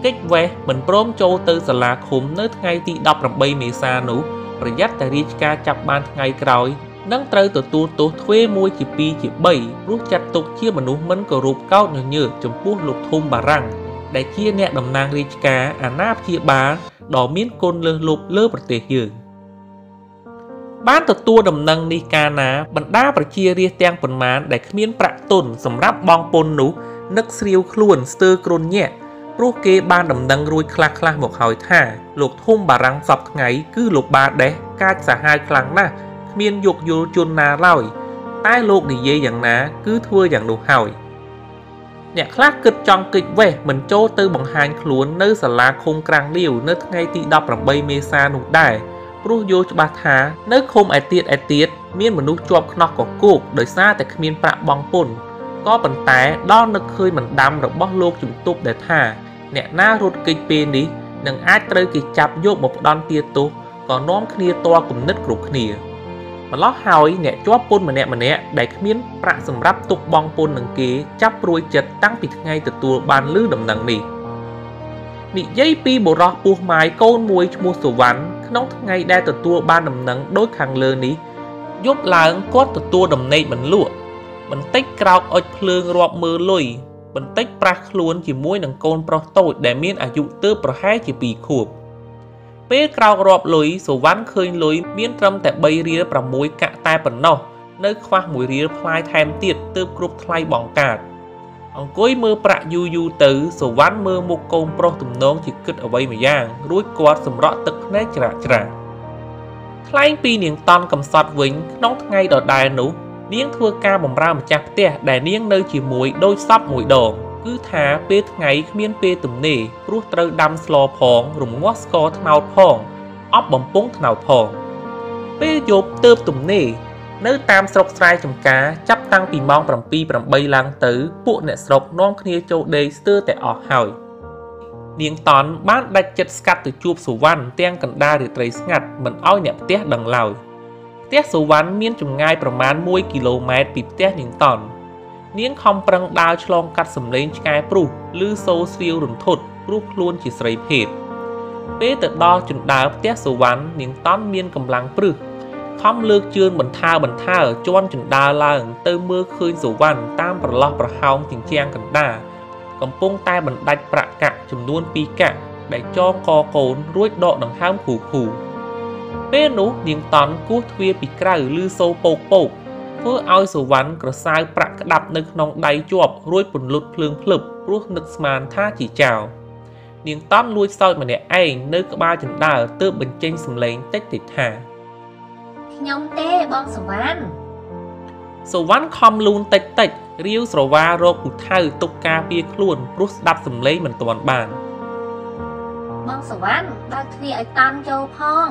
កិច្ចវេះមិនព្រមចូលទៅសាលាឃុំនៅថ្ងៃទីដប់ប្រាំបីមេសានោះប្រយ័ត្នតែរាជការចាប់បានថ្ងៃក្រោយនឹងត្រូវទទួលទោសទ្វេមួយជាពីរជាបីព្រោះចាត់ទុកជាមនុស្សមិនគោរពកោតញញើសចំពោះលោកធំបារាំងដែលជាអ្នកតំណាងរាជការអាណាព្យាបាលដ៏មានគុណលើសលប់លើប្រទេសយើងបានទទួលដំណឹងនេះកាលណាបណ្ដាប្រជារាស្ត្រទាំងប៉ុន្មានដែលគ្មានប្រាក់ទុនសម្រាប់បង់ពន្ធនោះនឹកស្រាវខ្លួនស្ទើរគ្រុនញាក់ព្រោះគេបានដំណឹងរួចខ្លះខ្លះមកហើយថាលោកធំបារាំងសពថ្ងៃគឺលោកបាដេសកាចសាហាវខ្លាំងណាស់គ្មានយោគយល់ជនណាឡើយតែលោកនិយាយយ៉ាងណាគឺធ្វើយ៉ាងនោះហើយអ្នកខ្លះគិតចង់គេចវេះមិនចូលទៅបង្ហាញខ្លួននៅសាលាឃុំក្រាំងលាវនៅថ្ងៃទីដប់ប្រាំបីមេសានោះដែរព្រោះយល់ច្បាស់ថានៅឃុំឯទៀតឯទៀតមានមនុស្សជាប់ខ្នោះកគោកដោយសារតែគ្មានប្រាក់បង់ពន្ធក៏ប៉ុន្តែដល់នឹកឃើញមិនដាំរបស់លោកជំទប់ដែលថាអ្នកណារត់គេចពេលនេះនឹងអាចត្រូវគេចាប់យកមកផ្ដន់ទាទោសក៏នាំគ្នាតគំនិតគ្រប់គ្នាម្ល៉េះហើយអ្នកជាប់ពន្ធម្នាក់ម្នាក់ដែលគ្មានប្រាក់សម្រាប់ទុកបង់ពន្ធនឹងគេចាប់ព្រួយចិត្តតាំងពីថ្ងៃទទួលបានឮដំណឹងនេះនិយាយពីបុរសពោះម៉ាយកូនមួយឈ្មោះសុវណ្ណក្នុងថ្ងៃដែលទទួលបានដំណឹងដូចខាងលើនេះយប់ឡើងគាត់ទទួលដំណេកមិនលក់បន្តិចក្រោកអុចភ្លើងរាប់មើលលុយបន្តិចប្រាស់ខ្លួនជាមួយនឹងកូនប្រុសតូចដែលមានអាយុទើបប្រហែលជាពីរខួបពេលក្រោករាប់លុយសុវណ្ណឃើញលុយមានត្រឹមតែបីរៀលប្រាំមួយកាក់តែប៉ុណ្ណោះនៅខ្វះមួយរៀលផ្លាយថែមទៀតទើបគ្រប់ថ្លៃបង្កើតអង្គុយមើលប្រាក់យូរយូរទៅសុវណ្ណមើលមុខកូនប្រុសទំនងជាគិតអ្វីម្យ៉ាងរួចគាត់សម្រក់ទឹកភ្នែកច្រាក់ច្រាក់ថ្លែងពីនាងតន់កំសត់វិញក្នុងថ្ងៃដដែលនោះនាងធ្វើការបម្រើម្ចាស់ផ្ទះដែលនាងនៅជាមួយដូចសពមួយដងគឺថាពេលថ្ងៃគ្មានពេលទំនេរព្រោះត្រូវដាំស្លផងរងាស់ស្ករត្នោតផងអប់បំពង់ត្នោតផងពេលយប់ទើបទំនេរនៅតាមស្រុកស្រែចំការចាប់តាំងពីម៉ោងប្រាំពីរ ប្រាំបីឡើងទៅពួកអ្នកស្រុកនាំគ្នាចូលដេកស្ទើរតែអស់ហើយនាងតន់បានដាច់ចិត្តស្កាត់ទៅជួបសុវណ្ណទាំងកណ្ដាលរាត្រីស្ងាត់មិនឲ្យអ្នកផ្ទះដឹងឡើយផ្ទះសុវណ្ណមានចម្ងាយប្រមាណមួយគីឡូម៉ែត្រពីផ្ទះនាងតន់នាងខំប្រឹងដើរឆ្លងកាត់សំឡេងឆ្កែព្រុសឬសូរស្រាវរន្ធត់ព្រោះខ្លួនជាស្រីភេទពេលទៅដល់ជណ្ដើរផ្ទះសុវណ្ណនាងតន់មានកម្លាំងព្រឹសខំលើកជើងបន្ថើបន្ថើជន់ជណ្ដើរឡើងទៅមើលឃើញសុវណ្ណតាមប្រឡោះប្រហោងជញ្ជាំងកណ្ដាលកំពុងតែបណ្ដាច់ប្រាក់កាក់ចំនួនពីរកាក់ដែលចងកកូនរួចដកដង្ហើមគូគូពេលនោះនាងតន់គោះទ្វារពីក្រៅឮសូរពោកពោកធ្វើឲ្យសុវណ្ណក្រសើប្រាក់ក្តាប់នៅក្នុងដៃជាប់រួចពន្លត់ភ្លើងភ្លឹបព្រោះនឹកស្មានថាជាចៅនាងតន់លួចសោចម្នាក់ឯងនៅក្បាលជណ្ដើរទើបបញ្ចេញសំឡេងតិចតិចថាខ្ញុំទេបងសុវណ្ណសុវណ្ណខំលូនតិចតិចរាវស្រវារកពូថៅទុកការពារខ្លួនព្រោះស្ដាប់សំឡេងមិនទាន់បានបងសុវណ្ណបើកទ្វារឲ្យតន់ចូលផង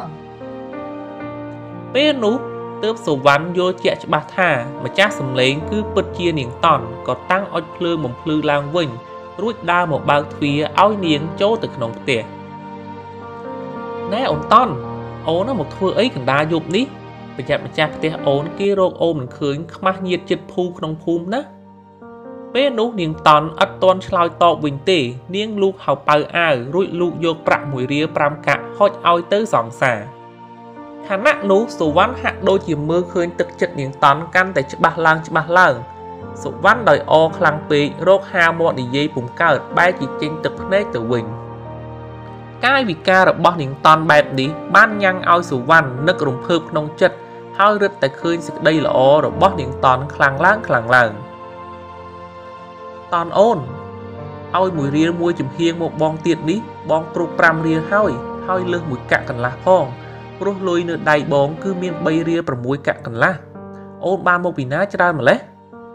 ពេលនោះទើបសុវណ្ណយល់ជាក់ច្បាស់ថាម្ចាស់សំឡេងគឺពិតជានាងតន់ក៏តាំងអុចភ្លើងបំភ្លឺឡើងវិញរួចដើរមកបើកទ្វារឲ្យនាងចូលទៅក្នុងផ្ទះណែអូនតន់អូនមកធ្វើអីកណ្ដាលយប់នេះប្រយ័ត្នម្ចាស់ផ្ទះអូនគេរកអូនមិនឃើញខ្មាស់ញាតចិត្តភូក្នុងភូមិណាពេលនោះនាងតន់អត់ទាន់ឆ្លើយតបវិញទេនាងលូកហៅប៉ៅអាវរួចលូកយកប្រាក់មួយរៀលប្រាំកាក់ហុចឲ្យទៅសង្សារខណៈនោះសុវណ្ណហាក់ដូចជាមើលឃើញទឹកចិត្តនាងតន់កាន់តែច្បាស់ឡើងច្បាស់ឡើងសុវណ្ណដោយអខ្លាំងពេករកហាមាត់និយាយពុំកើតបែរជាចេញទឹកភ្នែកទៅវិញកាយវិការរបស់នាងតន់បែបនេះបានញ៉ាំងឲ្យសុវណ្ណនឹករំភើបក្នុងចិត្តហើយរឹតតែឃើញសេចក្តីល្អរបស់នាងតន់ខ្លាំងឡើងខ្លាំងឡើងតន់អូនឲ្យមួយរៀលមួយចំហៀងមកបងទៀតនេះបងព្រុសប្រាំរៀលហើយហើយលើសមួយកាក់កន្លះផងព្រោះលុយនៅដៃបងគឺមានបីរៀលប្រាំមួយកាក់កន្លះអូនបានមកពីណាច្រើនម្ល៉េះ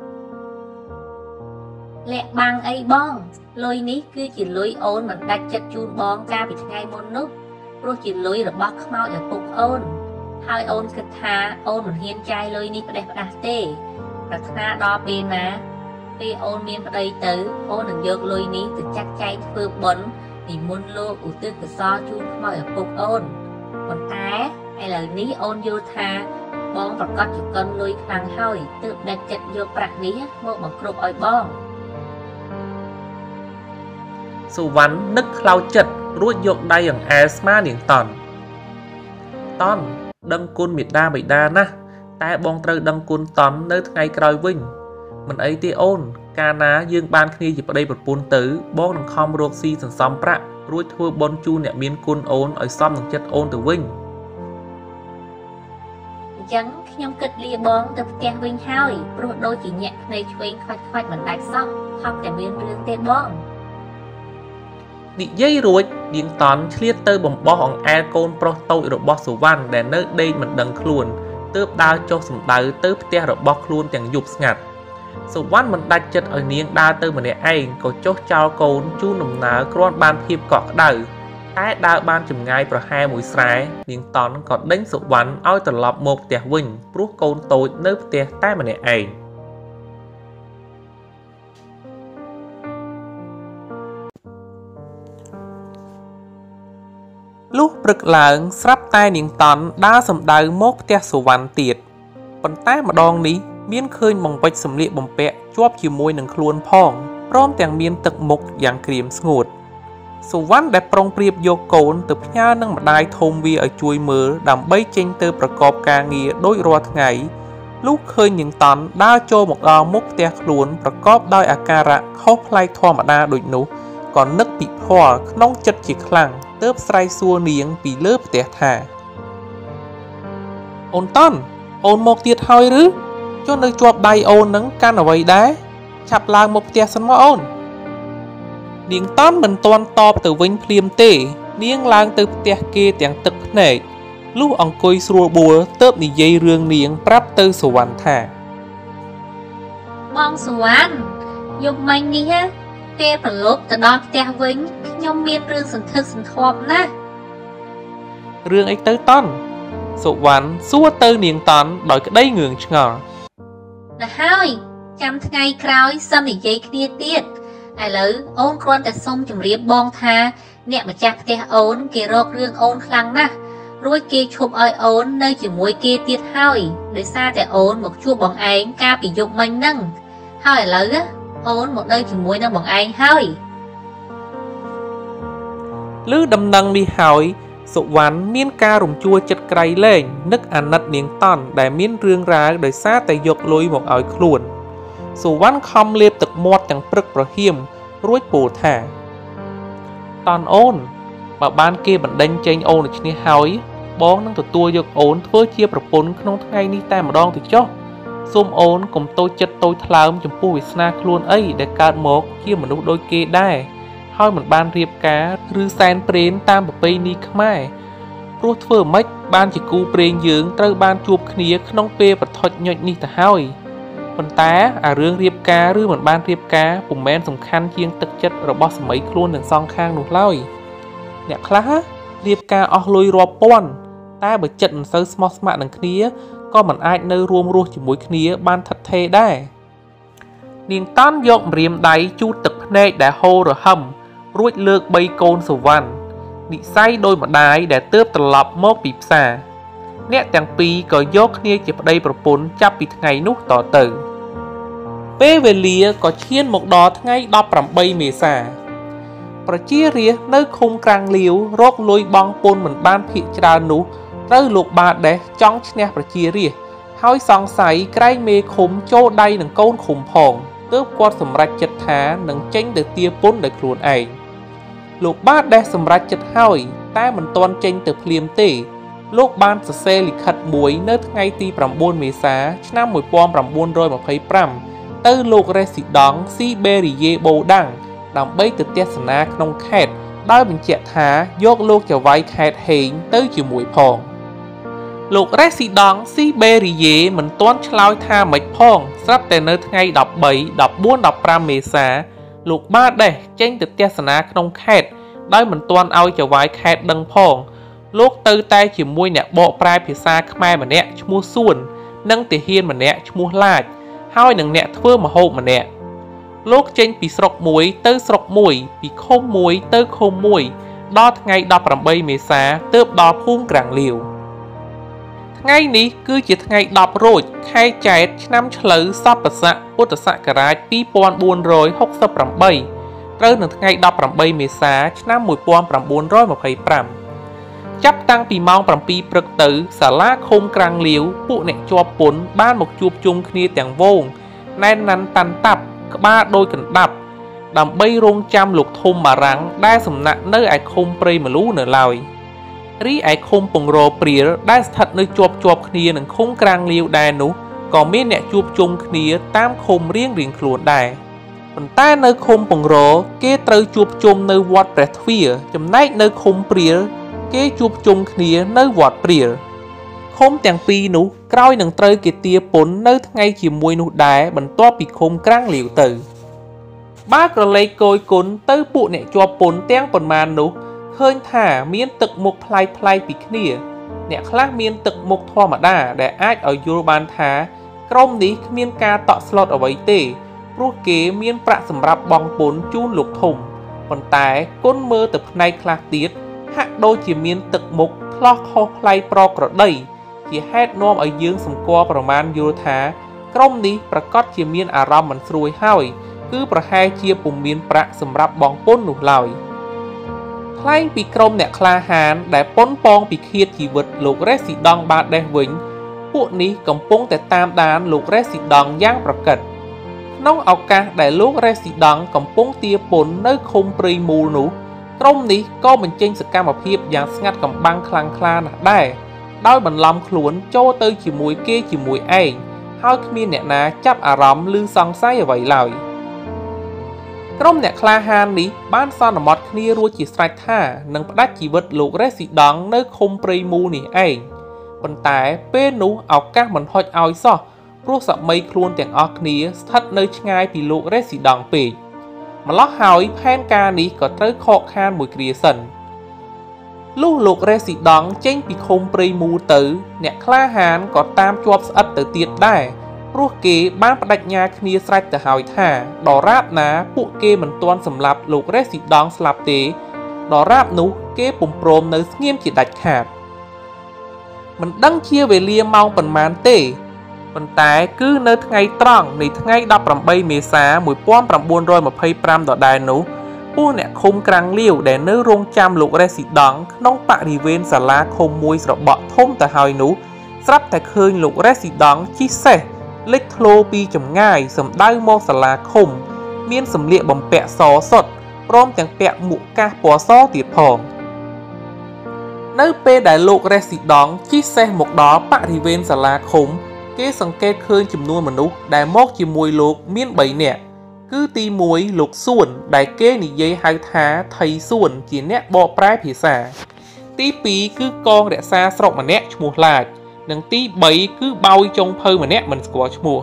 លាក់បាំងអីបងលុយនេះគឺជាលុយអូនមិនដាច់ចិត្តជូនបងកាលពីថ្ងៃមុននោះព្រោះជាលុយរបស់ខ្មោចឪពុកអូនហើយអូនគិតថាអូនមិនហ៊ានចាយលុយនេះផ្ដេសផ្ដាស់ទេប្រាថ្នាដល់ពេលណាពេលអូនមានប្តីទៅអូននឹងយកលុយនេះទៅចាត់ចែងធ្វើបុណ្យនិមន្តលោកឧទ្ទិសកុសលជូនខ្មោចឪពុកអូនប៉ុន្តែឥឡូវនេះអូនយល់ថាបងប្រកាសជាកិនលុយខ្លាំងហើយទើបដាច់ចិត្តយកប្រាក់នេះមកបង្គ្រប់ឲ្យបងសុវណ្ណនឹកខ្លោចចិត្តរួចយកដៃអង្អែលស្មានាងតន់តន់ដឹងគុណមេដាបិតាណាស់តែបងត្រូវដឹងគុណតន់នៅថ្ងៃក្រោយវិញមិនអីទេអូនកាលណាយើងបានគ្នាជាប្តីប្រពន្ធទៅបងនឹងខំរកស៊ីសន្សំប្រាក់រួចធ្វើបុណ្យជូនអ្នកមានគុណអូនឲ្យសមនឹងចិត្តអូនទៅវិញអញ្ចឹងខ្ញុំគិតលាបងទៅផ្ទះវិញហើយព្រោះដូចជាញាក់ភ្នែកឆ្វេងខ្វាច់ខ្វាច់មិនដាច់សោះថប់តែមានរឿងទេបងនិយាយរួចនាងតន់ឆ្លៀតទៅបំបោះអង្អែលកូនប្រុសតូចរបស់សុវណ្ណដែលនៅដេកមិនដឹងខ្លួនទើបដើរចុះសំដៅទៅផ្ទះរបស់ខ្លួនទាំងយប់ស្ងាត់សុវណ្ណមិនដាច់ចិត្តឲ្យនាងដើរទៅម្នាក់ឯងក៏ចុះចោលកូនជូនដំណើរគ្រាន់បានភាពកក់ក្ដៅតែដើរបានចម្ងាយប្រហែលមួយស្រែនាងតន់ក៏ដេញសុវណ្ណឲ្យត្រឡប់មកផ្ទះវិញព្រោះកូនតូចនៅផ្ទះតែម្នាក់ឯងលុះព្រឹកឡើងស្រាប់តែនាងតន់ដើរសំដៅមកផ្ទះសុវណ្ណទៀតប៉ុន្តែម្ដងនេះមានឃើញបង្វិចសម្លៀកបំពាក់ជាប់ជាមួយនឹងខ្លួនផងព្រមទាំងមានទឹកមុខយ៉ាងក្រៀមស្ងួតសុវណ្ណដែលប្រុងប្រៀបយកកូនទៅផ្ញើនឹងម្ដាយធំវាឲ្យជួយមើលដើម្បីចេញទៅប្រកបការងារដូចរាល់ថ្ងៃលុះឃើញនាងតន់ដើរចូលមកដល់មុខផ្ទះខ្លួនប្រកបដោយអាការៈខុសប្លែកធម្មតាដូចនោះក៏នឹកពិភ័យក្នុងចិត្តជាខ្លាំងទើបស្រែកសួរនាងពីលើផ្ទះថាអូនតន់អូនមកទៀតហើយឬចុះនៅជាប់ដៃអូននឹងកាន់អ្វីដែរឆាប់ឡើងមកផ្ទះសិនមកអូននាងតន់មិនទាន់តបទៅវិញភ្លាមទេនាងឡើងទៅផ្ទះគេទាំងទឹកភ្នែកលុះអង្គុយស្រួលបួលទើបនិយាយរឿងនាងប្រាប់ទៅសុវណ្ណថាបងសុវណ្ណយប់មិញនេះពេលប្រឡប់ទៅដល់ផ្ទះវិញខ្ញុំមានរឿងសន្ធឹកសន្ធាប់ណាស់រឿងអីទៅតន់សុវណ្ណសួរទៅនាងតន់ដោយក្តីងឿងឆ្ងល់ទៅហើយចាំថ្ងៃក្រោយសន្និយាយគ្នាទៀតឥឡូវអូនគ្រាន់តែសុំជម្រាបបងថាអ្នកម្ចាស់ផ្ទះអូនគេរករឿងអូនខ្លាំងណាស់រួចគេឈប់ឲ្យអូននៅជាមួយគេទៀតហើយដោយសារតែអូនមកជួបបងឯងកាលពីយប់មិញហ្នឹងហើយឥឡូវអូនមកនៅជាមួយនឹងបងឯងហើយឮដំណឹងនេះហើយសុវណ្ណមានការរំជួលចិត្តក្រៃលែងនឹកអាណិតនាងតន់ដែលមានរឿងរ៉ាវដោយសារតែយកលុយមកឲ្យខ្លួនសុវណ្ណខំលេបទឹកមាត់ទាំងព្រឹកប្រហៀមរួចពោលថាតន់អូនបើបានគេបណ្ដេញចេញអូនដូចនេះហើយបងនឹងទទួលយកអូនធ្វើជាប្រពន្ធក្នុងថ្ងៃនេះតែម្ដងទៅចុះសូមអូនកុំតូចចិត្តតូចថ្លើមចំពោះវាសនាខ្លួនអីដែលកើតមកជាមនុស្សដូចគេដែរហើយមិនបានរៀបការឬសែនព្រេនតាមប្រពៃណីខ្មែរព្រោះធ្វើម៉េចបានជាគូព្រេងយើងត្រូវបានជួបគ្នាក្នុងពេលប្រថុចញុចនេះទៅហើយប៉ុន្តែអារឿងរៀបការឬមិនបានរៀបការពុំមែនសំខាន់ជាងទឹកចិត្តរបស់ស្មីខ្លួនទាំងសងខាងនោះឡើយអ្នកខ្លះរៀបការអស់លុយរាប់ពាន់តែបើចិត្តមិនសូវស្មោះស្ម័គ្រនឹងគ្នាក៏មិនអាចនៅរួមរស់ជាមួយគ្នាបានថិតថេរដែរនាងតន់យកម្រាមដៃជូតទឹកភ្នែកដែលហូររហឹមរួចលើកបីកូនសុវណ្ណនិស័យដោយម្ដាយដែលទើបត្រឡប់មកពីផ្សារអ្នកទាំងពីរក៏យកគ្នាជាប្តីប្រពន្ធចាប់ពីថ្ងៃនោះតទៅពេលវេលាក៏ឈានមកដល់ថ្ងៃដប់ប្រាំបីមេសាប្រជារាស្ត្រនៅឃុំក្រាំងលាវរកលុយបង់ពន្ធមិនបានភាគច្រើននោះត្រូវលោកបាដេសចង់ឈ្នះប្រជារាស្ត្រហើយសង្ស័យក្រែងមេឃុំចូលដៃនឹងកូនឃុំផងទើបគាត់សម្រេចចិត្តថានឹងចេញទៅទារពន្ធដោយខ្លួនឯងលោកបាដេសសម្រេចចិត្តហើយតែមិនទាន់ចេញទៅភ្លាមទេលោកបានសរសេរលិខិតមួយនៅថ្ងៃទីប្រាំបួនមេសាឆ្នាំmột nghìn chín trăm hai mươi lămទៅលោករេស៊ីដង់ស៊ីបេរីយេបូដាំងដើម្បីទៅទស្សនាក្នុងខេត្តដោយបញ្ជាក់ថាយកលោកចៅហ្វាយខេត្តហេងទៅជាមួយផងលោករេស៊ីដង់ស៊ីបេរីយេមិនទាន់ឆ្លើយថាម៉េចផងស្រាប់តែនៅថ្ងៃដប់បី ដប់បួន ដប់ប្រាំមេសាលោកបាដេសចេញទៅទស្សនាក្នុងខេត្តដោយមិនទាន់ឲ្យចៅហ្វាយខេត្តដឹងផងលោកទៅតែជាមួយអ្នកបកប្រែភាសាខ្មែរម្នាក់ឈ្មោះសួននិងទាហានម្នាក់ឈ្មោះឡាចហើយនឹងអ្នកធ្វើម្ហូបម្នាក់លោកចេញពីស្រុកមួយទៅស្រុកមួយពីឃុំមួយទៅឃុំមួយដល់ថ្ងៃដប់ប្រាំបីមេសាទើបដល់ភូមិក្រាំងលាវថ្ងៃនេះគឺជាថ្ងៃដប់រោចខែចែកឆ្នាំឆ្លូវសព្វស័កពុទ្ធសករាជពីរពាន់បួនរយហុកសិបប្រាំបីត្រូវនៅថ្ងៃដប់ប្រាំបីមេសាឆ្នាំmột nghìn chín trăm hai mươi lămចាប់តាំងពីម៉ោងប្រាំពីរព្រឹកទៅសាលាឃុំក្រាំងលាវពួកអ្នកជាប់ពន្ធបានមកជួបជុំគ្នាទាំងវងណែនណាន់តាន់តាប់ក្បាលដោយកណ្ដាប់ដើម្បីរងចាំលោកធំបារាំងដែលសំណាក់នៅឯឃុំព្រៃមលូនៅឡើយរីឯឃុំពងរព្រាលដែលស្ថិតនៅជាប់ជាប់គ្នានឹងឃុំក្រាំងលាវដែរនោះក៏មានអ្នកជួបជុំគ្នាតាមឃុំរៀងរៀងខ្លួនដែរប៉ុន្តែនៅឃុំពងរគេត្រូវជួបជុំនៅវត្តព្រះទ្វារចំណែកនៅឃុំព្រាលគេជួបជុំគ្នានៅវត្តព្រាលឃុំទាំងពីរនោះក្រោយនឹងត្រូវគេទាពន្ធនៅថ្ងៃជាមួយនោះដែរបន្ទាប់ពីឃុំក្រាំងលាវទៅបើក្រឡេកគយគុណទៅពួកអ្នកជាប់ពន្ធទាំងប៉ុន្មាននោះឃើញថាមានទឹកមុខប្លែកប្លែកពីគ្នាអ្នកខ្លះមានទឹកមុខធម្មតាដែលអាចឲ្យយល់បានថាក្រុមនេះគ្មានការតក់ស្លុតអ្វីទេព្រោះគេមានប្រាក់សម្រាប់បង់ពន្ធជូនលោកធំប៉ុន្តែគុណមើលទៅផ្នែកខ្លះទៀតហាក់ដូចជាមានទឹកមុខឆ្លោះខុសប្លែកប្រក្រតីជាហេតុនាំឲ្យយើងសម្គាល់ប្រមាណយល់ថាក្រុមនេះប្រកាសជាមានអារម្មណ៍មិនស្រួយហើយគឺប្រហែលជាពុំមានប្រាក់សម្រាប់បង់ពន្ធនោះឡើយថ្លែងពីក្រុមអ្នកក្លាហានដែលប៉ុនប៉ងពីឃាតជីវិតលោករ៉េស៊ីដង់បាដេសវិញពួកនេះកំពុងតែតាមដានលោករ៉េស៊ីដង់យ៉ាងប្រកិតក្នុងឱកាសដែលលោករ៉េស៊ីដង់កំពុងទាពន្ធនៅឃុំព្រៃមូលនោះក្រុមនេះក៏បញ្ចេញសកម្មភាពយ៉ាងស្ងាត់កំបាំងខ្លាំងក្លាណាស់ដែរដោយបន្លំខ្លួនចូលទៅជាមួយគេជាមួយឯងហើយគ្មានអ្នកណាចាប់អារម្មណ៍ឬសង្ស័យអ្វីឡើយក្រុមអ្នកក្លាហាននេះបានសន្មត់គ្នារួចជាស្រេចថានឹងផ្ដាច់ជីវិតលោករ៉េស៊ីដង់នៅឃុំព្រៃមូលនេះឯងប៉ុន្តែពេលនោះឱកាសមិនហុចឲ្យសោះព្រោះសម័យខ្លួនទាំងអស់គ្នាស្ថិតនៅឆ្ងាយពីលោករ៉េស៊ីដង់ពេកម្ល៉េះហើយផែនការនេះក៏ត្រូវខកខានមួយគ្រាសិនលុះលោករ៉េស៊ីដង់ចេញពីឃុំព្រៃមូលទៅអ្នកក្លាហានក៏តាមជាប់ស្អិតទៅទៀតដែរព្រោះគេបានបដិញ្ញាគ្នាស្រេចទៅហើយថាដរាបណាពួកគេមិនទាន់សម្លាប់លោករ៉េស៊ីដង់ស្លាប់ទេដរាបនោះគេពុំព្រមនៅស្ងៀមជាដាច់ខាតមិនដឹងជាវេលាម៉ោងប៉ុន្មានទេប៉ុន្តែគឺនៅថ្ងៃត្រង់នៃថ្ងៃដប់ប្រាំបីមេសាmột nghìn chín trăm hai mươi lămដដែលនោះពួកអ្នកឃុំក្រាំងលាវដែលនៅរងចាំលោករ៉េស៊ីដង់ក្នុងបរិវេណសាលាឃុំមួយស្របក់ធំទៅហើយនោះស្រាប់តែឃើញលោករ៉េស៊ីដង់ជិះសេះលេចធ្លោពីចម្ងាយសំដៅមកសាលាឃុំមានសម្លៀកបំពាក់សសុទ្ធព្រមទាំងពាក់មួកកាសពណ៌សទៀតផងនៅពេលដែលលោករ៉េស៊ីដង់ជិះសេះមកដល់បរិវេណសាលាឃុំគេសង្កេតឃើញចំនួនមនុស្សដែលមកជាមួយលោកមានបីនាក់គឺទីមួយលោកសួនដែលគេនិយាយហៅថាថៃសួនជាអ្នកបកប្រែភាសាទីពីរគឺកងរក្សាស្រុកម្នាក់ឈ្មោះឡាចនិងទីបីគឺបោយចុងភៅម្នាក់មិនស្គាល់ឈ្មោះ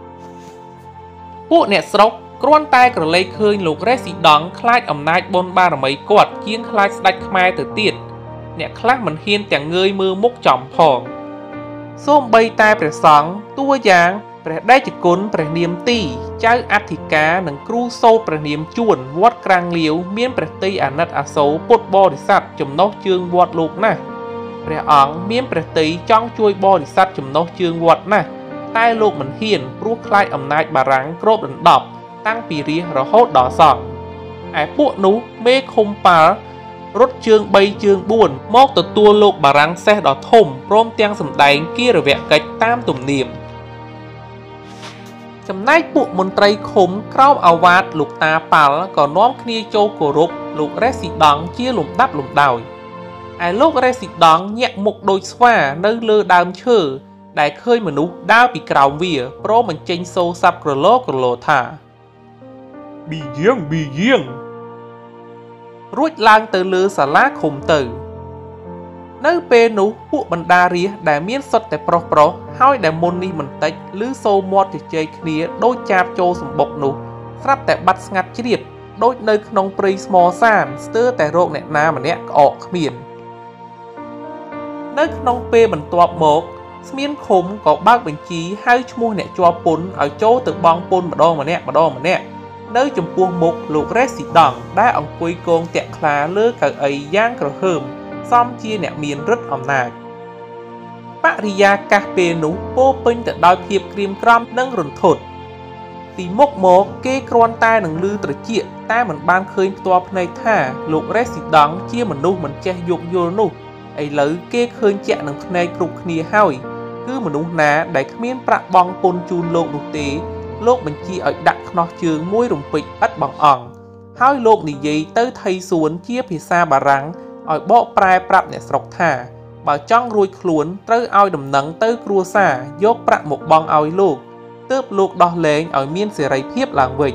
ពួកអ្នកស្រុកគ្រាន់តែក្រឡេកឃើញលោករ៉េស៊ីដង់ខ្លាចអំណាចបុណ្យបារមីគាត់ជាងខ្លាចស្ដេចខ្មែរទៅទៀតអ្នកខ្លះមិនហ៊ានទាំងងើយមើលមុខចំផងសូម្បីតែព្រះសង្ឃតួយ៉ាងព្រះដេចគុណព្រះនាមទីចៅអធិការនិងគ្រូសូត្រព្រះនាមជួនវត្តក្រាំងលាវមានព្រះតីអាណិតអាសូរពុទ្ធបរិស័ទចំណុះជើងវត្តលោកណាស់ព្រះអង្គមានព្រះតីចង់ជួយបរិស័ទចំណុះជើងវត្តណាស់តែលោកមិនហ៊ានព្រោះខ្លាចអំណាចបារាំងគ្របដណ្ដប់តាំងពីរាជរហូតដល់សង្ឃឯពួកនោះមេឃុំប៉ាល់រត់ជើងបីជើងបួនមកទទួលលោកបារាំងសេះដ៏ធំព្រមទាំងសម្ដែងគារវកិច្ចតាមទំនៀមចំណែកពួកមន្ត្រីឃុំក្រោមអាវ៉ាតលោកតាប៉ាល់ក៏នាំគ្នាចូលគោរពលោករ៉េស៊ីដង់ជាលំដាប់លំដោយឯលោករ៉េស៊ីដង់ញាក់មុខដូចស្វានៅលើដើមឈើដែលឃើញមនុស្សដើរពីក្រោមវាព្រមបញ្ចេញសូរស័ព្ទក្រឡក្រឡថាប៊ីយាងប៊ីយាងរួចឡើងទៅលើសាលាឃុំទៅនៅពេលនោះពួកបណ្ដារាស្ត្រដែលមានសុទ្ធតែប្រុសប្រុសហើយដែលមុននេះបន្តិចឬសូរមាត់ជជែកគ្នាដូចចាបចូលសម្បុកនោះស្រាប់តែបាត់ស្ងាត់ជ្រាបដូចនៅក្នុងព្រៃស្មសានស្ទើរតែរកអ្នកណាម្នាក់ក្អកគ្មាននៅក្នុងពេលបន្ទាប់មកស្មានឃុំក៏បើកបញ្ជីហៅឈ្មោះអ្នកជាប់ពន្ធឲ្យចូលទៅបង់ពន្ធម្ដងម្នាក់ម្ដងម្នាក់នៅចំពោះមុខលោករ៉េស៊ីដង់ដែលអង្គុយគងតាក់ខ្លាលើកៅអីយ៉ាងក្រហើមសមជាអ្នកមានឫទ្ធិអំណាចបរិយាកាសពេលនោះពោពេញទៅដោយភាពក្រៀមក្រំនិងរន្ធត់ពីមុខមកគេគ្រាន់តែនឹងឮត្រចៀកតែមិនបានឃើញផ្ទាល់ភ្នែកថាលោករេស៊ីដង់ជាមនុស្សមិនចេះយោគយល់នោះឥឡូវគេឃើញជាក់នឹងភ្នែកគ្រប់គ្នាហើយគឺមនុស្សណាដែលគ្មានប្រាក់បង់ពន្ធជូនលោកនោះទេលោកបញ្ជាឲ្យដាក់ខ្នោះជើងមួយរំពេចឥតបងអង្គហើយលោកនិយាយទៅថៃសួនជាភាសាបារាំងឲ្យបកប្រែប្រាប់អ្នកស្រុកថាបើចង់រួចខ្លួនត្រូវឲ្យដំណឹងទៅគ្រួសារយកប្រាក់មកបង់ឲ្យលោកទើបលោកដោះលែងឲ្យមានសេរីភាពឡើងវិញ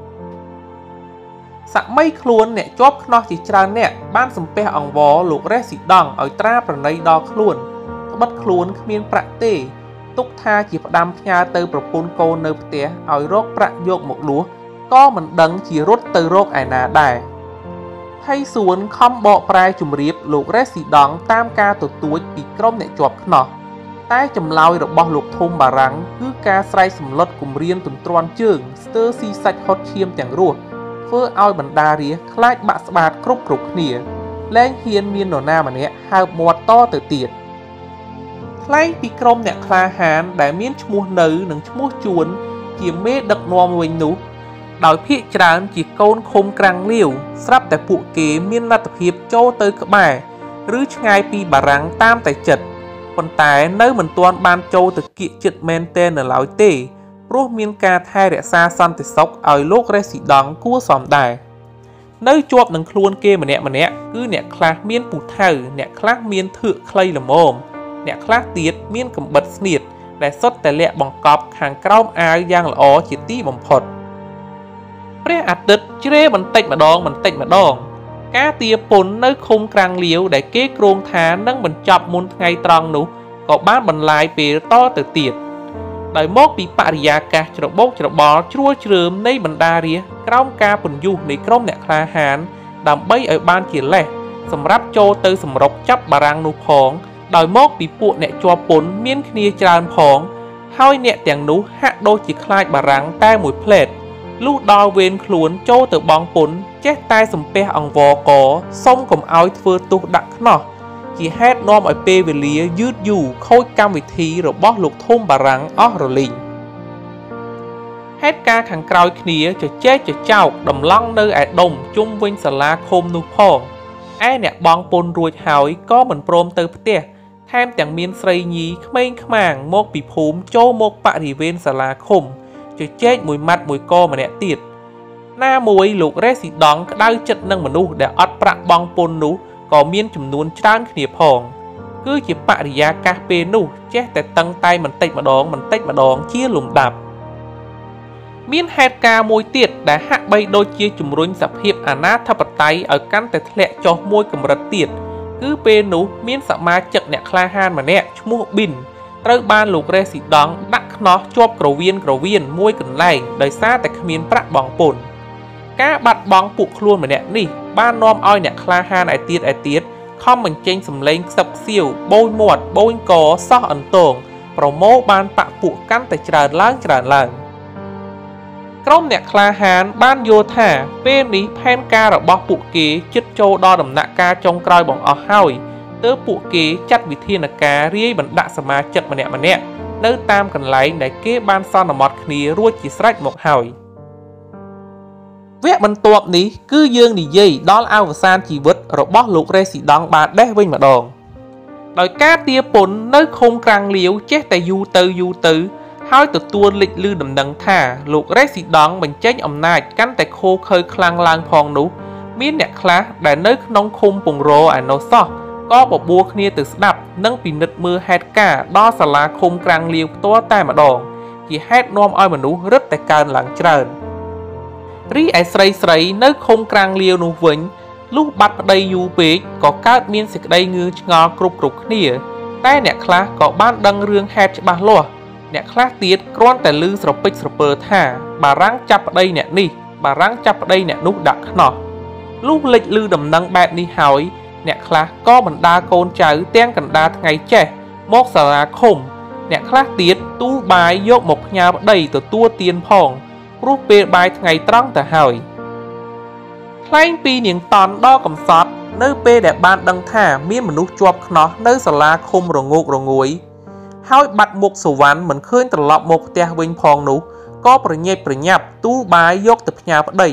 សម័យខ្លួនអ្នកជាប់ខ្នោះជាច្រើនអ្នកបានសំពះអង្វរលោករេស៊ីដង់ឲ្យត្រាប្រណីដល់ខ្លួនត្បិតខ្លួនគ្មានប្រាក់ទេទុកថាជាផ្ដាំផ្ញើទៅប្រពន្ធកូននៅផ្ទះឲ្យរកប្រាក់យកមកលួសក៏មិនដឹងជារត់ទៅរកឯណាដែរថៃសួនខំបកប្រែជំរាបលោករេស៊ីដង់តាមការទទូចពីក្រុមអ្នកជាប់ខ្នោះតែចម្លើយរបស់លោកធំបារាំងគឺការស្រែកសម្លុតគំរាមទន្ទ្រាន់ជើងស្ទើរស៊ីសាច់ហត់ឈាមទាំងរស់ធ្វើឲ្យបណ្ដារាស្ត្រខ្លាចបាក់ស្បាតគ្រប់គ្រប់គ្នាលែងហ៊ានមាននរណាម្នាក់ហើបមាត់តទៅទៀតថ្លែងពីក្រុមអ្នកក្លាហានដែលមានឈ្មោះនៅនិងឈ្មោះជួនជាមេដឹកនាំវិញនោះដោយភាគច្រើនជាកូនឃុំក្រាំងលាវស្រាប់តែពួកគេមានលទ្ធភាពចូលទៅក្បែរឬឆ្ងាយពីបារាំងតាមតែចិត្តប៉ុន្តែនៅមិនទាន់បានចូលទៅគៀកចិត្តមែនទែននៅឡើយទេព្រោះមានការថែរក្សាសន្តិសុខឲ្យលោករេស៊ីដង់គួរសមដែរនៅជាប់នឹងខ្លួនគេម្នាក់ម្នាក់គឺអ្នកខ្លះមានពូថៅអ្នកខ្លះមានធឿកខ្លីល្មមអ្នកខ្លះទៀតមានកំបិតស្នៀតដែលសុទ្ធតែលាក់បង្កប់ខាងក្រោមអាវយ៉ាងល្អជាទីបំផុតព្រះអាទិត្យជ្រេបន្តិចម្ដងបន្តិចម្ដងការទាពន្ធនៅឃុំក្រាំងលាវដែលគេគ្រោងថានឹងបញ្ចប់មុនថ្ងៃត្រង់នោះក៏បានបន្លាយពេលតទៅទៀតដោយមកពីបរិយាកាសច្របូកច្របល់ជ្រួលជ្រើមនៃបណ្ដារាស្ត្រក្រោមការពន្យុះនៃក្រុមអ្នកក្លាហានដើម្បីឲ្យបានជាលេសសម្រាប់ចូលទៅសម្រុកចាប់បារាំងនោះផងដោយមកពីពួកអ្នកជាប់ពន្ធមានគ្នាច្រើនផងហើយអ្នកទាំងនោះហាក់ដូចជាខ្លាចបារាំងតែមួយផ្លែតលុះដល់វេនខ្លួនចូលទៅបង់ពន្ធចេះតែសំពះអង្វរកសុំកុំឲ្យធ្វើទោសដាក់ខ្នោះជាហេតុនាំឲ្យពេលវេលាយឺតយូរខូចកម្មវិធីរបស់លោកធំបារាំងអស់រលីងហេតុការខាងក្រោយគ្នាជជែកចចោកដំឡង់នៅឯដុំជុំវិញសាលាឃុំនោះផងឯអ្នកបង់ពន្ធរួចហើយក៏មិនព្រមទៅផ្ទះថែមទាំងមានស្រីញីក្មេងខ្មាងមកពីភូមិចូលមកបរិវេណសាលាឃុំជជែកមួយម៉ាត់មួយកម្នាក់ទៀតណាមួយលោករេស៊ីដង់ក្តៅចិត្តនឹងមនុស្សដែលអត់ប្រាក់បង់ពន្ធនោះក៏មានចំនួនច្រើនគ្នាផងគឺជាបរិយាកាសពេលនោះចេះតែតឹងតែបន្តិចម្ដងបន្តិចម្ដងជាលំដាប់មានហេតុការណ៍មួយទៀតដែលហាក់បីដូចជាជំរុញសភាពអាណាធិបតេយ្យឲ្យកាន់តែធ្លាក់ចុះមួយកម្រិតទៀតគឺពេលនោះមានសមាជិកអ្នកក្លាហានម្នាក់ឈ្មោះប៊ីនត្រូវបានលោករេស៊ីដង់ដាក់ខ្នោះជាប់ក្រវៀនក្រវៀនមួយកន្លែងដោយសារតែគ្មានប្រាក់បង់ពន្ធការបាត់បង់ពួកខ្លួនម្នាក់នេះបាននាំឲ្យអ្នកក្លាហានឯទៀតឯទៀតខំបញ្ចេញសម្លេងខ្សឹបខ្សៀវបូនមាត់បូនកសោះអន្ទងប្រមូលបានបាក់ពួកកាន់តែច្រើនឡើងច្រើនឡើងក្រុមអ្នកក្លាហានបានយល់ថាពេលនេះផែនការរបស់ពួកគេជិតចូលដល់ដំណាក់កាលចុងក្រោយបង្អស់ហើយទើបពួកគេចាត់វិធានការរាយបណ្ដាក់សមាជិកម្នាក់ម្នាក់នៅតាមកន្លែងដែលគេបានសន្មតគ្នារួចជាស្រេចមកហើយវគ្គបន្ទាប់នេះគឺយើងនិយាយដល់អវសានជីវិតរបស់លោករេស៊ីដង់បាដេសវិញម្ដងដោយការទាពន្ធនៅឃុំក្រាំងលាវចេះតែយូរទៅយូរទៅហើយទទួលលេចឮដំណឹងថាលោករេស៊ីដង់បញ្ចេញអំណាចកាន់តែខូខើខ្លាំងឡើងផងនោះមានអ្នកខ្លះដែលនៅក្នុងឃុំពងរឯណោះសោះក៏បបួលគ្នាទៅស្ដាប់និងពិនិត្យមើលហេតុការណ៍ដល់សាលាឃុំក្រាំងលាវផ្ទាល់តែម្ដងជាហេតុនាំឲ្យមនុស្សរឹតតែកើនឡើងច្រើនរីឯស្រីស្រីនៅឃុំក្រាំងលាវនោះវិញលុះបាត់ប្តីយូរពេកក៏កើតមានសេចក្តីងឿឆ្ងល់គ្រប់គ្រប់គ្នាតែអ្នកខ្លះក៏បានដឹងរឿងហេតុច្បាស់លាស់អ្នកខ្លះទៀតគ្រាន់តែឮស្រពេចស្រពើថាបារាំងចាប់ប្តីអ្នកនេះបារាំងចាប់ប្តីអ្នកនោះដាក់ខ្នោះលុះលេចឮដំណឹងបែបនេះហើយអ្នកខ្លះក៏បណ្ដាកូនចៅទាំងកណ្ដាលថ្ងៃចេះមកសាលាឃុំអ្នកខ្លះទៀតទូលបាយយកមកផ្ញើប្តីទទួលទានផងព្រោះពេលបាយថ្ងៃត្រង់ទៅហើយថ្លែងពីនាងតន់ដល់កំសត់នៅពេលដែលបានដឹងថាមានមនុស្សជាប់ខ្នោះនៅសាលាឃុំរងោករងួយហើយបាត់មុខសុវណ្ណមិនឃើញត្រឡប់មកផ្ទះវិញផងនោះក៏ប្រញេកប្រញាប់ទូលបាយយកទៅផ្ញើប្តី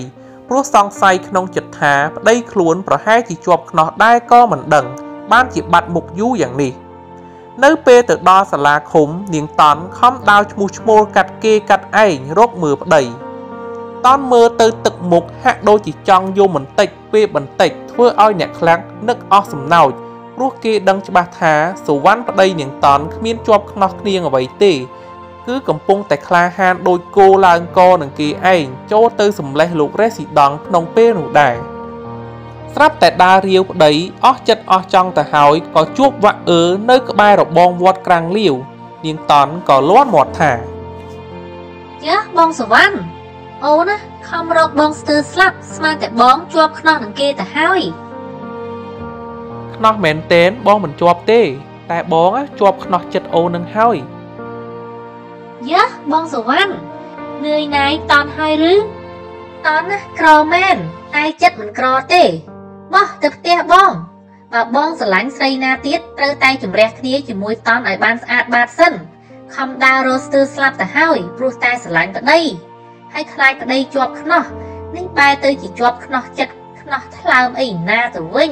ព្រោះសង្ស័យក្នុងចិត្តថាប្តីខ្លួនប្រហែលជាជាប់ខ្នោះដែរក៏មិនដឹងបានជាបាត់មុខយូរយ៉ាងនេះនៅពេលទៅដល់សាលាឃុំនាងតន់ខំដាវឈ្មោះឈ្មោលកាត់គេកាត់ឯងរកមើលប្តីតន់មើលទៅទឹកមុខហាក់ដូចជាចង់យំបន្តិចពេលបន្តិចធ្វើឲ្យអ្នកខ្លាំងនឹកអស់សំណោចព្រោះគេដឹងច្បាស់ថាសុវណ្ណប្តីនាងតន់គ្មានជាប់ខ្នោះគ្នាអ្វីទេគឺកំពុងតែក្លាហានដូចគោឡើងកនឹងគេឯងចូលទៅសម្លេះលោករេស៊ីដង់ក្នុងពេលនោះដែរស្រាប់តែដើររាវប្តីអស់ចិត្តអស់ចង់ទៅហើយក៏ជួបវាក់អឺនៅក្បែររបងវត្តក្រាំងលាវនាងតន់ក៏លាន់មាត់ថាយ៉ាបងសុវណ្ណអូនណាខំរកបងស្ទើរស្លាប់ស្មានតែបងជាប់ខ្នោះនឹងគេទៅហើយខ្នោះមែនទែនបងមិនជាប់ទេតែបងជាប់ខ្នោះចិត្តអូននឹងហើយយ៉ាបងសុវណ្ណនឿយណាយតន់ហើយឬតន់ណាក្រមែនតែចិត្តមិនក្រទេបោះទៅផ្ទះបងបើបងស្រឡាញ់ស្រីណាទៀតត្រូវតែជំរះគ្នាជាមួយតន់ឲ្យបានស្អាតបាតសិនខំដើររកស្ទើរស្លាប់ទៅហើយព្រោះតែស្រឡាញ់ប្តីហើយខ្លាចប្តីជាប់ខ្នោះនេះបែរទៅជាជាប់ខ្នោះចិត្តខ្នោះថ្លើមអីណាទៅវិញ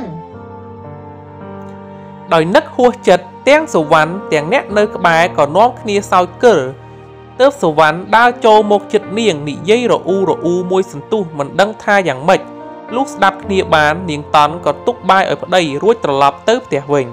ដោយនឹកហួសចិត្តទាំងសុវណ្ណទាំងអ្នកនៅក្បែរក៏នាំគ្នាសោយគិលទើបសុវណ្ណដើរចូលមកជិតនាងនិយាយរអ៊ូរអ៊ូមួយសន្ទុះមិនដឹងថាយ៉ាងម៉េចលុះស្ដាប់គ្នាបាននាងតន់ក៏ទុកបាយឲ្យប្តីរួចត្រឡប់ទៅផ្ទះវិញ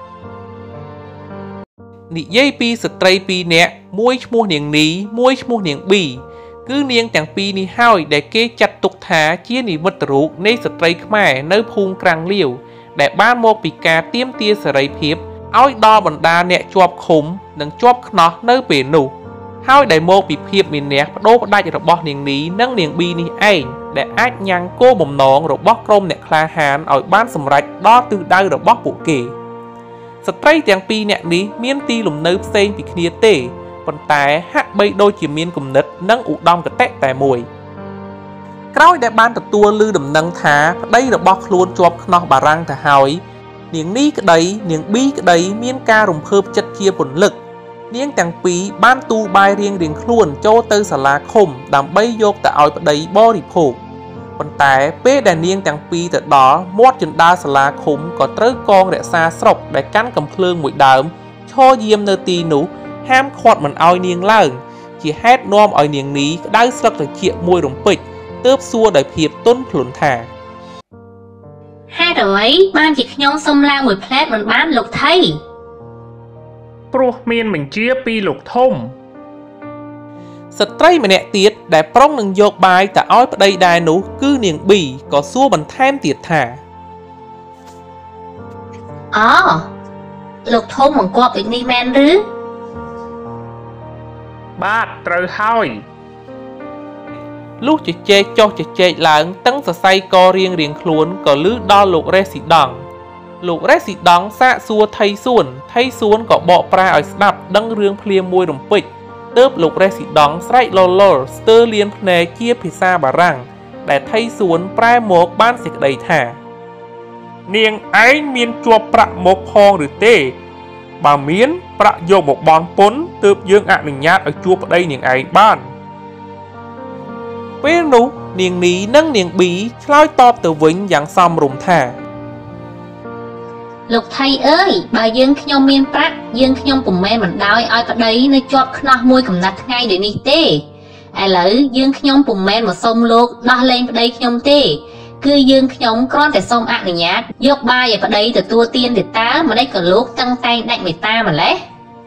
និយាយពីស្ត្រីពីរនាក់មួយឈ្មោះនាងនីមួយឈ្មោះនាងប៊ីគឺនាងទាំងពីរនេះហើយដែលគេចាត់ទុកថាជានិមិត្តរូបនៃស្ត្រីខ្មែរនៅភូមិក្រាំងលាវដែលបានមកពីការទាមទារសេរីភាពឲ្យដល់បណ្ដាអ្នកជាប់ឃុំនិងជាប់ខ្នោះនៅពេលនោះហើយដែលមកពីភាពមានះបដូរផ្ដាច់របស់នាងនីនិងនាងប៊ីនេះឯងដែលអាចញ៉ាំងគោលបំណងរបស់ក្រុមអ្នកក្លាហានឲ្យបានសម្រេចដល់ទិសដៅរបស់ពួកគេស្ត្រីទាំងពីរនាក់នេះមានទីលំនៅផ្សេងពីគ្នាទេប៉ុន្តែហាក់បីដូចជាមានគំនិតនិងឧត្តមគតិតែមួយក្រោយដែលបានទទួលឮដំណឹងថាប្តីរបស់ខ្លួនជាប់ខ្នោះបារាំងទៅហើយនាងនីក្តីនាងប៊ីក្តីមានការរំភើបចិត្តជាពន្លឹកនាងទាំងពីរបានទូលបាយរៀងរៀងខ្លួនចូលទៅសាលាឃុំដើម្បីយកទៅឲ្យប្តីបរិភោគប៉ុន្តែពេលដែលនាងទាំងពីរទៅដល់មាត់ជណ្ដាលសាលាឃុំក៏ត្រូវកងរក្សាស្រុកដែលកាន់កំភ្លើងមួយដើមឈរយាមនៅទីនោះហាមឃាត់មិនឲ្យនាងឡើងជាហេតុនាំឲ្យនាងនីក្តៅស្លឹកត្រចៀកមួយរំពេចទើបសួរដោយភាពទន់ភ្លន់ថាហេតុអ្វីបានជាខ្ញុំសុំឡើងមួយផ្លែតមិនបានលោកថៃព្រោះមានបញ្ជាពីលោកធំស្ត្រីម្នាក់ទៀតដែលប្រុងនឹងយកបាយទៅឲ្យប្តីដែរនោះគឺនាងប៊ីក៏សួរបន្ថែមទៀតថាអូលោកធំបង្គាប់ដូចនេះមែនឬបាទត្រូវហើយលុះជជែកចុះជជែកឡើងតឹងសរសៃករៀងរៀងខ្លួនក៏លឺដល់លោករេស៊ីដង់លោករេស៊ីដង់សាកសួរថៃសួនថៃសួនក៏បកប្រែឲ្យស្ដាប់ដឹងរឿងភ្លាមមួយរំពេចទើបលោករេស៊ីដង់ស្រែកលលលស្ទើរលៀនភ្នែកជាភាសាបារាំងដែលថៃសួនប្រែមកបានសេចក្តីថានាងឯងមានជាប់ប្រាក់មកផងឬទេបើមានប្រាក់យកមកបន់ពន្ធទើបយើងអនុញ្ញាតឲ្យជួបប្តីនាងឯងបានពេលនោះនាងនីនិងនាងប៊ីឆ្លើយតបទៅវិញយ៉ាងសមរម្យថាលោកថៃអើយបើយើងខ្ញុំមានប្រាក់យើងខ្ញុំពុំមែនមិនដោយឲ្យប្តីនៅជាប់ខ្នោះមួយកំណត់ថ្ងៃដូចនេះទេឥឡូវយើងខ្ញុំពុំមែនមកសុំលោកដោះលែងប្តីខ្ញុំទេគឺយើងខ្ញុំគ្រាន់តែសូមអនុញ្ញាតយកបាយឲ្យប្តីទទួលទានទៅតើម្ដេចក៏លោកតឹងតែងដាច់មេត្តាម្លេះ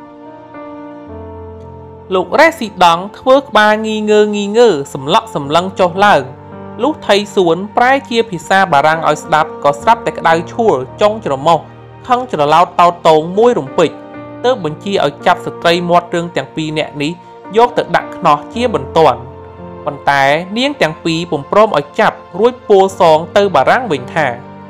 លោករេស៊ីដង់ធ្វើក្បាលងីងើងីងើសម្លក់សម្លឹងចុះឡើងលុះថៃសួនប្រែជាភាសាបារាំងឲ្យស្ដាប់ក៏ស្រាប់តែក្តៅឈួលចុងច្រមុះខឹងច្រឡោតតោតងមួយរំពេចទើបបញ្ជាឲ្យចាប់ស្ត្រីមាត់រឿងទាំងពីរនាក់នេះយកទៅដាក់ខ្នោះជាបន្ទាន់ប៉ុន្តែនាងទាំងពីរពុំព្រមឲ្យចាប់រួចពោលសងទៅបារាំងវិញថា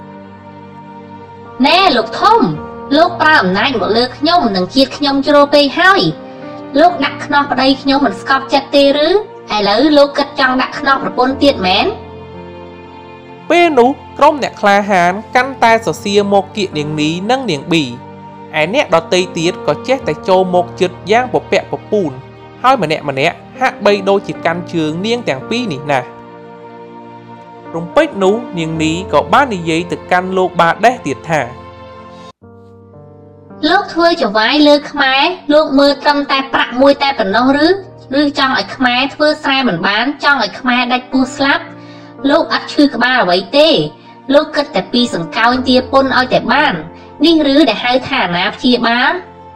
ណែលោកធំលោកប្រើអំណាចមកលើខ្ញុំនិងជាតិខ្ញុំជ្រុលពេកហើយលោកដាក់ខ្នោះប្តីខ្ញុំមិនស្កប់ចិត្តទេឬឥឡូវលោកគិតចង់ដាក់ខ្នោះប្រពន្ធទៀតមែនពេលនោះក្រុមអ្នកក្លាហានកាន់តែសរសៀរមកគៀកនាងនីនិងនាងប៊ីឯអ្នកដទៃទៀតក៏ចេះតែចូលមកជិតយ៉ាងពពាក់ពពូនហើយម្នាក់ម្នាក់ហាក់បីដូចជាកាន់ជើងនាងទាំងពីរនេះណាស់រំពេចនោះនាងនីក៏បាននិយាយទៅកាន់លោកបាដេសទៀតថាលោកធ្វើចវាយលើខ្មែរលោកមើលត្រឹមតែប្រាក់មួយតែប៉ុណ្ណោះឬឬចង់ឲ្យខ្មែរធ្វើស្រែមិនបានចង់ឲ្យខ្មែរដាច់ពោះស្លាប់លោកអត់ឈឺក្បាលអ្វីទេលោកគិតតែពីសង្កោញទាពុនឲ្យតែបាននេះឬដែលហៅថាអាណាព្យាបាល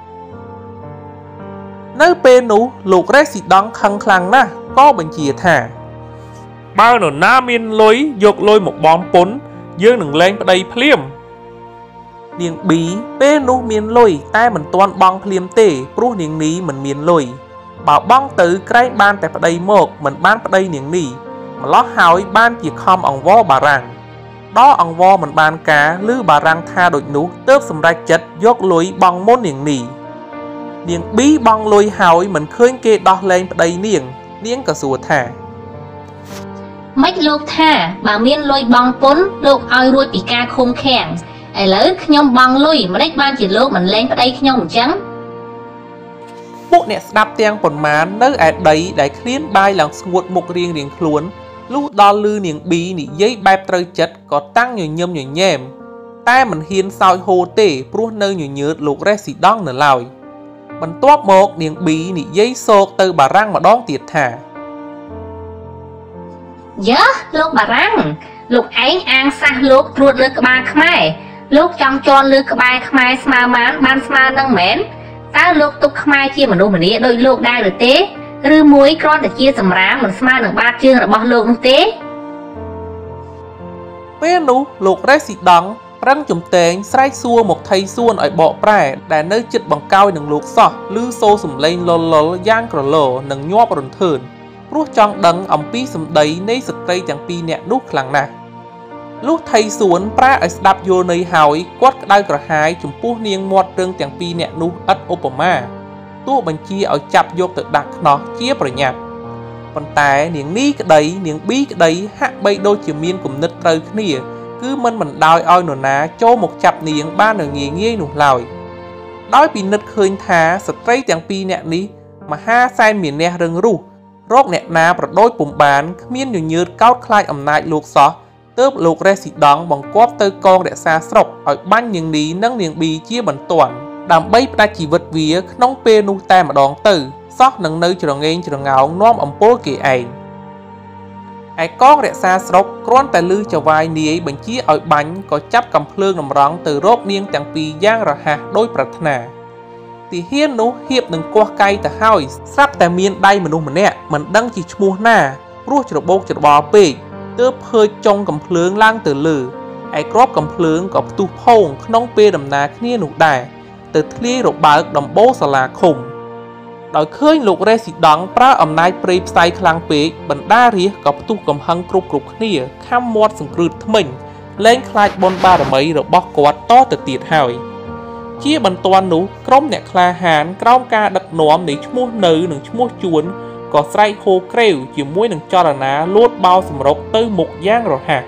នៅពេលនោះលោករេស៊ីដង់ខឹងខ្លាំងណាស់ក៏បញ្ជាថាបើនរណាមានលុយយកលុយមកបង់ពន្ធយើងនឹងលែងប្តីភ្លាមនាងប៊ីពេលនោះមានលុយតែមិនទាន់បង់ភ្លាមទេព្រោះនាងនីមិនមានលុយបើបង់ទៅក្រែងបានតែប្តីមកមិនបានប្តីនាងនីម្លោះហើយបានជាខំអង្វរបារាំងដល់អង្វរមិនបានការឬបារាំងថាដូចនោះទើបសម្រេចចិត្តយកលុយបង់មុននាងនីនាងប៊ីបង់លុយហើយមិនឃើញគេដោះលែងប្តីនាងនាងក៏សួរថាម៉េចលោកថាបើមានលុយបង់ពន្ធលោកឲ្យរួចពីការឃុំឃាំងឥឡូវខ្ញុំបង់លុយមិនដេចបានជាលោកមិនលែងប្តីខ្ញុំអញ្ចឹងពួកអ្នកស្ដាប់ទាំងប៉ុន្មាននៅឯដីដែលឃ្លានបាយឡើងស្ងួតមុខរៀងរៀងខ្លួនលុះដល់ឮនាងប៊ីនិយាយបែបត្រូវចិត្តក៏តាំងញញឹមញញែមតែមិនហ៊ានសោយហូរទេព្រោះនៅញញើតលោករេស៊ីដង់នៅឡើយបន្ទាប់មកនាងប៊ីនិយាយសោកទៅបារាំងម្ដងទៀតថាយើលោកបារាំងលោកឯងអាងសះលោកត្រួតលើក្បាលខ្មែរលោកចង់ជន់លើក្បែរខ្មែរស្មើម៉ានបានស្មើនឹងមែនតើលោកទុកខ្មែរជាមនុស្សម្នាដោយលោកដែរឬទេឬមួយគ្រាន់តែជាសម្រាមមិនស្មើនឹងបាតជើងរបស់លោកនោះទេពេលនោះលោករេស៊ីដង់ប្រឹងជំទែងស្រែកសួរមកថៃសួនឲ្យបកប្រែដែលនៅជិតបង្កោយនឹងលោកសោះឬសូរសំឡេងលលលយ៉ាងក្រឡនិងញាប់រន្ធើនព្រោះចង់ដឹងអំពីសម្ដីនៃស្ត្រីទាំងពីរនាក់នោះខ្លាំងណាស់លុះថៃសួនប្រែឲ្យស្ដាប់យល់ន័យហើយគាត់ក្តៅក្រហាយចំពោះនាងមាត់រឹងទាំងពីរនាក់នោះឥតឧបមាទោះបញ្ជាឲ្យចាប់យកទៅដាក់ខ្នោះជាប្រញាប់ប៉ុន្តែនាងនីក្តីនាងប៊ីក្តីហាក់បីដូចជាមានគំនិតត្រូវគ្នាគឺមិនបណ្ដោយឲ្យនរណាចូលមកចាប់នាងបាននៅងាយងាយនោះឡើយដោយពិនិត្យឃើញថាស្ត្រីទាំងពីរនាក់នេះមហាសែនមានះរឹងរូសរកអ្នកណាប្រដូចពុំបានគ្មានញញើតកោតខ្លាចអំណាចលោកសោះទើបលោករេស៊ីដង់បង្គាប់ទៅកងរក្សាស្រុកឲ្យបាញ់នាងនីនិងនាងប៊ីជាបន្ទាន់ដើម្បីផ្ដាច់ជីវិតវាក្នុងពេលនោះតែម្ដងទៅសោះនឹងនៅច្រងេងច្រងោងនាំអំពលគេឯងឯកងរក្សាស្រុកគ្រាន់តែឮចវាយនាយបញ្ជាឲ្យបាញ់ក៏ចាប់កំភ្លើងតម្រង់ទៅរកនាងទាំងពីរយ៉ាងរហ័សដោយប្រាថ្នាទីហ៊ាននោះហៀបនឹងគោះកៃទៅហើយស្រាប់តែមានដៃមនុស្សម្នាក់មិនដឹងជាឈ្មោះណាព្រោះច្របោកច្របល់ពេកទើបភើចចុងកំភ្លើងឡើងទៅលើឯក្របកំភ្លើងក៏ផ្ទុះផោងក្នុងពេលដំណើរគ្នានោះដែរទៅធ្លាយរបើកដំបូលសាលាឃុំដោយឃើញលោករេស៊ីដង់ប្រើអំណាចព្រៃផ្សៃខ្លាំងពេកបណ្ដារាជក៏ផ្ទុះកំហឹងគ្រប់គ្រប់គ្នាខំមាត់សង្គ្រឹតថ្មិញលែងខ្លាចបុណ្យបារមីរបស់គាត់តទៅទៀតហើយជាបន្ទាន់នោះក្រុមអ្នកក្លាហានក្រោមការដឹកនាំនៃឈ្មោះនៅនិងឈ្មោះជួនក៏ស្រែកហូក្រេវជាមួយនឹងចលនាលួតបោសម្រុកទៅមុខយ៉ាងរហ័ស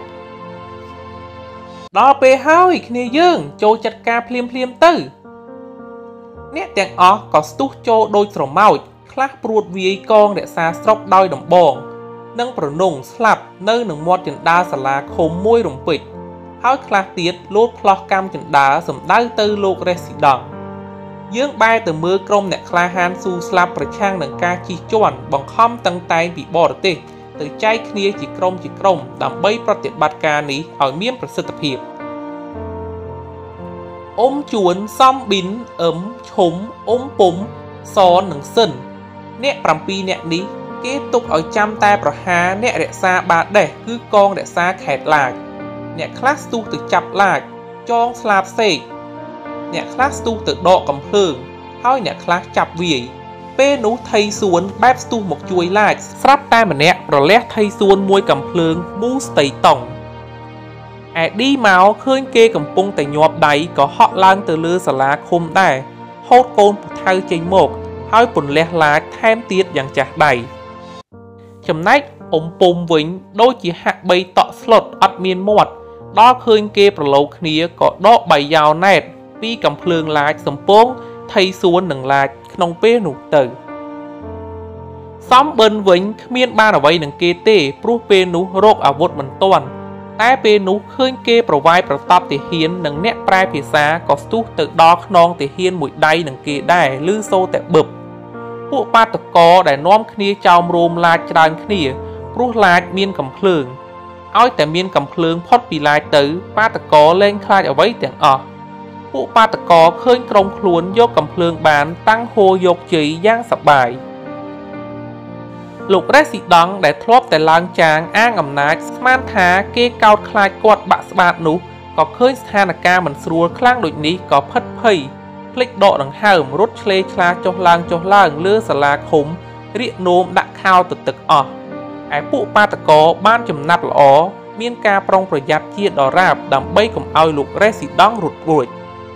ដល់ពេលហើយគ្នាយើងចូលចាត់ការភ្លាមភ្លាមទៅអ្នកទាំងអស់ក៏ស្ទុះចូលដូចស្រមោចខ្លះព្រួតវាយកងរក្សាស្រុកដោយដំបងនិងប្រនងស្លាប់នៅនឹងមាត់ចណ្ដាលសាលាឃុំមួយរំពេចហើយខ្លះទៀតលោតផ្លោះកម្មចណ្ដាលសម្ដៅទៅលោករេស៊ីដង់យើងបែរទៅមើលក្រុមអ្នកក្លាហានស៊ូស្លាប់ប្រឆាំងនឹងការជិះជាន់បង្ខំតឹងតែងពីបរទេសទៅចែកគ្នាជាក្រុមជាក្រុមដើម្បីប្រតិបត្តិការនេះឲ្យមានប្រសិទ្ធភាពអ៊ុំជួនសំប៊ីនអឹមឈុំអ៊ុំពុំសននិងសិនអ្នកប្រាំពីរអ្នកនេះគេទុកឲ្យចាំតែប្រហារអ្នករក្សាបាដេសគឺកងរក្សាខេត្តឡាចអ្នកខ្លះស្ទុះទៅចាប់ឡាចចងស្លាបសេកអ្នកខ្លះស្ទុះទៅដកកំភ្លើងហើយអ្នកខ្លះចាប់វាយពេលនោះថៃសួនបែបស្ទុះមកជួយឡាចស្រាប់តែម្នាក់ប្រលះថៃសួនមួយកំភ្លើងមូស្ទៃតុងឯឌីមកឃើញគេកំពុងតែញាប់ដៃក៏ហក់ឡើងទៅលើសាលាឃុំដែរហូតកូនពថៅចេញមកហើយពន្លះឡាចថែមទៀតយ៉ាងចាស់ដៃចំណែកអ៊ំពុំវិញដូចជាហាក់បីតក់ស្លុតអត់មានមាត់ដល់ឃើញគេប្រឡូកគ្នាក៏ដកបាយយ៉ោណែតពីកំភ្លើងឡាចសំពងថៃសួននឹងឡាចក្នុងពេលនោះទៅសំបិនវិញគ្មានបានអ្វីនឹងគេទេព្រោះពេលនោះរកអាវុធមិនទាន់តែពេលនោះឃើញគេប្រវាយប្រតបទាហាននិងអ្នកប្រែភាសាក៏ស្ទុះទៅដល់ខ្នងទាហានមួយដៃនឹងគេដែរឮសូរតែបឹបពួកបាតកោដែលនាំគ្នាចោមរោមឡាចច្រើនគ្នាព្រោះឡាចមានកំភ្លើងឲ្យតែមានកំភ្លើងផុតពីឡាចទៅបាតកោលែងខ្លាចអ្វីទាំងអស់ពួកបាតកោឃើញក្រុមខ្លួនយកកំភ្លើងបានតាំងហួរយកជ័យយ៉ាងសប្បាយលោករ៉េស៊ីដង់ដែលធ្លាប់តែឡើងចាងអាងអំណាចស្មានថាគេកោតខ្លាចគាត់បាក់ស្បាតនោះក៏ឃើញស្ថានភាពមិនស្រួលខ្លាំងដូចនេះក៏ផិតភ័យភ្លេចដកដង្ហើមរត់ឆ្លេឆ្លាចុះឡើងចុះឡើងលើសាលាឃុំរៀកនោមដាក់ខោទៅទឹកអស់ឯពួកបាតកោបានចំណាត់ល្អមានការប្រុងប្រយ័ត្នជាដរាបដើម្បីកុំឲ្យលោករ៉េស៊ីដង់រត់រួច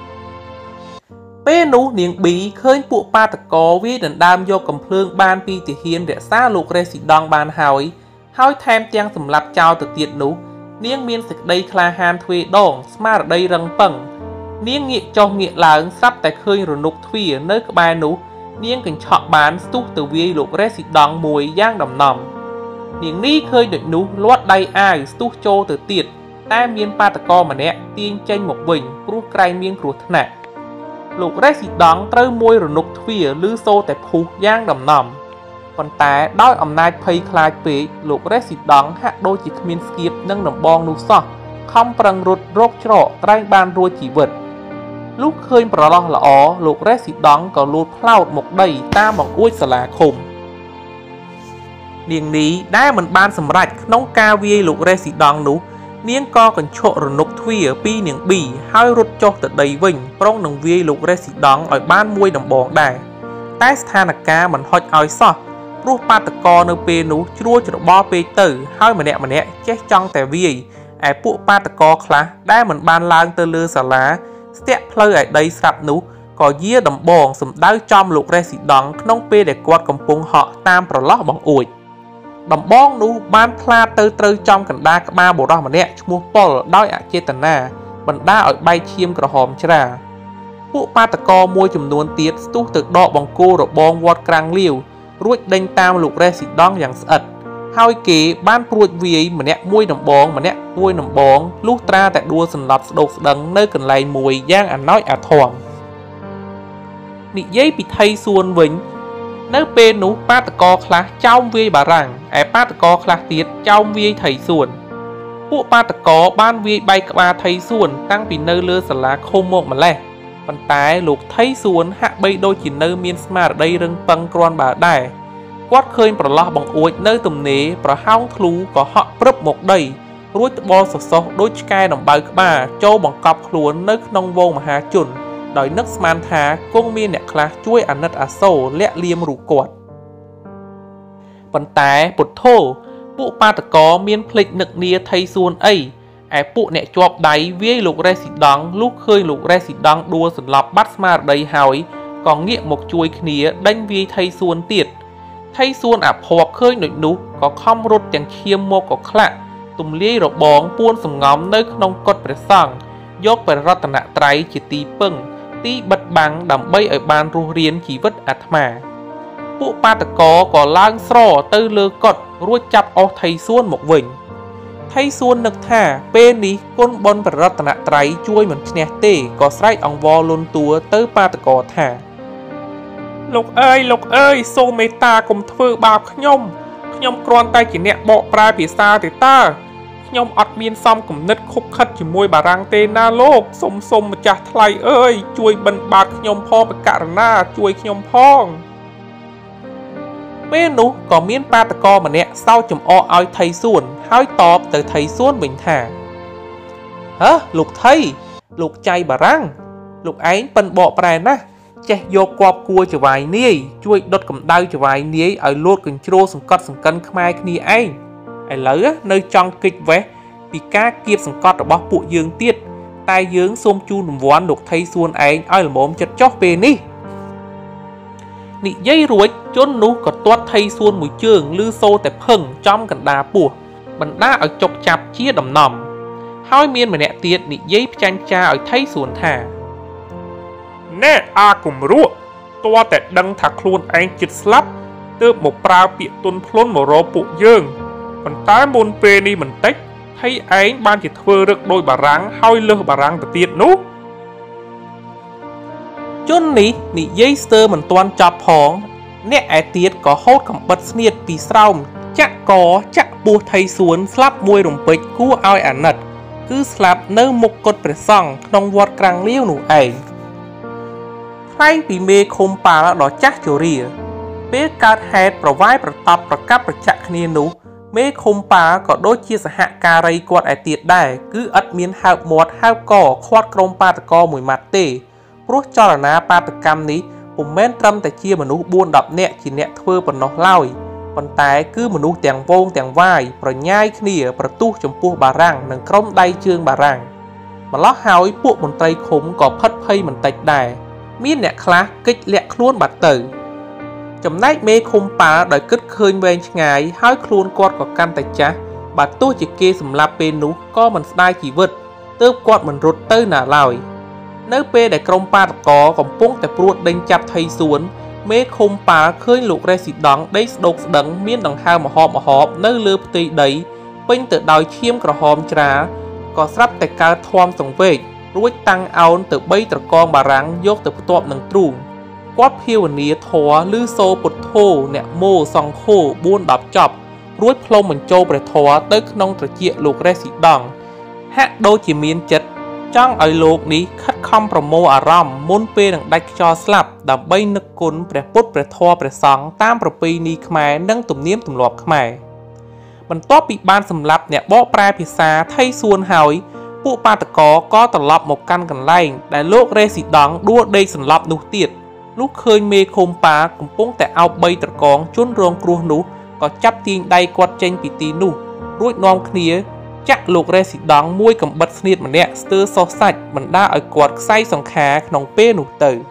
ពេលនោះនាងប៊ីឃើញពួកបាតកោវាយដណ្ដើមយកកំភ្លើងបានពីទាហានរក្សាលោករ៉េស៊ីដង់បានហើយហើយថែមទាំងសម្លាប់ចោលទៅទៀតនោះនាងមានសេចក្តីក្លាហានទ្វេដងស្មារតីរឹងប៉ឹងនាងងាកចុះងាកឡើងស្រាប់តែឃើញរនុកទ្វារនៅក្បែរនោះនាងកញ្ឆក់បានស្ទុះទៅវាយលោករ៉េស៊ីដង់មួយយ៉ាងដំណំនាងនេះឃើញដូចនោះលាត់ដៃអាវស្ទុះចូលទៅទៀតតែមានបាតកោម្នាក់ទាញចេញមកវិញព្រោះក្រែងមានគ្រោះថ្នាក់លោករ៉េស៊ីដង់ត្រូវមួយរនុកទ្វារឬសូរតែភុះយ៉ាងដំណំប៉ុន្តែដោយអំណាចភ័យខ្លាចពេកលោករ៉េស៊ីដង់ហាក់ដូចជាគ្មានស្គៀបនឹងដំបងនោះសោះខំប្រឹងរត់រកច្រកត្រែងបានរួចជីវិតលុះឃើញប្រឡោះល្អលោករ៉េស៊ីដង់ក៏លោតផ្លោតមកដីតាមបង្អួចសាលាឃុំនាងនេះដែលមិនបានសម្រេចក្នុងការវាយលោករ៉េស៊ីដង់នោះនាងក៏កញ្ឆក់រនុកទ្វារពីនាងប៊ីហើយរត់ចុះទៅដីវិញប្រុងនឹងវាយលោករ៉េស៊ីដង់ឲ្យបានមួយដំបងដែរតែស្ថានភាពមិនហុចឲ្យសោះព្រោះបាតកោនៅពេលនោះជ្រួលច្របល់ពេកទៅហើយម្នាក់ម្នាក់ចេះចង់តែវាយឯពួកបាតកោខ្លះដែលមិនបានឡើងទៅលើសាលាស្ទាក់ផ្លូវឲ្យដីស្រាប់នោះក៏យាដំបងសម្ដៅចំលោករ៉េស៊ីដង់ក្នុងពេលដែលគាត់កំពុងហក់តាមប្រឡោះបង្អួចដំបងនោះបានផ្លាតទៅត្រូវចំកណ្ដាលក្បាលបុរសម្នាក់ឈ្មោះប៉ុលដោយអចេតនាបណ្ដាឲ្យបែកឈាមក្រហមច្រាពួកបាតកោមួយចំនួនទៀតស្ទុះទៅដកបង្គោលរបងវត្តក្រាំងលាវរួចដេញតាមលោករ៉េស៊ីដង់យ៉ាងស្អិតហើយគេបានព្រួចវាយម្នាក់មួយដំបងម្នាក់មួយដំបងលុះត្រាតែដួលសន្លប់ស្ដោកស្ដឹងនៅកន្លែងមួយយ៉ាងអាណោចអាធំនិយាយពីថៃសួនវិញនៅពេលនោះបាតកោខ្លះចោមវាយបារាំងឯបាតកោខ្លះទៀតចោមវាយថៃសួនពួកបាតកោបានវាយបែកក្បាលថៃសួនតាំងពីនៅលើសាលាឃុំមកម្លេះប៉ុន្តែលោកថៃសួនហាក់បីដូចជានៅមានស្មារតីរឹងប៉ឹងគ្រាន់បើដែរគាត់ឃើញប្រឡោះបង្អួចនៅទំនេរប្រហោងធ្លូក៏ហក់ព្រឹបមកដីរួចត្បល់សសោះដូចឆ្កែដំបៅក្បាលចូលបង្កប់ខ្លួននៅក្នុងវងមហាជនដោយនឹកស្មានថាគង់មានអ្នកខ្លះជួយអាណិតអាសូរលាក់លៀមរូគាត់ប៉ុន្តែពុទ្ធោពួកបាតកោមានភ្លេចនឹកនាថៃសួនអីឯពួកអ្នកជាប់ដៃវាយលោករ៉េស៊ីដង់លុះឃើញលោករ៉េស៊ីដង់ដួលសន្លប់បាត់ស្មារតីហើយក៏ងាកមកជួយគ្នាដេញវាយថៃសួនទៀតថៃសួនអាភ័ព្វឃើញដូចនោះក៏ខំរត់ទាំងឈាមមកក៏ខ្លាក់ទំលាយរបងពួនសំងំនៅក្នុងកុដិព្រះសង្ឃយកព្រះរតនត្រ័យជាទីពឹងទីបិទបាំងដើម្បីឲ្យបានរស់រានជីវិតអាត្មាពួកបាតកោក៏ឡើងស្រទៅលើកុដិរួចចាប់អស់ថៃសួនមកវិញថៃសួននឹកថាពេលនេះគុណបុណ្យព្រះរតនត្រ័យជួយមិនឈ្នះទេក៏ស្រែកអង្វរលន់តួទៅបាតកោថាលោកអើយលោកអើយសូមមេត្តាកុំធ្វើបាបខ្ញុំខ្ញុំគ្រាន់តែជាអ្នកបកប្រែភាសាទេតាខ្ញុំអត់មានសំគំនិតខុបខិតជាមួយបារាំងទេណាលោកសុំសុំម្ចាស់ថ្លៃអើយជួយបិណ្ឌបាតខ្ញុំផងបករណាជួយខ្ញុំផងពេលនោះក៏មានបាតកោម្នាក់សោកចំអកឲ្យថៃសួនហើយតបទៅថៃសួនវិញថាហ៎លោកថៃលោកចៃបារាំងលោកឯងប៉ិនបកប្រែណាស់ចេះយកគប់គួរចវាយនាយជួយដុតកម្ដៅចវាយនាយឲ្យលោតកញ្ជ្រោសង្កត់សង្កិនខ្មែរគ្នាឯងឥឡូវនៅចង់គិចវេះពីការគៀបសង្កត់របស់ពួកយើងទៀតតែយើងសូមជូនរង្វាន់លោកថៃសួនឯងឲ្យល្មមចិត្តចុះពេលនេះនិយាយរួចជននោះក៏ទាត់ថៃសួនមួយជើងឬសូតែផឹងចំកណ្ដាលពោះបណ្ដាឲ្យចុកចាប់ជាដំណំហើយមានម្នាក់ទៀតនិយាយផ្ចាញ់ចាឲ្យថៃសួនថាណែអាគំរក់តើតែដឹងថាខ្លួនឯងចិត្តស្លាប់ទើបមកប្រើពាក្យទុនភ្លុនមករកពួកយើងប៉ុន្តែមុនពេលនេះបន្តិចថ hay anh ban chỉ thưa được đôi bà răng hơi lơ bà răng từ tiệt nú chốn ní nị dây sơ mình toàn chọc hóng nè ai tiết có hốt cầm bật sniệt vì sao chắc có chắc bùa thầy xuống slap môi rồng bịch cú ai ảnh nật cứ slap nơ một cột bể song nông vọt càng liêu nụ ảnh hay vì mê khôm bà là đó chắc chỗ rìa bế cát hẹt bảo vai bảo tập bảo cắp bảo chạc khnia nụ mê khôm bà có đôi chia sẻ hạ cà rây quạt ai tiết đài cứ ất miên hao mọt hao cỏ khoát krôm bà ta co mùi mặt tê rút cho là ná bà ta cam níผมแม่นตรำแต่เชี่ยมนุษย์บุญดับเนี่ยจีเนี่ยเพื่อปนนกเล่าปันแต่คือมนุษย์แต่งวงแต่งวายประย่ายขี้ประตูจมพูบารังหนังคร่อมได้เชืองบารังมาล้อหายพวกมนตรีขมก่อพัดเพยมันติดได้มีเนี่ยคลากิจเละคล้วนบัดเตอจำได้เมฆคมป่าโดยกึศเคยเวงไงหายคล้วนกอดกับกันแต่จ้าบัดตู้จิเกสำหรับเป็นนุก็มันได้จีวิตเติบกอดมันรถเตอร์หนาเล่าเนื้อเปได้กรมปาตะกอของปุ้งแต่ปลวดเด้งจับไทยสวนเมฆคมป่าเคยลูกเรสิดังได้สดกดังเมียนดังห้าวมาหอบมาหอบเนื้อเลือตีได้เป็นแต่ดอยเชี่ยมกระหอมจราก็สับแต่การทอมส่งเวกรู้ตั้งเอาแต่ใบตะกองบารังยกแต่ตัวหนังตรุงกวาดเพียวเนียทอลือโซปุดโทเนี่ยโมซองโคบุญดับจับรู้พลมเหมือนโจประทอเติร์กนองตะเจียลูกเรสิดังแฮะโดจิมีนเจ็ดจ้างไอโลกนี้คัดคำประโมอารมณ์มุนเปดังได้จอสลับดับใบนึกกุลเปรปุดเปรทอเปรสังตามประเพณีขมายนั่งตุ่มเนียมตุ่มหลอบขมายมันต้อปีบานสำหรับเนี่ยบ่ปลายพิษาไทยส่วนหายผู้ปาตะกอก็ตลบหมกกันกันไล่แต่โลกเรสิดังดัวเดยสำหรับนุเตียดลูกเคยเมคมปากุ่มป้งแต่เอาใบตะกองจุนรองครัวนุก็จับตีนได้กวาดเจนปีตีนุรุ่ยนอมเนียจักลูกเรสิดังมวยกับบัดสนิทมันเนี่ยสเตอร์ซอสัดมันได้เอากวาดไส้สองขาขนมเป้หนุเตอ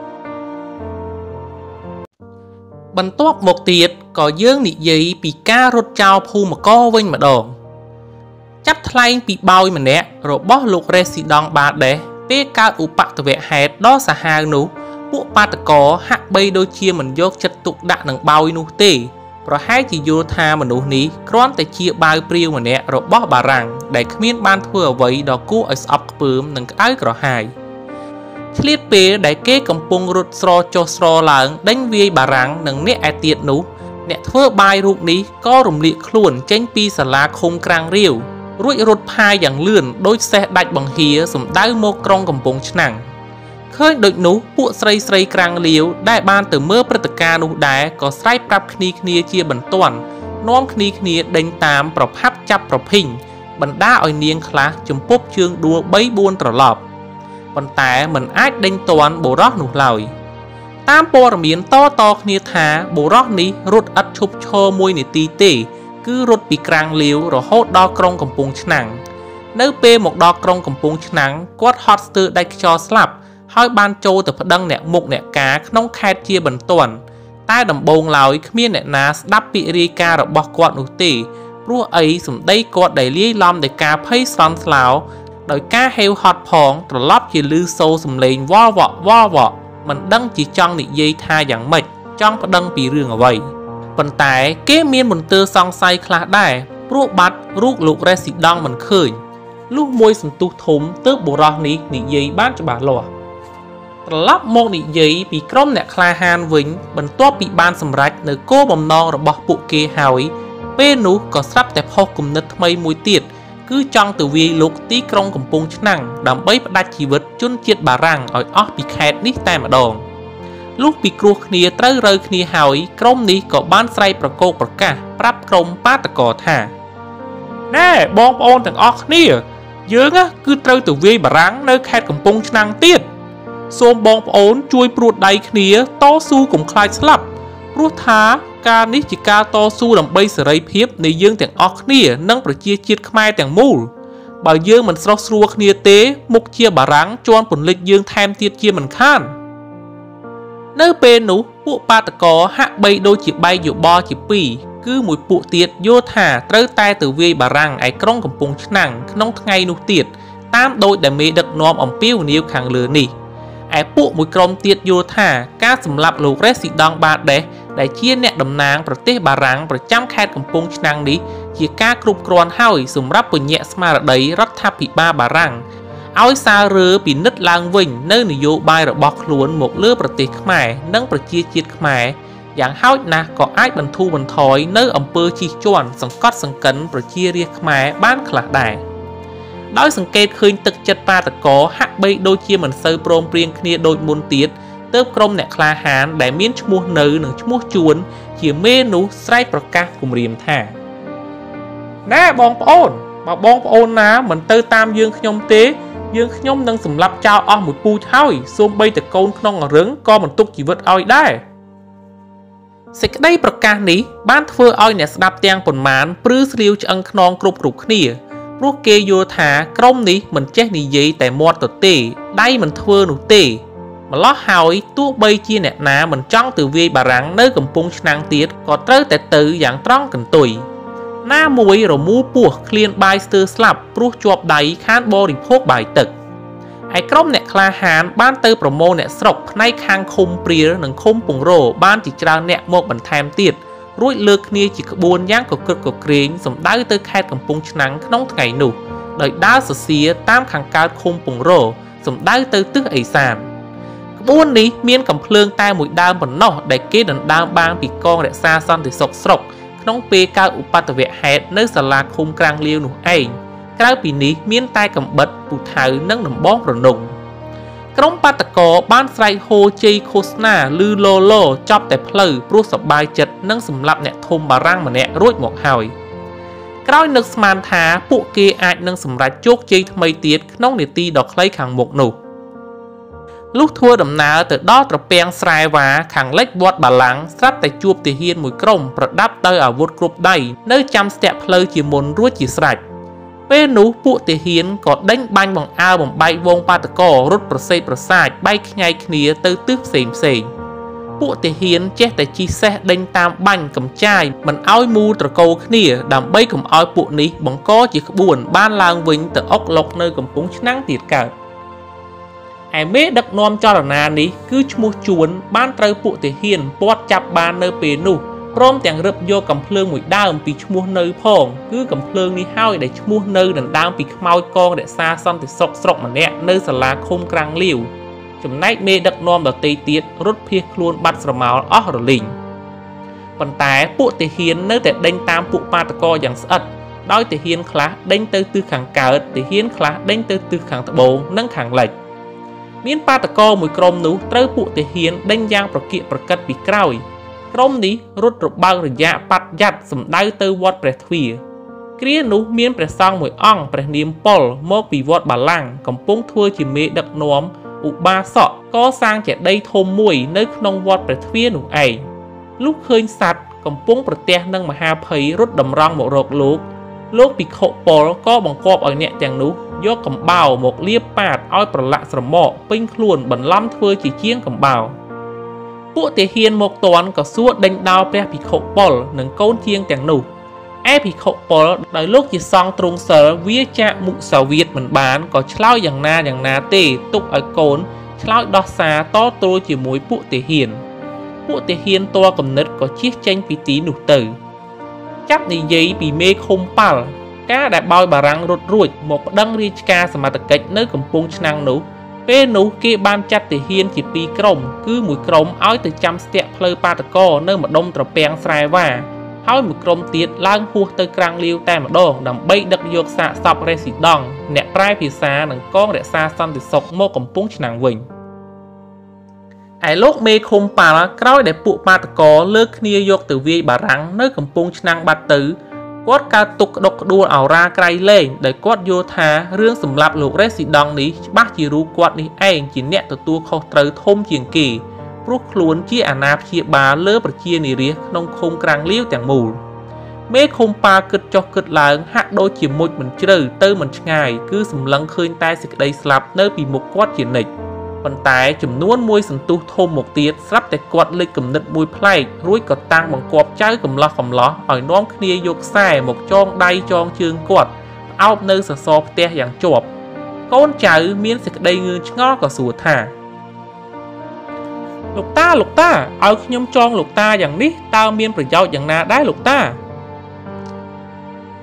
บันตวกหมกเตียดก็เยื่อหนิยีปีก้ารถเจ้าภูมิก็วิ่งมาดองจับทลายปีเบามันเนี่ยรบบ่ลูกเรสิดังบาดเดะเป้การอุปตะเวะแฮดดอสหาหนูพวกปาตะกอหักใบโดยเชียมันยกจัดตุกดะหนังเบาหนูเตเพราะให้จีโยธามนุษย์นี้คร้อนแต่เชียบายเปรี้ยวมันเนี่ยรบบ่บารังได้ขมิ้นบ้านทั่วไว้ดอกกู้ไอซ์อัพเปิมหนังไอ้กระหายเฉลี่ยเป้ได้เก้กำปงรถสโลโจสโลหลังดังเวียบารังหนังเนี่ยไอเตียดหนูเนี่ยทั่วบายรูปนี้ก็รวมเลี้ยคล้วนเจ้งปีสลาคมกลางเรียวรุ่ยรถพายอย่างเลื่อนโดยแสดดัดบังเฮียสมได้โมกรองกำปงฉนังเคยโดยหนูพวกไสไสกลางเลี้ยวได้บ้านแต่เมื่อปฏิการหนูได้ก็ไสปรับคณีคณีเชียบันต้นน้อมคณีคณีเดินตามประพับจับประพิงบรรดาอ่อยเนียงคลาจมพบเชิงดัวใบบุญตลอดบรรแต่เหมือนอาจเดินตวนโบรอหนูลอยตามปอระเมียนต่อต่อคณีธาโบรอนี้รถอัดชุบโชมวยในตีเตคือรถปีกลางเลี้ยวรอโฮดดอกกรงกำปงฉนังเนื้อเปหมกดอกกรงกำปงฉนังกวาดฮอตสเตอร์ได้จอสลับห้อยบานโจแต่พดังเนี่ยมุกเนี่ยกาขนมแคดเจียบันต้นใต้ดำบงลอยขมิ้นเนี่ยนาสดับปิริการะบอกกอดนุตีรัวไอสมได้กอดได้เลี้ยลอมได้กาเพย์ซอนสลาวโดยกาเฮลฮอตพองตลอดจีลือโซสมเลนว่าวะว่าวะมันดังจีจังนิเยธาอย่างไม่จ้องพดังปีเรื่องเอาไว้ปันแต่เกเมียนบนเตอร์ซองไซคลาได้รูปบัตรรูปลูกเรสิดังมันเคยลูกมวยสันตุถมเติบบุรอนี้นิเยบ้านจะบาหล่อลับโมกนิยีปีกรมเนี่ยคลาฮานวิงบรรตัวปีบานสำรักในโก้บอมนองระบบปุเกหายเป้หนูก็ซับแต่พอกลุ่มนึกทำไมมวยเตียดคือจังตัววีลุกตีกรงกำปงฉนังดำใบประดับชีวิตจนเจียดบารังอ่อยออกปีแคดนี่แต่มาดองลูกปีกรัวเนียเต้าเรยเนียหายกรมนี้ก็บ้านไซประโกประกาปรับกรมป้าตะกอท่าแน่บองโอนถึงออกเนียเยอะอะคือเต้าตัววีบารังในแคดกำปงฉนังเตียดโซมบองโอนช่วยปลุดใดเนียต่อสู้กลุ่มคลายสลับรู้ท้าการนิจิกาต่อสู้ลำใบเสรีเพียบในเยื่อแต่งออกเนียนั่งประเจียจิตขมายแต่งมูลบ่เยื่อมันสลบสัวเนียเตะมุกเชียบารังจวนผลเล็กเยื่อแทมเตียเชียมันข้านเนื้อเป็นหนูปุปาตะกอหักใบโดยจีบใบอยู่บ่อจีบปีคือมวยปุเตียดโยธาเต้าใต้ตือเวียบารังไอกล้องกับปงฉนังขนมไงนุเตียดตามโดยแต่เมดักนอมอมปิ้วนิ้วขังเลือนี่ไอ้ปุ๊มวยกรมเตียดโยธาการสำหรับลูกเรสิดังบาดเดะได้เชี่ยเนี่ยดำนางประเทศบารังประจำแคดกำปงฉนังนี้ជាការគ្រប់គ្រាន់ហើយសម្រាប់ពញាក់ស្មារតីរដ្ឋាភិបាលបារាំងឲ្យសាររើពិនិត្យឡើងវិញនៅនយោបាយរបស់ខ្លួនមកលើប្រទេសខ្មែរនិងប្រជាជាតិខ្មែរយ៉ាងហោចណាស់ក៏អាចបន្ធូរបន្ថយនៅអំពើជិះជាន់សង្កត់សង្កិនប្រជារាស្ត្រខ្មែរបានខ្លះដែរដោយសង្កេតឃើញទឹកចិត្តបាតកោហាក់បីដូចជាមិនសូវព្រមព្រៀងគ្នាដូចមុនទៀតទើបក្រុមអ្នកក្លាហានដែលមានឈ្មោះនៅនិងឈ្មោះជួនជាមេនោះស្រែកប្រកាសគំរាមថាណែបងប្អូនបើបងប្អូនណាមិនទៅតាមយើងខ្ញុំទេយើងខ្ញុំនឹងសម្លាប់ចោលអស់មួយពូជហើយសូម្បីតែកូនក្នុងរឹងក៏មិនទុកជីវិតឲ្យដែរសេចក្តីប្រកាសនេះបានធ្វើឲ្យអ្នកស្ដាប់ទាំងប៉ុន្មានព្រឺស្រាវឆ្អឹងខ្នងគ្រប់គ្រប់គ្នាព្រោះគេយល់ថាក្រុមនេះមិនចេះនិយាយតែមាត់ទៅទេដៃមិនធ្វើនោះទេម្លោះហើយទោះបីជាអ្នកណាមិនចង់ទៅវាយបារាំងនៅកំពង់ឆ្នាំងទៀតក៏ត្រូវតែទៅយ៉ាងត្រង់កន្ទុយណាមួយរមូរពោះឃ្លានបាយស្ទើរស្លាប់ព្រោះជាប់ដៃខានបរិភោគបាយទឹកឯក្រុមអ្នកក្លាហានបានទៅប្រមូលអ្នកស្រុកផ្នែកខាងឃុំព្រាលនិងឃុំពងរោបានជាច្រើនអ្នកមកបន្ថែមទៀតរួចលើកគ្នាជាក្បួនយ៉ាងកក្រឹកកក្រែងសម្ដៅទៅខេត្តកំពង់ឆ្នាំងក្នុងថ្ងៃនោះដោយដើរសរសៀរតាមខាងកើតឃុំពងរោសម្ដៅទៅទិសឦសានក្បួននេះមានកំភ្លើងតែមួយដើមប៉ុណ្ណោះដែលគេដណ្ដើមបានពីកងរក្សាសន្តិសុខស្រុកក្នុងពេលកើតឧបទ្ទវហេតុនៅសាលាឃុំក្រាំងលាវនោះឯងក្រៅពីនេះមានតែកំបិតពូថៅនិងដំបងប្រនងក្រុមបាតកោបានស្រែកហូជ័យឃោសនាឬឡូឡូចប់តែផ្លូវព្រោះសប្បាយចិត្តនឹងសម្លាប់អ្នកធំបារាំងម្នាក់រួចមកហើយក្រោយនឹកស្មានថាពួកគេអាចនឹងសម្រេចជោគជ័យថ្មីទៀតក្នុងនាទីដ៏ខ្លីខាងមុខនោះលុះធ្វើដំណើរទៅដល់ត្រពាំងស្រែវ៉ាខាងលិចវត្តបាឡាំងស្រាប់តែជួបទាហានមួយក្រុមប្រដាប់ដោយអាវុធគ្រប់ដៃនៅចាំស្ទាក់ផ្លូវជាមុនរួចជាស្រេចពេលនោះពួកទាហានក៏ដេញបាញ់បង្អើបំបែកវងបាតកោរត់ប្រសេកប្រសាចបែកខ្ញែកគ្នាទៅទិសផ្សេងផ្សេងពួកទាហានចេះតែជិះសេះដេញតាមបាញ់កំចាយមិនឲ្យមូលត្រកូលគ្នាដើម្បីកុំឲ្យពួកនេះបង្កជាក្បួនបានឡើងវិញទៅអុកឡុកនៅកំពង់ឆ្នាំងទៀតកើតឯមេដឹកនាំចលនានេះគឺឈ្មោះជួនបានត្រូវពួកទាហានពាត់ចាប់បាននៅពេលនោះព្រមទាំងរឹបយកកំភ្លើងមួយដើមពីឈ្មោះនៅផងគឺកំភ្លើងនេះហើយដែលឈ្មោះនៅដណ្ដើមពីខ្មោចកងរក្សាសន្តិសុខស្រុកម្នាក់នៅសាលាឃុំក្រាំងលាវចំណែកមេដឹកនាំដទៃទៀតរត់ភៀសខ្លួនបាត់ស្រមោលអស់រលីងប៉ុន្តែពួកទាហាននៅតែដេញតាមពួកបាតកោយ៉ាងស្អិតដោយទាហានខ្លះដេញទៅទិសខាងកើតទាហានខ្លះដេញទៅទិសខាងត្បូងនិងខាងលិចមានបាតកោមួយក្រុមនោះត្រូវពួកទាហានដេញយ៉ាងប្រកៀកប្រកិតពីក្រោយក្រុមនេះរត់របើករយៈប៉ាត់យ៉ាត់សម្ដៅទៅវត្តព្រះទ្វារគ្រានោះមានព្រះសង្ឃមួយអង្គព្រះនាមប៉ុលមកពីវត្តបាឡាំងកំពុងធ្វើជាមេដឹកនាំឧបាសកកសាងចេតិយធំមួយនៅក្នុងវត្តព្រះទ្វារនោះឯងលុះឃើញសត្វកំពុងប្រទះនឹងមហាភ័យរត់តម្រង់មករកលោកលោកភិក្ខុប៉ុលក៏បង្គាប់ឲ្យអ្នកទាំងនោះយកកំបោរមកលាបប៉ាតឲ្យប្រឡាក់ស្រមកពេញខ្លួនបន្លំធ្វើជាជាងកំបោរពួកទាហានមកតន់ក៏សួរដេញដោលព្រះភិក្ខុប៉ុលនិងកូនជាងទាំងនោះឯភិក្ខុប៉ុលដោយលោកជាសង្ឃទ្រង់សិលវាចាកមុសាវាទមិនបានក៏ឆ្លើយយ៉ាងណាយ៉ាងណាទេទុកឲ្យកូនឆ្លើយដោះសារតទល់ជាមួយពួកទាហានពួកទាហានតរកំណត់ក៏ជៀសចេញពីទីនោះទៅចាប់និយាយពីមេឃុំប៉ាល់ការដែលបោយបារាំងរត់រួចមកប្តឹងរាជការសមត្ថកិច្ចនៅកំពង់ឆ្នាំងនោះពេលនោះគេបានចាត់ទាហានជាពីរក្រុមគឺមួយក្រុមឲ្យទៅចាំស្ទាក់ផ្លូវបាតកោនៅម្ដុំត្រពាំងស្រែវ៉ាហើយមួយក្រុមទៀតឡើងហួសទៅក្រាំងលាវតែម្ដងដើម្បីដឹកយកសាកសពរេស៊ីដង់អ្នកប្រែភាសានិងកងរក្សាសន្តិសុខមកកំពង់ឆ្នាំងវិញឯលោកមេឃុំប៉ាល់ក្រោយដែលពួកបាតកោលើកគ្នាយកទៅវាយបារាំងនៅកំពង់ឆ្នាំងបាត់ទៅគាត់កើតទុកក្តុកក្តួលអរាក្រៃលែងដោយគាត់យល់ថារឿងសម្លាប់លោករេស៊ីដង់នេះច្បាស់ជារូបគាត់នេះឯងជាអ្នកទទួលខុសត្រូវធំជាងគេព្រោះខ្លួនជាអាណាព្យាបាលលើប្រជានារាស្ត្រក្នុងឃុំក្រាំងលាវទាំងមូលមេឃុំប៉ាគិតចុះគិតឡើងហាក់ដូចជាមុជមិនជ្រៅទៅមិនឆ្ងាយគឺសម្លឹងឃើញតែសេចក្តីស្លាប់នៅពីមុខគាត់ជានិច្ចប៉ុន្តែចំនួនមួយសន្ទុះធំមកទៀតស្រាប់តែគាត់លេចគំនិតមួយប្លែករួចក៏តាំងបង្គាប់ចៅកំឡោះកំឡោះឲ្យនាំគ្នាយកខ្សែមកចងដៃចងជើងគាត់អោបនៅសសរផ្ទះយ៉ាងជាប់កូនចៅមានសេចក្តីងឿងឆ្ងល់ក៏សួរថាលោកតាលោកតាឲ្យខ្ញុំចងលោកតាយ៉ាងនេះតើមានប្រយោជន៍យ៉ាងណាដែរលោកតា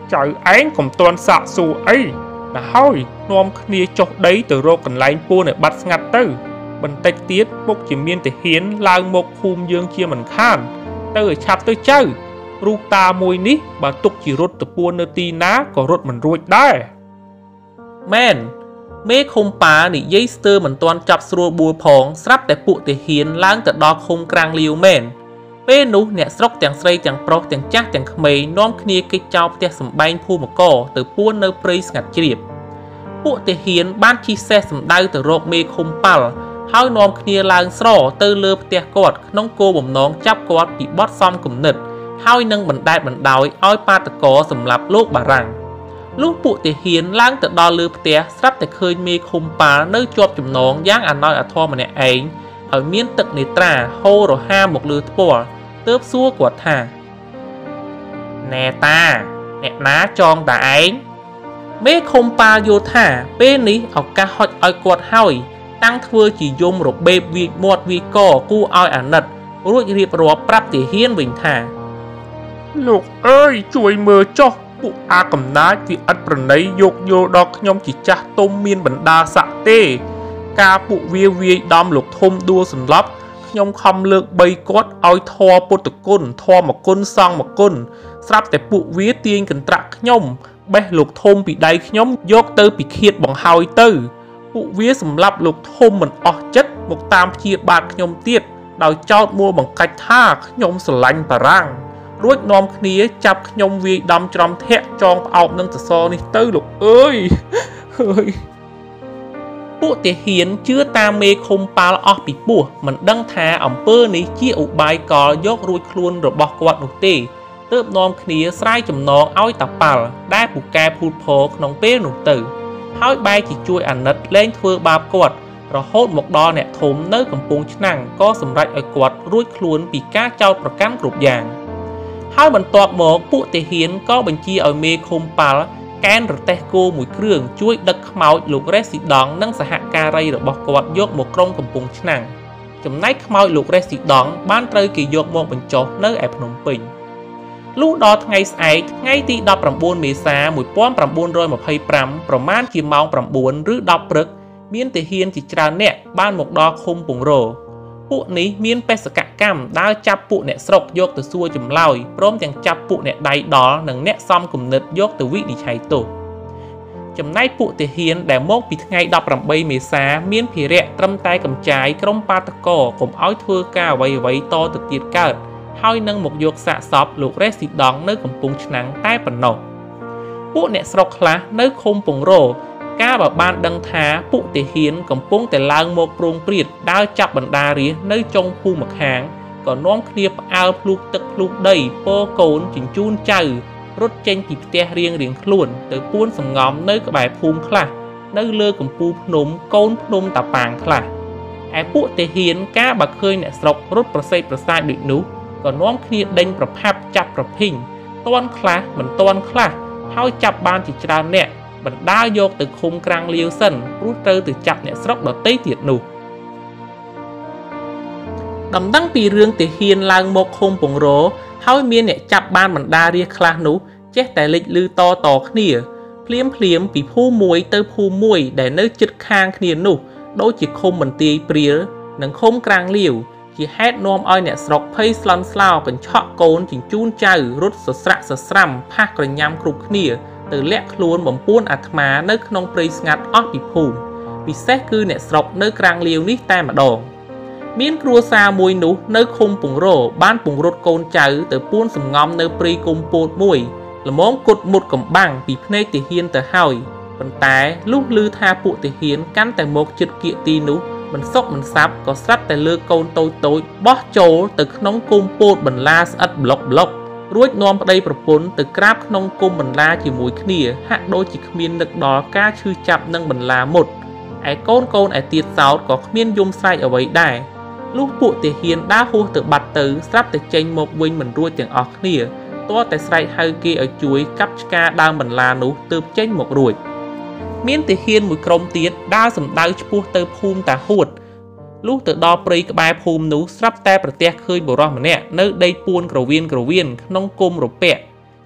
ចៅឯងកុំទាន់សាកសួរអីទៅហើយនាំគ្នាចុះដីទៅរកកន្លែងពួនឲ្យបាត់ស្ងាត់ទៅបន្តិចទៀតពុកជាមានទាហានឡើងមកភូមិយើងជាមិនខានទៅឲ្យឆាប់ទៅចៅរូបតាមួយនេះបើទុកជារត់ទៅពួននៅទីណាក៏រត់មិនរួចដែរមែនមេឃុំប៉ានិយាយស្ទើរមិនទាន់ចាប់ស្រួលបួលផងស្រាប់តែពួកទាហានឡើងទៅដល់ឃុំក្រាំងលាវមែនពេលនោះអ្នកស្រុកទាំងស្រីទាំងប្រុសទាំងចាស់ទាំងក្មេងនាំគ្នាគេចចោលផ្ទះសម្បែងភូមិករទៅពួននៅព្រៃស្ងាត់ជ្រាបពួកទាហានបានជិះសេះសម្ដៅទៅរកមេឃុំប៉ាល់ហើយនាំគ្នាឡើងស្រទៅលើផ្ទះគាត់ក្នុងគោលបំណងចាប់គាត់ពីបទសំគំនិតហើយនឹងបណ្តែតបណ្ដោយឲ្យបាតកោសម្លាប់លោកបារាំងលុះពួកទាហានឡើងទៅដល់លើផ្ទះស្រាប់តែឃើញមេឃុំប៉ាល់នៅជាប់ចំណងយ៉ាងអាណោចអាធមម្នាក់ឯងហើយមានទឹកនេត្រាហូររហាមកលើថ្ពាល់ទើបសួរគាត់ថាណែតាអ្នកណាចងតាឯងមេឃុំប៉ាល់យល់ថាពេលនេះឱកាសហុចឲ្យគាត់ហើយតាំងធ្វើជាយមរបេបវាយមាត់វាយកគូឲ្យអាណិតរួចរៀបរាប់ប្រាប់ទាហានវិញថាលោកអើយជួយមើលចុះពួកអាកំណាចវាឥតប្រណីយកយល់ដល់ខ្ញុំជាចាស់ទុំមានបណ្ដាស័ក្តិទេការពួកវាវាយដំលោកធំដួលសន្លប់ខ្ញុំខំលើកបីគាត់ឲ្យធម៌ពុទ្ធគុណធម៌មកគុណសង្ឃមកគុណស្រាប់តែពួកវាទាញកន្ត្រាក់ខ្ញុំបេះលោកធំពីដៃខ្ញុំយកទៅពិឃាតបង្ហើយទៅពួកវាសម្លាប់លោកធំមិនអស់ចិត្តមកតាមព្យាបាទខ្ញុំទៀតដោយចោទមួលបង្កាច់ថាខ្ញុំស្រឡាញ់បារាំងរួចនាំគ្នាចាប់ខ្ញុំវាយដំច្រំធាក់ចងផ្អោបនឹងសសរនេះទៅលោកអើយអើយពួកទាហានជឿតាមមេឃុំប៉ាល់អស់ពីពោះមិនដឹងថាអំពើនេះជាឧបាយកលយករួចខ្លួនរបស់គាត់នោះទេទើបនាំគ្នាស្រាយចំណងឲ្យតាប៉ាល់ដែលពូកែភូតផរក្នុងពេលនោះទៅហើយបែរជាជួយអាណិតលែងធ្វើបាបគាត់រហូតមកដល់អ្នកធំនៅកំពង់ឆ្នាំងក៏សម្រេចឲ្យគាត់រួចខ្លួនពីការចោទប្រកាន់គ្រប់យ៉ាងហើយបន្ទាប់មកពួកទាហានក៏បញ្ជាឲ្យមេឃុំប៉ាល់កែនរទេះគោមួយគ្រឿងជួយដឹកខ្មោចលោករេស៊ីដង់និងសហការីរបស់គាត់យកមកក្រុងកំពង់ឆ្នាំងចំណែកខ្មោចលោករេស៊ីដង់បានត្រូវគេយកមកបញ្ចុះនៅឯភ្នំពេញលុះដល់ថ្ងៃស្អែកថ្ងៃទីដប់ប្រាំបួនមេសា១៩២៥ប្រមាណជាម៉ោងប្រាំបួនឬដប់ព្រឹកមានទាហានជាច្រើនអ្នកបានមកដល់ឃុំពងរពួកនេះមានបេសកកម្មដើរចាប់ពួកអ្នកស្រុកយកទៅសួរចម្លើយព្រមទាំងចាប់ពួកអ្នកដៃដល់និងអ្នកសំគំនិតយកទៅវិនិច្ឆ័យទោសចំណែកពួកទាហានដែលមកពីថ្ងៃដប់ប្រាំបីមេសាមានភារៈត្រឹមតែកម្ចាយក្រុមបាតកោកុំឲ្យធ្វើការអ្វីអ្វីតទៅទៀតកើតហើយនឹងមកយកសាកសពលោករេស៊ីដង់នៅកំពង់ឆ្នាំងតែប៉ុណ្ណោះពួកអ្នកស្រុកខ្លះនៅឃុំពងរការបើបានដឹងថាពួកទាហានកំពុងតែឡើងមកប្រងព្រាតដើរចាប់បណ្ដារាស្ត្រនៅចុងភូមិម្ខាងក៏នាំគ្នាផ្អើលភ្លូកទឹកភ្លូកដីពរកូនជញ្ជូនចៅរត់ចេញពីផ្ទះរៀងរៀងខ្លួនទៅពួនសំងំនៅក្បែរភូមិខ្លះនៅលើកំពូលភ្នំកូនភ្នំតាប៉ាងខ្លះឯពួកទាហានការបើឃើញអ្នកស្រុករត់ប្រសេកប្រសាយដូចនោះក៏នាំគ្នាដេញប្រផាប់ចាប់ប្រភីងតន់ខ្លះមិនតន់ខ្លះហើយចាប់បានជាច្រើនអ្នកបណ្ដាលយកទៅឃុំក្រាំងលាវសិនព្រោះត្រូវទៅចាប់អ្នកស្រុកដទៃទៀតនោះដំណឹងពីរឿងទាហានឡើងមកឃុំពងរហើយមានអ្នកចាប់បានបណ្ដារាស្ត្រខ្លះនោះចេះតែលេចឮតតគ្នាភ្លាមភ្លាមពីភូមិមួយទៅភូមិមួយដែលនៅជិតខាងគ្នានោះដូចជាឃុំបន្ទាយព្រាលនិងឃុំក្រាំងលាវជាហេតុនាំឲ្យអ្នកស្រុកភ័យស្លន់ស្លោកញ្ឆក់កូនជញ្ជូនចៅរត់សស្រាក់សស្រាំផាសក្រញ៉ាំគ្រប់គ្នាទៅលាក់ខ្លួនបំពួនអាត្មានៅក្នុងព្រៃស្ងាត់អស់ពីភូមិពិសេសគឺអ្នកស្រុកនៅក្រាំងលាវនេះតែម្ដងមានគ្រួសារមួយនោះនៅឃុំពងរបានពង្រត់កូនចៅទៅពួនសំងំនៅព្រៃគុំពោតមួយល្មងគុតមុតកំបាំងពីភ្នែកទាហានទៅហើយប៉ុន្តែលុះឮថាពួកទាហានកាន់តែមកជិតគៀកទីនោះមិនសុកមិនសាប់ក៏ស្រាប់តែលើកកូនតូចតូចបោះចូលទៅក្នុងគុំពោតបន្លាស្អិតប្លុកប្លុករួចនាំប្តីប្រពន្ធទៅក្រាបក្នុងគុំបន្លាជាមួយគ្នាហាក់ដូចជាគ្មាននឹកដល់ការឈឺចាប់នឹងបន្លាមុតឯកូនកូនឯទៀតសោតក៏គ្មានយំស្រែកអ្វីដែរលុះពួកទាហានដើរហួសទៅបាត់ទៅស្រាប់តែចេញមកវិញមិនរួចទាំងអស់គ្នាទាល់តែស្រែកហៅគេឲ្យជួយកាប់ឆ្ការដើមបន្លានោះទើបចេញមករួចមានទាហានមួយក្រុមទៀតដើរសម្ដៅឆ្ពោះទៅភូមិតាហួតលុះទៅដល់ព្រៃក្បែរភូមិនោះស្រាប់តែប្រទះឃើញបុរសម្នាក់នៅដេកពួនក្រវៀនក្រវៀនក្នុងគុំរពាក់ទ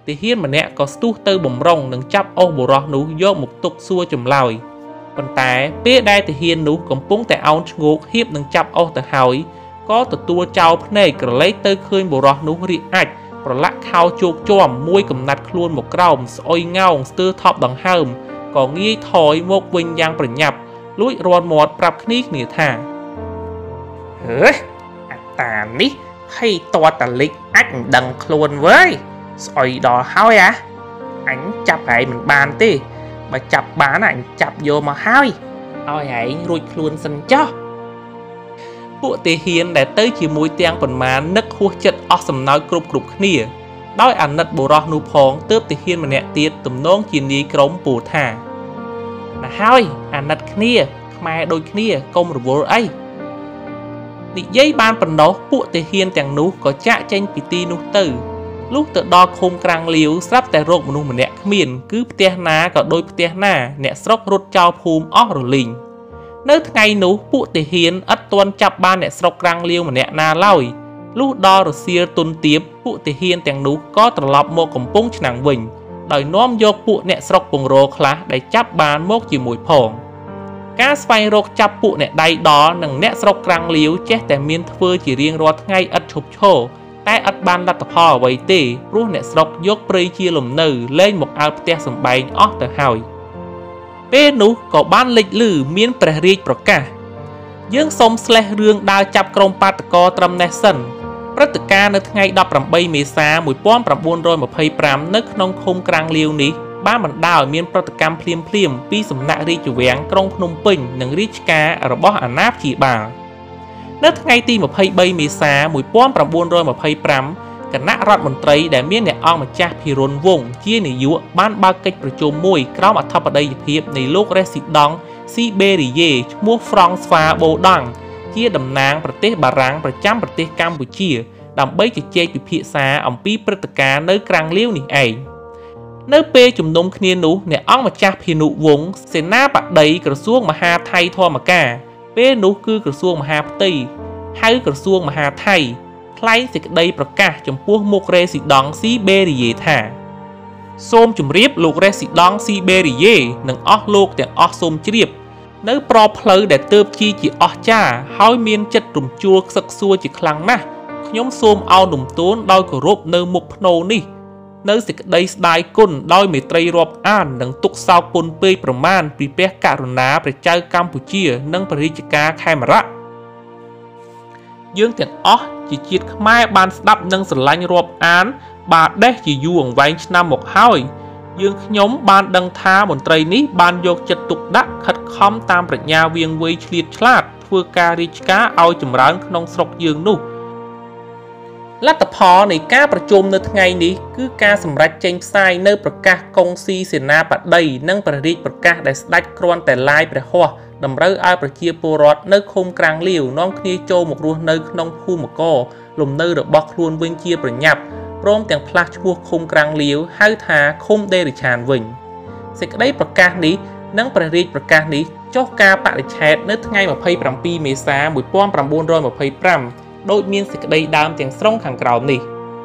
ទាហានម្នាក់ក៏ស្ទុះទៅបំរុងនឹងចាប់អស់បុរសនោះយកមកទុកសួរចម្លើយប៉ុន្តែពេលដែលទាហាននោះកំពុងតែអោនឈ្ងោកហៀបនឹងចាប់អស់ទៅហើយក៏ទទួលចោលភ្នែកក្រឡេកទៅឃើញបុរសនោះរៀកអាចប្រឡាក់ខោជោគជាំមួយកំណាត់ខ្លួនមកក្រោមស្អុយងោងស្ទើរថប់ដង្ហើមក៏ងាយថយមកវិញយ៉ាងប្រញាប់លួចរាន់មាត់ប្រាប់គ្នាគ្នាថាហឺអាតានេះភ័យតតលិចអាចមិនដឹងខ្លួនវើយស្អុយដល់ហើយអាអញចាប់ឯងមិនបានទេបើចាប់បានអញចាប់យកមកហើយឲ្យឯងរួចខ្លួនសិនចុះពួកទាហានដែលទៅជាមួយទាំងប៉ុន្មាននឹកហួសចិត្តអស់សំណោចគ្រប់គ្រប់គ្នាដោយអាណិតបុរសនោះផងទើបទាហានម្នាក់ទៀតទំនងជានាយក្រុមពោលថាណាហើយអាណិតគ្នាខ្មែរដូចគ្នាកុំរវល់អីនិយាយបានប៉ុណ្ណោះពួកទាហានទាំងនោះក៏ចាក់ចេញពីទីនោះទៅលុះទៅដល់ឃុំក្រាំងលាវស្រាប់តែរកមនុស្សម្នាក់គ្មានគឺផ្ទះណាក៏ដូចផ្ទះណាអ្នកស្រុករត់ចោលភូមិអស់រលីងនៅថ្ងៃនោះពួកទាហានឥតទាន់ចាប់បានអ្នកស្រុកក្រាំងលាវម្នាក់ណាឡើយលុះដល់រសៀលទុនទៀបពួកទាហានទាំងនោះក៏ត្រឡប់មកកំពង់ឆ្នាំងវិញដោយនាំយកពួកអ្នកស្រុកពងរខ្លះដែលចាប់បានមកជាមួយផងការស្វែងរកចាប់ពួកអ្នកដៃដល់និងអ្នកស្រុកក្រាំងលាវចេះតែមានធ្វើជារៀងរាល់ថ្ងៃឥតឈប់ឈរតែឥតបានលទ្ធផលអ្វីទេព្រោះអ្នកស្រុកយកព្រៃជាលំនៅលែងមកអើផ្ទះសម្បែងអស់ទៅហើយពេលនោះក៏បានលេចឮមានព្រះរាជប្រកាសយើងសូមស្លេះរឿងដើរចាប់ក្រុមបាតកោត្រឹមនេះសិនព្រឹត្តិការណ៍នៅថ្ងៃដប់ប្រាំបីមេសា một nghìn chín trăm hai mươi lăm នៅក្នុងឃុំក្រាំងលាវនេះបានបណ្ដាលឲ្យមានប្រតិកម្មភ្លាមភ្លាមពីសំណាក់រាជវាំងក្រុងភ្នំពេញនិងរាជការរបស់អាណាព្យាបាលនៅថ្ងៃទីยี่สิบสามមេសា một nghìn chín trăm hai mươi lăm គណៈរដ្ឋមន្ត្រីដែលមានអ្នកអង្គម្ចាស់ភិរុនវង្សជានាយកបានបើកកិច្ចប្រជុំមួយក្រោមអធិបតីភាពនៃលោករេស៊ីដង់ស៊ីបេរីយេឈ្មោះហ្វ្រង់ស្វាបូដង់ជាតំណាងប្រទេសបារាំងប្រចាំប្រទេសកម្ពុជាដើម្បីជជែកពិភាក្សាអំពីព្រឹត្តិការណ៍នៅក្រាំងលាវនេះឯងនៅពេលជំនុំគ្នានោះអ្នកអង្គម្ចាស់ភិនុវង្សសេនាបតីក្រសួងមហាថៃធម្មការពេលនោះគឺក្រសួងមហាផ្ទៃហៅក្រសួងមហាថៃថ្លែងសេចក្តីប្រកាសចំពោះមុខរេស៊ីដង់ស៊ីបេរីយេថាសូមជម្រាបលោករេស៊ីដង់ស៊ីបេរីយេនិងអស់លោកទាំងអស់សូមជ្រាបនៅប្រផ្លូវដែលទើបជីជាអស្ចារ្យហើយមានចិត្តរំជួលខ្សឹកសួរជាខ្លាំងណាស់ខ្ញុំសូមអោនរំទួនដោយគោរពនៅមុខភ្នោនេះនៅសេចក្តីស្ដាយគុណដោយមេត្រីរាប់អាននិងទុកសោកពន់ពេកប្រមាណពីព្រះករុណាព្រះចៅកម្ពុជានិងព្រះរាជការខេមរៈយើងទាំងអស់ជាជាតិខ្មែរបានស្ដាប់និងស្រឡាញ់រាប់អានបាទដេះជាយូរអង្វែងឆ្នាំមកហើយយើងខ្ញុំបានដឹងថាមន្ត្រីនេះបានយកចិត្តទុកដាក់ខិតខំតាមប្រាជ្ញាវាងវៃឆ្លៀតឆ្លាតធ្វើការរាជការឲ្យចម្រើនក្នុងស្រុកយើងនោះលទ្ធផលនៃការប្រជុំនៅថ្ងៃនេះគឺការសម្រេចចេញផ្សាយនៅប្រកាសកុងស៊ីសេនាបតីនិងព្រះរាជប្រកាសដែលស្ដេចគ្រាន់តែឡាយព្រះហស្ថតម្រូវឲ្យប្រជាពលរដ្ឋនៅឃុំក្រាំងលាវនាំគ្នាចូលមករស់នៅក្នុងភូមិករលំនៅរបស់ខ្លួនវិញជាប្រញាប់ព្រមទាំងផ្លាស់ឈ្មោះឃុំក្រាំងលាវហៅថាឃុំដេរិឆានវិញសេចក្តីប្រកាសនេះនិងព្រះរាជប្រកាសនេះចុះការបរិច្ឆេទនៅថ្ងៃยี่สิบเจ็ดមេសា một nghìn chín trăm hai mươi lăm ដោយមានសេចក្តីដើមទាំងស្រុងខាងក្រោមនេះ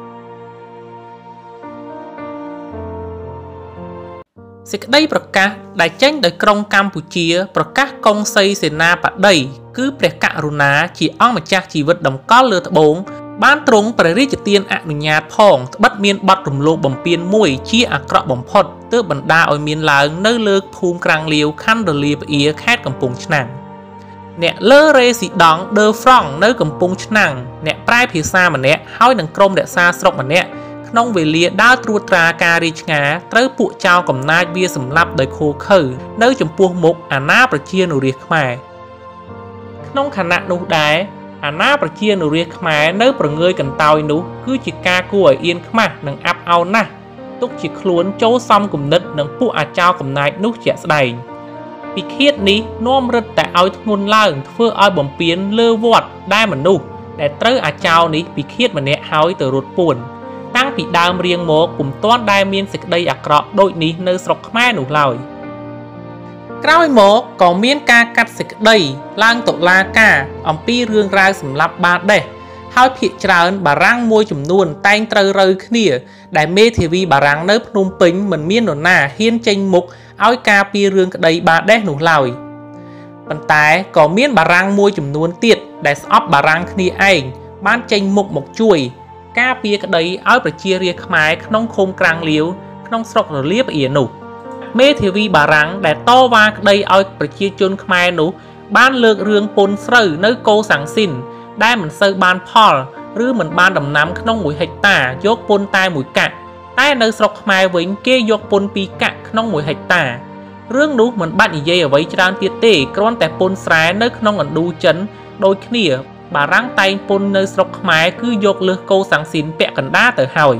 សេចក្តីប្រកាសដែលចេញដោយក្រុងកម្ពុជាប្រកាសកុងសីសេនាបតីគឺព្រះករុណាជាអង្គម្ចាស់ជីវិតតម្កល់លើត្បូងបានទ្រង់ព្រះរាជទានអនុញ្ញាតផងត្បិតមានបទរំលោភបំពានមួយជាអាក្រក់បំផុតទើបបណ្ដាឲ្យមានឡើងនៅលើភូមិក្រាំងលាវខណ្ឌរលាផ្អៀខេត្តកំពង់ឆ្នាំងអ្នកលើរេស៊ីដង់ដឺហ្វ្រង់នៅកំពង់ឆ្នាំងអ្នកប្រែភាសាម្នាក់ហើយនឹងក្រុមរក្សាស្រុកម្នាក់ក្នុងវេលាដើរត្រួតត្រាការរាជការត្រូវពួកចៅកំណាចវាសម្លាប់ដោយឃោឃៅនៅចំពោះមុខអាណាប្រជានុរាស្ត្រខ្មែរក្នុងខណៈនោះដែរអាណាប្រជានុរាស្ត្រខ្មែរនៅប្រងើយកន្តើយនោះគឺជាការគួរឲ្យអៀនខ្មាស់និងអាប់អោនណាស់ទុកជាខ្លួនចូលសំគំនិតនឹងពួកអាចៅកំណាចនោះជាក់ស្ដែងពិឃាតនេះនាំរឹតតែឲ្យធ្ងន់ឡើងធ្វើឲ្យបំពេញលើវត្តដែលមនុស្សដែលត្រូវអាចៅនេះពិឃាតម្នាក់ហើយទៅរត់ពួនតាំងពីដើមរៀងមកពុំទាន់ដែលមានសេចក្តីអាក្រក់ដូចនេះនៅស្រុកខ្មែរនោះឡើយក្រោយមកក៏មានការកាត់សេចក្តីឡើងតុលាការអំពីរឿងរ៉ាវសម្លាប់បាដេះហើយភាគច្រើនបារាំងមួយចំនួនតែងត្រូវរើគ្នាដែលមេធាវីបារាំងនៅភ្នំពេញមិនមាននរណាហ៊ានចេញមុខឲ្យការពាររឿងក្តីបាដេសនោះឡើយប៉ុន្តែក៏មានបារាំងមួយចំនួនទៀតដែលស្អប់បារាំងគ្នាឯងបានចេញមុខមកជួយការពារក្តីឲ្យប្រជារាស្ត្រខ្មែរក្នុងឃុំក្រាំងលាវក្នុងស្រុករលាបអ៊ីនោះមេធាវីបារាំងដែលតវ៉ាក្តីឲ្យប្រជាជនខ្មែរនោះបានលើករឿងពន្ធស្រូវនៅកូសាំងស៊ីនដែលមិនសូវបានផលឬមិនបានដំណាំក្នុងមួយហិកតាយកពន្ធតែមួយកាក់តែនៅស្រុកខ្មែរវិញគេយកពន្ធពីរកាក់ក្នុងមួយហិកតារឿងនោះមិនបាច់និយាយអ្វីច្រើនទៀតទេគ្រាន់តែពន្ធស្រែនៅក្នុងឥណ្ឌូចិនដូចគ្នាបារាំងតែងពន្ធនៅស្រុកខ្មែរគឺយកលើសកូសាំងស៊ីនពាក់កណ្ដាលទៅហើយ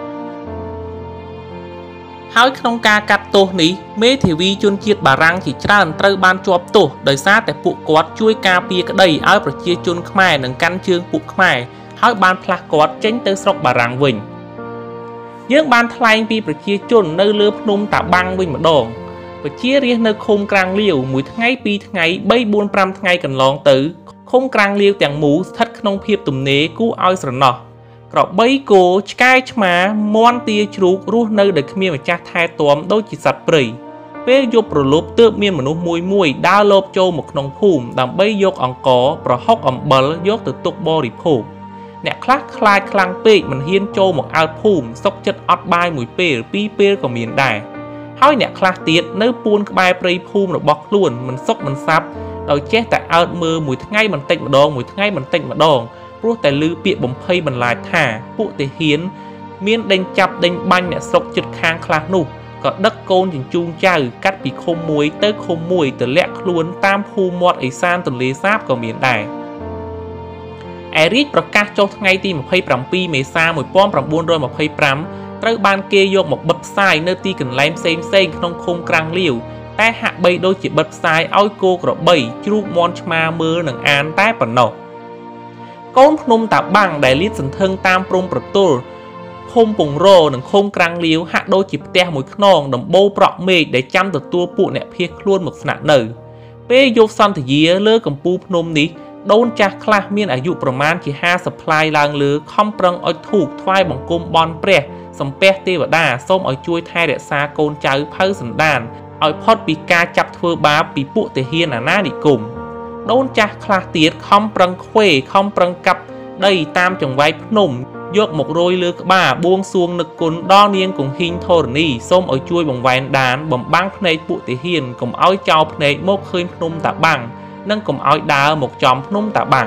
ហើយក្នុងការកាត់ទោសនេះមេធាវីជនជាតិបារាំងជាច្រើនត្រូវបានជាប់ទោសដោយសារតែពួកគាត់ជួយការពារក្តីឲ្យប្រជាជនខ្មែរនិងកាន់ជើងពួកខ្មែរហើយបានផ្លាស់គាត់ចេញទៅស្រុកបារាំងវិញយើងបានថ្លែងពីប្រជាជននៅលើភ្នំតាបាំងវិញម្ដងប្រជារាស្ត្រនៅឃុំក្រាំងលាវមួយថ្ងៃពីរថ្ងៃបីបួនប្រាំថ្ងៃកន្លងទៅឃុំក្រាំងលាវទាំងមូលស្ថិតក្នុងភាពទំនេរគួរឲ្យស្រណោះក្របីគោឆ្កែឆ្មាមាន់ទាជ្រូករស់នៅដោយគ្មានម្ចាស់ថែទាំដូចជាសត្វព្រៃពេលយប់ប្រលប់ទើបមានមនុស្សមួយមួយដើរលបចូលមកក្នុងភូមិដើម្បីយកអង្ករប្រហុកអំបិលយកទៅទុកបរិភោគអ្នកខ្លះខ្លាចខ្លាំងពេកមិនហ៊ានចូលមកអើតភូមិសុកចិត្តអត់បាយមួយពេលពីរពេលក៏មានដែរហើយអ្នកខ្លះទៀតនៅពួនក្បែរព្រៃភូមិរបស់ខ្លួនមិនសុខមិនសាប់ដោយចេះតែអើតមើលមួយថ្ងៃបន្តិចម្ដងមួយថ្ងៃបន្តិចម្ដងព្រោះតែឮពាក្យបំភ័យបន្លាចថាពួកទាហានមានដេញចាប់ដេញបាញ់អ្នកស្រុកជិតខាងខ្លះនោះក៏ដឹកកូនជញ្ជូនចៅកាត់ពីឃុំមួយទៅឃុំមួយទៅលាក់ខ្លួនតាមភូមិមាត់ឦសានទន្លេសាបក៏មានដែរឯរាជប្រកាសចុះថ្ងៃទីម្ភៃប្រាំពីរមេសាមួយពាន់ប្រាំបួនរយម្ភៃប្រាំត្រូវបានគេយកមកបិទផ្សាយនៅទីកន្លែងផ្សេងផ្សេងក្នុងឃុំក្រាំងលាវតែហាក់បីដូចជាបិទផ្សាយឲ្យគោក្របីជ្រូកមាន់ឆ្មាមើលនិងអានតែប៉ុណ្ណោះកូនភ្នំតាបាំងដែលលាតសន្ធឹងតាមព្រំប្រទល់ឃុំពងរនិងឃុំក្រាំងលាវហាក់ដូចជាផ្ទះមួយខ្នងដំបូលប្រក់មេឃដែលចាំទទួលពួកអ្នកភៀសខ្លួនមកស្នាក់នៅពេលយប់សន្ធាលើកំពូលភ្នំនេះដូនចាស់ខ្លះមានអាយុប្រមាណជាហាសិបផ្លាយឡើងលើខំប្រឹងអុជធូបថ្វាយបង្គំបន់ព្រះសំពះទេវតាសូមឲ្យជួយថែរក្សាកូនចៅភៅសន្តានឲ្យផុតពីការចាប់ធ្វើបាបពីពួកទាហានអាណានិគមដូនចាស់ខ្លះទៀតខំប្រឹងខ្វេខំប្រឹងកាប់ដីតាមចង្វៃភ្នំយកមករយលើក្បាលបួងសួងនឹកគុណដល់នាងគង្ហីងធរណីសូមឲ្យជួយបង្វែរដានបំបាំងភ្នែកពួកទាហានកុំឲ្យចោលភ្នែកមកឃើញភ្នំតាបាំងនិងកុំឲ្យដើរមកចំភ្នំតាបាំង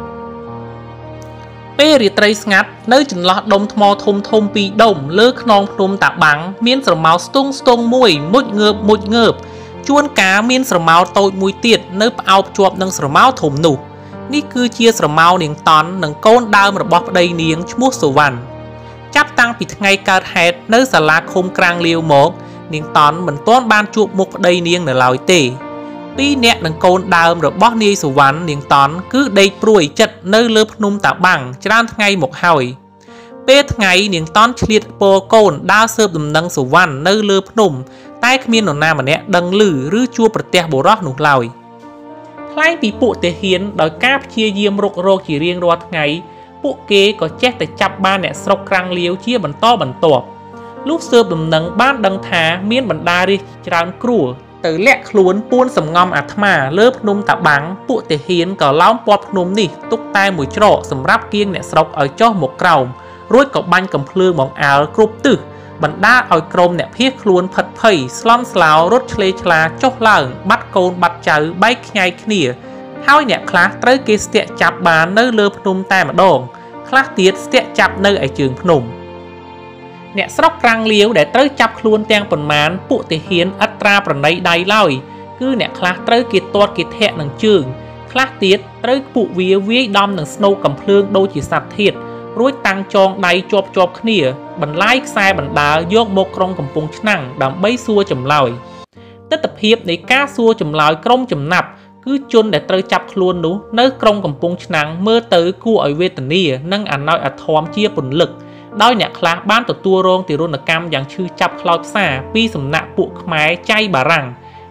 ពេលរាត្រីស្ងាត់នៅចន្លោះដុំថ្មធំធំពីរដុំលើខ្នងភ្នំតាបាំងមានស្រមោលស្ទង់ស្ទង់មួយមុជងើបមុជងើបជួនកាលមានស្រមោលតូចមួយទៀតនៅផ្អោបជាប់នឹងស្រមោលធំនោះនេះគឺជាស្រមោលនាងតន់និងកូនដើមរបស់ប្តីនាងឈ្មោះសុវណ្ណចាប់តាំងពីថ្ងៃកើតហេតុនៅសាលាឃុំក្រាំងលាវមកនាងតន់មិនទាន់បានជួបមុខប្តីនាងនៅឡើយទេពីរនាក់និងកូនដើមរបស់នាយសុវណ្ណនាងតន់គឺដេកព្រួយចិត្តនៅលើភ្នំតាបាំងច្រើនថ្ងៃមកហើយពេលថ្ងៃនាងតន់ឆ្លៀតពរកូនដើរស៊ើបដំណឹងសុវណ្ណនៅលើភ្នំតែគ្មាននរណាម្នាក់ដឹងឮឬជួបប្រទះបុរសនោះឡើយថ្លែងពីពួកទាហានដោយការព្យាយាមរុករកជារៀងរាល់ថ្ងៃពួកគេក៏ចេះតែចាប់បានអ្នកស្រុកក្រាំងលាវជាបន្តបន្ទាប់លុះស៊ើបដំណឹងបានដឹងថាមានបណ្ដារាស្ត្រច្រើនគ្រួទៅលាក់ខ្លួនពួនសំងំអាត្មាលើភ្នំតាបាំងពួកទាហានក៏ឡោមព័ទ្ធភ្នំនេះទុកតែមួយច្រកសម្រាប់គៀងអ្នកស្រុកឲ្យចុះមកក្រោមរួចក៏បាញ់កំភ្លើងបង្អើលគ្រប់ទិសបណ្ដាលឲ្យក្រុមអ្នកភៀសខ្លួនផិតភ័យស្លន់ស្លោរត់ឆ្លេឆ្លាចុះឡើងបាត់កូនបាត់ចៅបែកខ្ញែកគ្នាហើយអ្នកខ្លះត្រូវគេស្ទាក់ចាប់បាននៅលើភ្នំតែម្ដងខ្លះទៀតស្ទាក់ចាប់នៅឯជើងភ្នំអ្នកស្រុកក្រាំងលាវដែលត្រូវចាប់ខ្លួនទាំងប៉ុន្មានពួកទាហានឥតត្រាប្រណីដៃឡើយគឺអ្នកខ្លះត្រូវគេទាត់គេធាក់នឹងជើងខ្លះទៀតត្រូវពួកវាវាយដំនឹងស្នូកកំភ្លើងដូចជាសត្វធាតុរួចតាំងចងដៃជាប់ជាប់គ្នាបន្លាយខ្សែបណ្ដាលយកមកក្រុងកំពង់ឆ្នាំងដើម្បីសួរចម្លើយទស្សនវិជ្ជានៃការសួរចម្លើយក្រុមចំណាប់គឺជនដែលត្រូវចាប់ខ្លួននោះនៅក្រុងកំពង់ឆ្នាំងមើលទៅគួរឲ្យវេទនានិងអាណោចអាធមជាពន្លឹកដោយអ្នកខ្លះបានទទួលរងទារុណកម្មយ៉ាងឈឺចាប់ខ្លោចផ្សាពីសំណាក់ពួកខ្មែរចៃបារាំង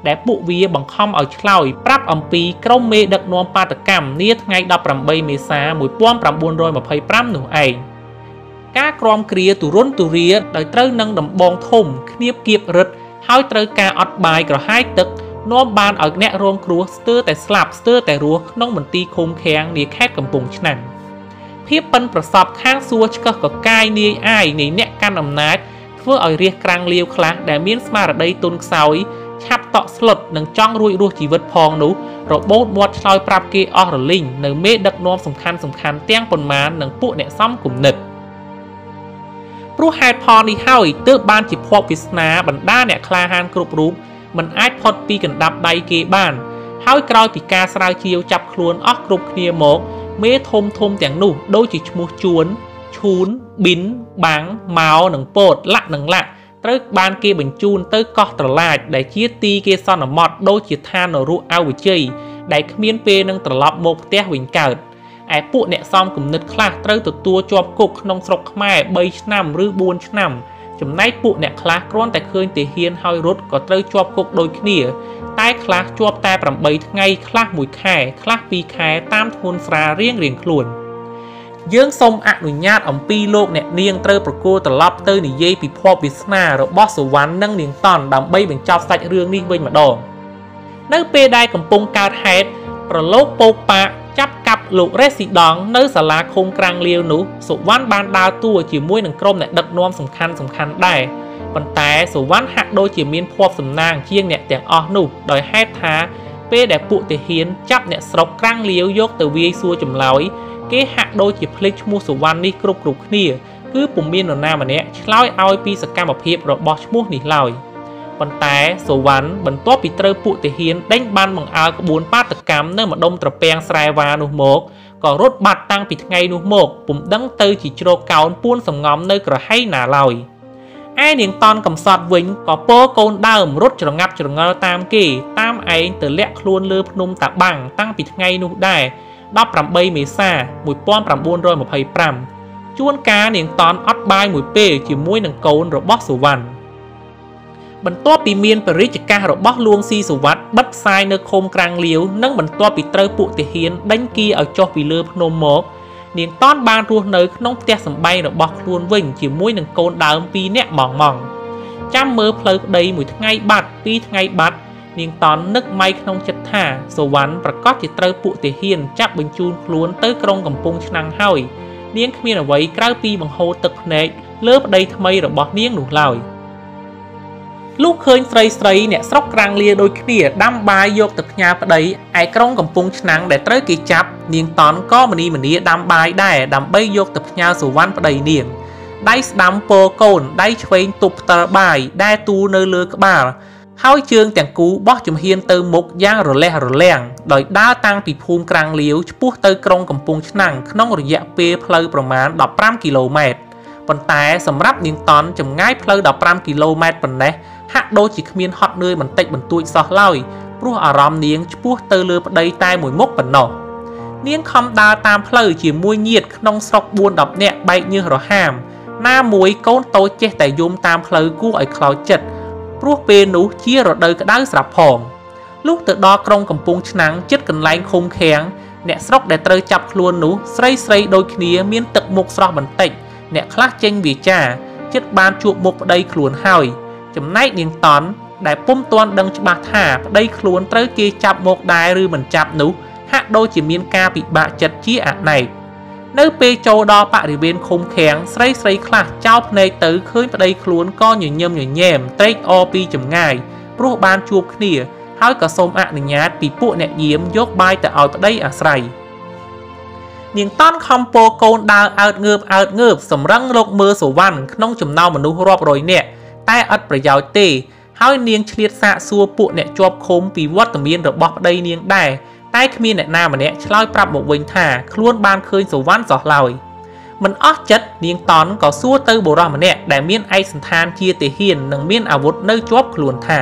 ដែលពួកវាបង្ខំឲ្យឆ្លើយប្រាប់អំពីក្រុមមេដឹកនាំបាតកម្មនាថ្ងៃដប់ប្រាំបីមេសា១៩២៥នោះឯងការក្រំគ្រាទូរុនទូរាដោយត្រូវនឹងដំបងធំឃ្នៀបគៀបរឹតហើយត្រូវការអត់បាយក្រហាយទឹកនាំបានឲ្យអ្នករងគ្រោះស្ទើរតែស្លាប់ស្ទើរតែរស់ក្នុងមន្ទីរឃុំឃាំងនាខេត្តកំពង់ឆ្នាំងភាពប៉ិនប្រសប់ខាងសួរឆ្កឹះកកាយនាយអាយនៃអ្នកកាន់អំណាចធ្វើឲ្យរាជក្រាំងលាវខ្លះដែលមានស្មារតីទន់ខ្សោយឆាប់តក់ស្លុតនិងចង់រួចរស់ជីវិតផងនោះរបូតមាត់ឆ្លើយប្រាប់គេអស់រលីងនៅមេដឹកនាំសំខាន់សំខាន់ទាំងប៉ុន្មាននិងពួកអ្នកសំគំនិតព្រោះហេតុផលនេះហើយទើបបានជាភ័ព្វវាសនាបណ្ដាអ្នកក្លាហានគ្រប់រូបមិនអាចផុតពីកណ្ដាប់ដៃគេបានហើយក្រោយពីការស្រាវជ្រាវចាប់ខ្លួនអស់គ្រប់គ្នាមកមេធំធំទាំងនោះដូចជាឈ្មោះជួនឈូនប៊ីនបាំងម៉ោនិងពតលាក់និងលាក់ត្រូវបានគេបញ្ជូនទៅកោះត្រឡាចដែលជាទីគេសន្មតដូចជាឋាននរកអវជ័យដែលគ្មានពេលនឹងត្រឡប់មកផ្ទះវិញកើតឯពួកអ្នកសំគំនិតខ្លះត្រូវទទួលជាប់គុកក្នុងស្រុកខ្មែរបីឆ្នាំឬបួនឆ្នាំចំណែកពួកអ្នកខ្លះគ្រាន់តែឃើញទាហានហើយរត់ក៏ត្រូវជាប់គុកដូចគ្នាតែខ្លះជាប់តែប្រាំបីថ្ងៃខ្លះមួយខែខ្លះពីរខែតាមធ្ងន់ស្រាលរៀងរៀងខ្លួនយើងសូមអនុញ្ញាតអំពីលោកអ្នកនាងត្រូវប្រគល់ត្រឡប់ទៅនិយាយពីភ័ព្វវាសនារបស់សុវណ្ណនិងនាងតនដើម្បីបញ្ចប់សាច់រឿងនេះវិញម្ដងនៅពេលដែលកំពុងកើតហេតុប្រឡូកពោកប៉ាចាប់កាប់លោករេស៊ីដង់នៅសាលាឃុំក្រាំងលាវនោះសុវណ្ណបានដើរតួជាមួយនឹងក្រុមអ្នកដឹកនាំសំខាន់សំខាន់ដែរប៉ុន្តែសុវណ្ណហាក់ដូចជាមានភ័ព្វសំណាងជាងអ្នកទាំងអស់នោះដោយហេតុថាពេលដែលពួកទាហានចាប់អ្នកស្រុកក្រាំងលាវយកទៅវាយសួរចម្លើយគេហាក់ដូចជាភ្លេចឈ្មោះសុវណ្ណនេះគ្រប់គ្រប់គ្នាគឺពុំមាននរណាម្នាក់ឆ្លើយឲ្យពីសកម្មភាពរបស់ឈ្មោះនេះឡើយប៉ុន្តែសុវណ្ណបន្ទាប់ពីត្រូវពួកទាហានដេញបានបង្អើក្បួនបាតកម្មនៅម្ដុំត្រពាំងស្រែវ៉ានោះមកក៏រត់បាត់តាំងពីថ្ងៃនោះមកពុំដឹងទៅជាជ្រកកោនពួនសំងំនៅក្រហៃណាឡើយឯនាងតនកំសត់វិញក៏ពោកូនដើមរត់ច្រងាប់ច្រងល់តាមគេតាមឯងទៅលាក់ខ្លួនលើភ្នំតាបាំងតាំងពីថ្ងៃនោះដែរដប់ប្រាំបីមេសា១៩២៥ជួនកាលនាងតនអត់បាយមួយពេលជាមួយនឹងកូនរបស់សុវណ្ណបន្ទាប់ពីមានបរិយាកាសរបស់លួងស៊ីសុវត្ថិបិទផ្សាយនៅឃុំក្រាំងលាវនិងបន្ទាប់ពីត្រូវពួកទាហានដេញគៀឲ្យចុះពីលើភ្នំមកនាងតនបានរស់នៅក្នុងផ្ទះសម្បែងរបស់ខ្លួនវិញជាមួយនឹងកូនដើមពីរនាក់ម៉ងម៉ងចាំមើលផ្លូវប្តីមួយថ្ងៃបាត់ពីរថ្ងៃបាត់នាងតននឹកម៉ៃក្នុងចិត្តថាសុវណ្ណប្រកាសជាត្រូវពួកទាហានចាប់បញ្ជូនខ្លួនទៅក្រុងកំពង់ឆ្នាំងហើយនាងគ្មានអ្វីក្រៅពីបង្ហូរទឹកភ្នែកលើប្តីថ្មីរបស់នាងនោះឡើយលុះឃើញស្រីស្រីអ្នកស្រុកក្រាំងលាដូចគ្នាដាំបាយយកទៅផ្ញើប្តីឯក្រុងកំពង់ឆ្នាំងដែលត្រូវគេចាប់នាងតនក៏មនីមនីដាំបាយដែរដើម្បីយកទៅផ្ញើសុវណ្ណប្តីនាងដៃស្ដាំពោកូនដៃឆ្វេងទប់ផ្ទើបាយដែលទូនៅលើក្បាលហើយជើងទាំងគូបោះជំហានទៅមុខយ៉ាងរលេះរលាំងដោយដើរតាំងពីភូមិក្រាំងលាវឆ្ពោះទៅក្រុងកំពង់ឆ្នាំងក្នុងរយៈពេលផ្លូវប្រមាណដប់ប្រាំគីឡូម៉ែត្រប៉ុន្តែសម្រាប់នាងតនចម្ងាយផ្លូវដប់ប្រាំគីឡូម៉ែត្រប៉ុណ្ណេះហាក់ដូចជាគ្មានហត់នឿយបន្តិចបន្តួចសោះឡើយព្រោះអារម្មណ៍នាងឆ្ពោះទៅលើប្តីតែមួយមុខប៉ុណ្ណោះនាងខំដើរតាមផ្លូវជាមួយញាតិក្នុងស្រុកបួនដប់នាក់បែកញើសរហាមណាមួយកូនតូចចេះតែយំតាមផ្លូវគួរឲ្យខ្លោចចិត្តព្រោះពេលនោះជារដូវក្តៅស្រាប់ផងលុះទៅដល់ក្រុងកំពង់ឆ្នាំងជិតកន្លែងឃុំឃាំងអ្នកស្រុកដែលត្រូវចាប់ខ្លួននោះស្រីស្រីដូចគ្នាមានទឹកមុខស្រស់បន្តិចអ្នកខ្លះចេញវាចាជិតបានជួបមុខប្តីខ្លួនហើយចំណែកនាងតនដែលពុំទាន់ដឹងច្បាស់ថាប្តីខ្លួនត្រូវគេចាប់មកដែរឬមិនចាប់នោះហាក់ដូចជាមានការពិបាកចិត្តជាអនេកនៅពេលចូលដល់បរិវេណឃុំឃាំងស្រីស្រីខ្លះចោលភ្នែកទៅឃើញប្តីខ្លួនក៏ញញឹមញញែមត្រេកអរពីចម្ងាយព្រោះបានជួបគ្នាហើយក៏សូមអនុញ្ញាតពីពួកអ្នកយាមយកបាយទៅឲ្យប្តីអាស្រ័យនាងតនខំពោកូនដើរអើតងើបអើតងើបសម្រឹងរកមើលសុវណ្ណក្នុងចំណោមមនុស្សរាប់រយនាក់តែឥតប្រយោជន៍ទេហើយនាងឆ្លៀតសាកសួរពួកអ្នកជាប់ឃុំពីវត្តមានរបស់ប្តីនាងដែរតែគ្មានអ្នកណាម្នាក់ឆ្លើយប្រាប់មកវិញថាខ្លួនបានឃើញសុវណ្ណសោះឡើយមិនអស់ចិត្តនាងតនក៏សួរទៅបុរសម្នាក់ដែលមានឯកសណ្ឋានជាទាហាននិងមានអាវុធនៅជាប់ខ្លួនថា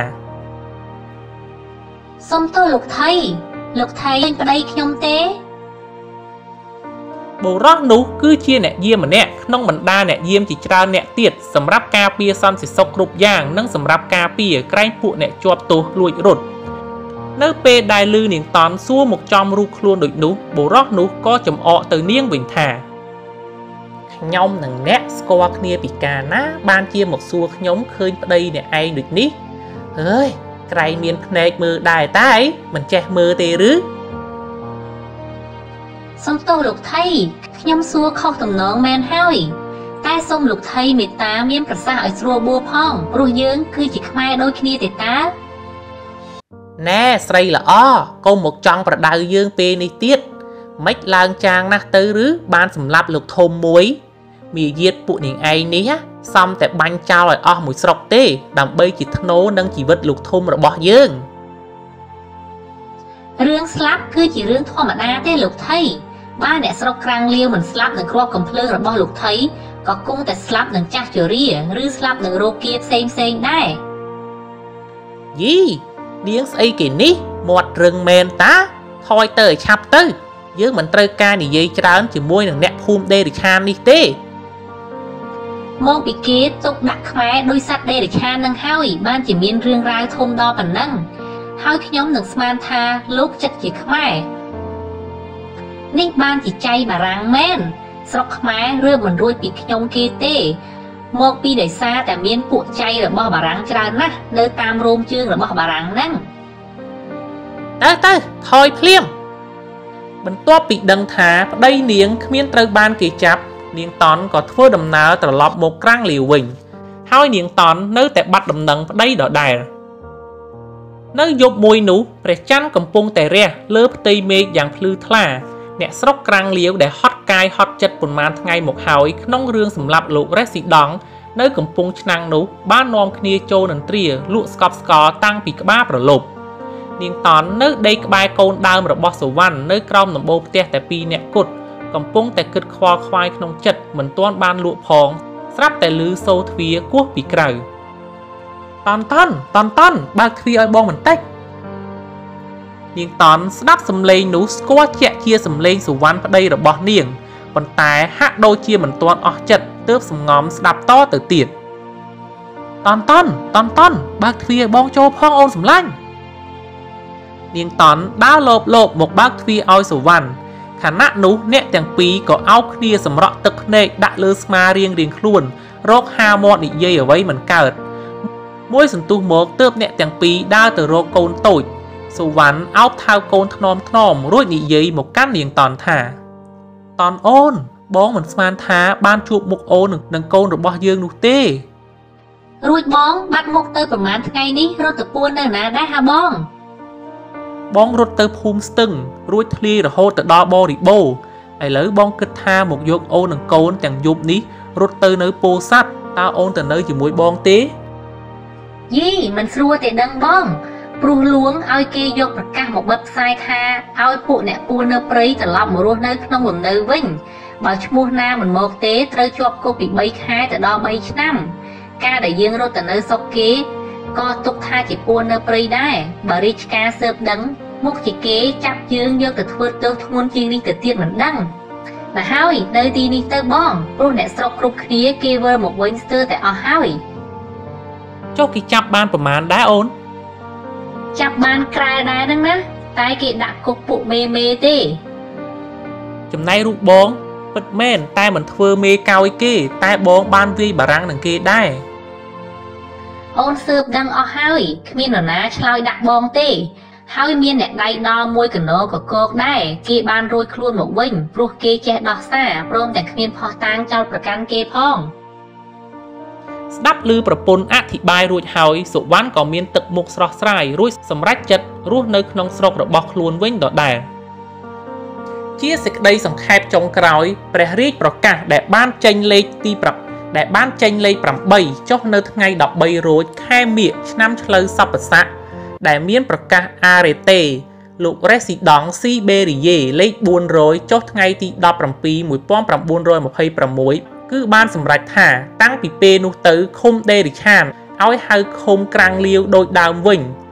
សុំទោសលោកថៃលោកថៃឃើញប្តីខ្ញុំទេបុរសនោះគឺជាអ្នកយាមម្នាក់ក្នុងបណ្ដាអ្នកយាមជាច្រើនអ្នកទៀតសម្រាប់ការពារសន្តិសុខគ្រប់យ៉ាងនិងសម្រាប់ការពារក្រែងពួកអ្នកជាប់ទោសលួចរត់នៅពេលដែលលឺនាងតន់សួរមកចំរូបខ្លួនដូចនោះបុរសនោះក៏ចំអកទៅនាងវិញថាខ្ញុំនឹងអ្នកស្គាល់គ្នាពីកាលណាបានជាមកសួរខ្ញុំឃើញប្តីអ្នកឯងដូចនេះអើយក្រែងមានភ្នែកមើលដែរតែមិនចេះមើលទេឬសុំទោសលោកថៃខ្ញុំសួរខុសទំនងមែនហើយតែសូមលោកថៃមេត្តាមានប្រសាសន៍ឲ្យស្រួលបួផងព្រោះយើងគឺជាខ្មែរដូចគ្នាទេតាណែស្រីល្អកុំមកចង់ប្រដៅយើងពេលនេះទៀតមិនឡើងចាងណាស់ទៅឬបានសម្លាប់លោកធំមួយមាយាទពួកនាងឯងនេះសំតែបាញ់ចោលឲ្យអស់មួយស្រុកទេដើម្បីជាធ្នូនឹងជីវិតលោកធំរបស់យើងរឿងស្លាប់គឺជារឿងធម្មតាទេលោកថៃបើអ្នកស្រុកក្រាំងលាវមិនស្លាប់នឹងគ្រាប់កំភ្លើងរបស់លោកថៃក៏គង់តែស្លាប់នឹងចាស់ជរាឬស្លាប់នឹងរោគគាផ្សេងផ្សេងដែរយីនាងស្អីគេនេះមាត់រឹងមែនតាថយទៅឲ្យឆាប់ទៅយើងមិនត្រូវការនិយាយច្រើនជាមួយនឹងអ្នកភូមិដេរិឆាននេះទេមកពីគេទុកដាក់ខ្មែរដោយសត្វដេរិឆាននឹងហើយបានជាមានរឿងរ៉ាវធំដល់ប៉ុណ្ណឹងហើយខ្ញុំនឹងស្មានថាលោកចិត្តជាខ្មែរនេះបានជាចៃបារាំងមែនស្រុកខ្មែររើមិនរួចពីខ្ញុំគេទេមកពីដោយសារតែមានពួកចៃរបស់បារាំងច្រើនណាស់នៅតាមរោមជើងរបស់បារាំងហ្នឹងទៅទៅថយភ្លាមបន្ទាប់ពីដឹងថាប្តីនាងគ្មានត្រូវបានគេចាប់នាងតន់ក៏ធ្វើដំណើរត្រឡប់មកក្រាំងលាវវិញហើយនាងតន់នៅតែបាត់ដំណឹងប្តីដដែលនៅយប់មួយនោះព្រះច័ន្ទកំពុងតែរះលើផ្ទៃមេឃយ៉ាងភ្លឺថ្លាអ្នកស្រុកក្រាំងលាវដែលហត់កាយហត់ចិត្តប៉ុន្មានថ្ងៃមកហើយក្នុងរឿងសម្លាប់លោករេស៊ីដង់នៅកំពង់ឆ្នាំងនោះបាននាំគ្នាចូលនន្ទ្រាលក់ស្កប់ស្កល់តាំងពីក្បាលប្រលប់នាងតន់នៅដេកក្បែរកូនដើមរបស់សុវណ្ណនៅក្រោមដំបូលផ្ទះតែពីរនាក់គត់កំពុងតែគិតខ្វល់ខ្វាយក្នុងចិត្តមិនទាន់បានលក់ផងស្រាប់តែឮសូរទ្វារគោះពីក្រៅតន់តន់តន់តន់បើកទ្វារឲ្យបងបន្តិចនាងតន់ស្ដាប់សំឡេងនោះស្គាល់ជាក់ជាសំឡេងសុវណ្ណប្តីរបស់នាងប៉ុន្តែហាក់ដូចជាមិនទាន់អស់ចិត្តទើបសំងំស្ដាប់តទៅទៀតតន់តន់តន់តន់បើកទ្វារឲ្យបងចូលផងអូនសម្លាញ់នាងតន់ដើរលបលបមកបើកទ្វារឲ្យសុវណ្ណខណៈនោះអ្នកទាំងពីរក៏អោបគ្នាសម្រក់ទឹកភ្នែកដាក់លើស្មារៀងរៀងខ្លួនរកហាមាត់និយាយអ្វីមិនកើតមួយសន្ទុះមកទើបអ្នកទាំងពីរដើរទៅរកកូនតូចសុវណ្ណអោបថៅកូនថ្នមថ្នមរួចនិយាយមកកាន់នាងតន់ថាតន់អូនបងមិនស្មានថាបានជួបមុខអូននឹងកូនរបស់យើងនោះទេរួចបងបាត់មុខទៅប្រហែលថ្ងៃនេះរត់ទៅពួននៅណាដែរហាបងបងរត់ទៅភូមិស្ទឹងរួចធ្លាយរហូតទៅដល់បរិបូរឥឡូវបងគិតថាមកយកអូននិងកូនទាំងយប់នេះរត់ទៅនៅពោធិ៍សាត់តើអូនទៅនៅជាមួយបងទេយីមិនស្រួលទេដឹងបងព្រោះលួងឲ្យគេយកប្រកាសមកបិទផ្សាយថាឲ្យពួកអ្នកពួននៅព្រៃត្រឡប់មករស់នៅក្នុងលំនៅវិញបើឈ្មោះណាមិនមកទេត្រូវជាប់គុកពីបីខែទៅដល់បីឆ្នាំការដែលយើងរត់ទៅនៅស្រុកគេក៏ទុកថាជាពួននៅព្រៃដែរបើរាជការស៊ើបដឹងមុខជាគេចាប់យើងយកទៅធ្វើទោសធ្ងន់ជាងនេះទៅទៀតមិនដឹងតែហើយនៅទីនេះទៅបងព្រោះអ្នកស្រុកគ្រប់គ្នាគេវិលមកវិញស្ទើរតែអស់ហើយចុះគេចាប់បានប្រមាណដែរអូនចាប់បានក្រែដែរហ្នឹងណាតែគេដាក់គុកពួកមេមេទេចំណែករូបបងពិតមែនតែមិនធ្វើមេកោយគេតែបងបានវាយបារាំងនឹងគេដែរអូនស៊ើបដឹងអស់ហើយគ្មាននរណាឆ្លើយដាក់បងទេហើយមានអ្នកដៃដល់មួយកណោកកកដែរគេបានរួចខ្លួនមកវិញព្រោះគេចេះដោះសារព្រមទាំងគ្មានផោះតាងចោលប្រកាន់គេផងស្ដាប់ឮប្រពន្ធអធិប្បាយរួចហើយសុវណ្ណក៏មានទឹកមុខស្រស់ស្រាយរួចសម្រេចចិត្តរស់នៅក្នុងស្រុករបស់ខ្លួនវិញដដែលជាសេចក្តីសង្ខេបចុងក្រោយព្រះរាជប្រកាសដែលបានចេញលេខទីដែលបានចេញលេខប្រាំបីចុះនៅថ្ងៃដប់បីរោចខែមិញឆ្នាំឆ្លូវសព្វស័ក្តិដែលមានប្រកាសអារេតេលោករេស៊ីដង់ស៊ីបេរីយេលេខបួនរយចុះថ្ងៃទីដប់ប្រាំពីរ មួយពាន់ប្រាំបួនរយម្ភៃប្រាំមួយគឺបានសម្រេចថាតាំងពីពេលនោះទៅឃុំដេរិឆានឲ្យហៅឃុំក្រាំងលាវដូចដើមវិញ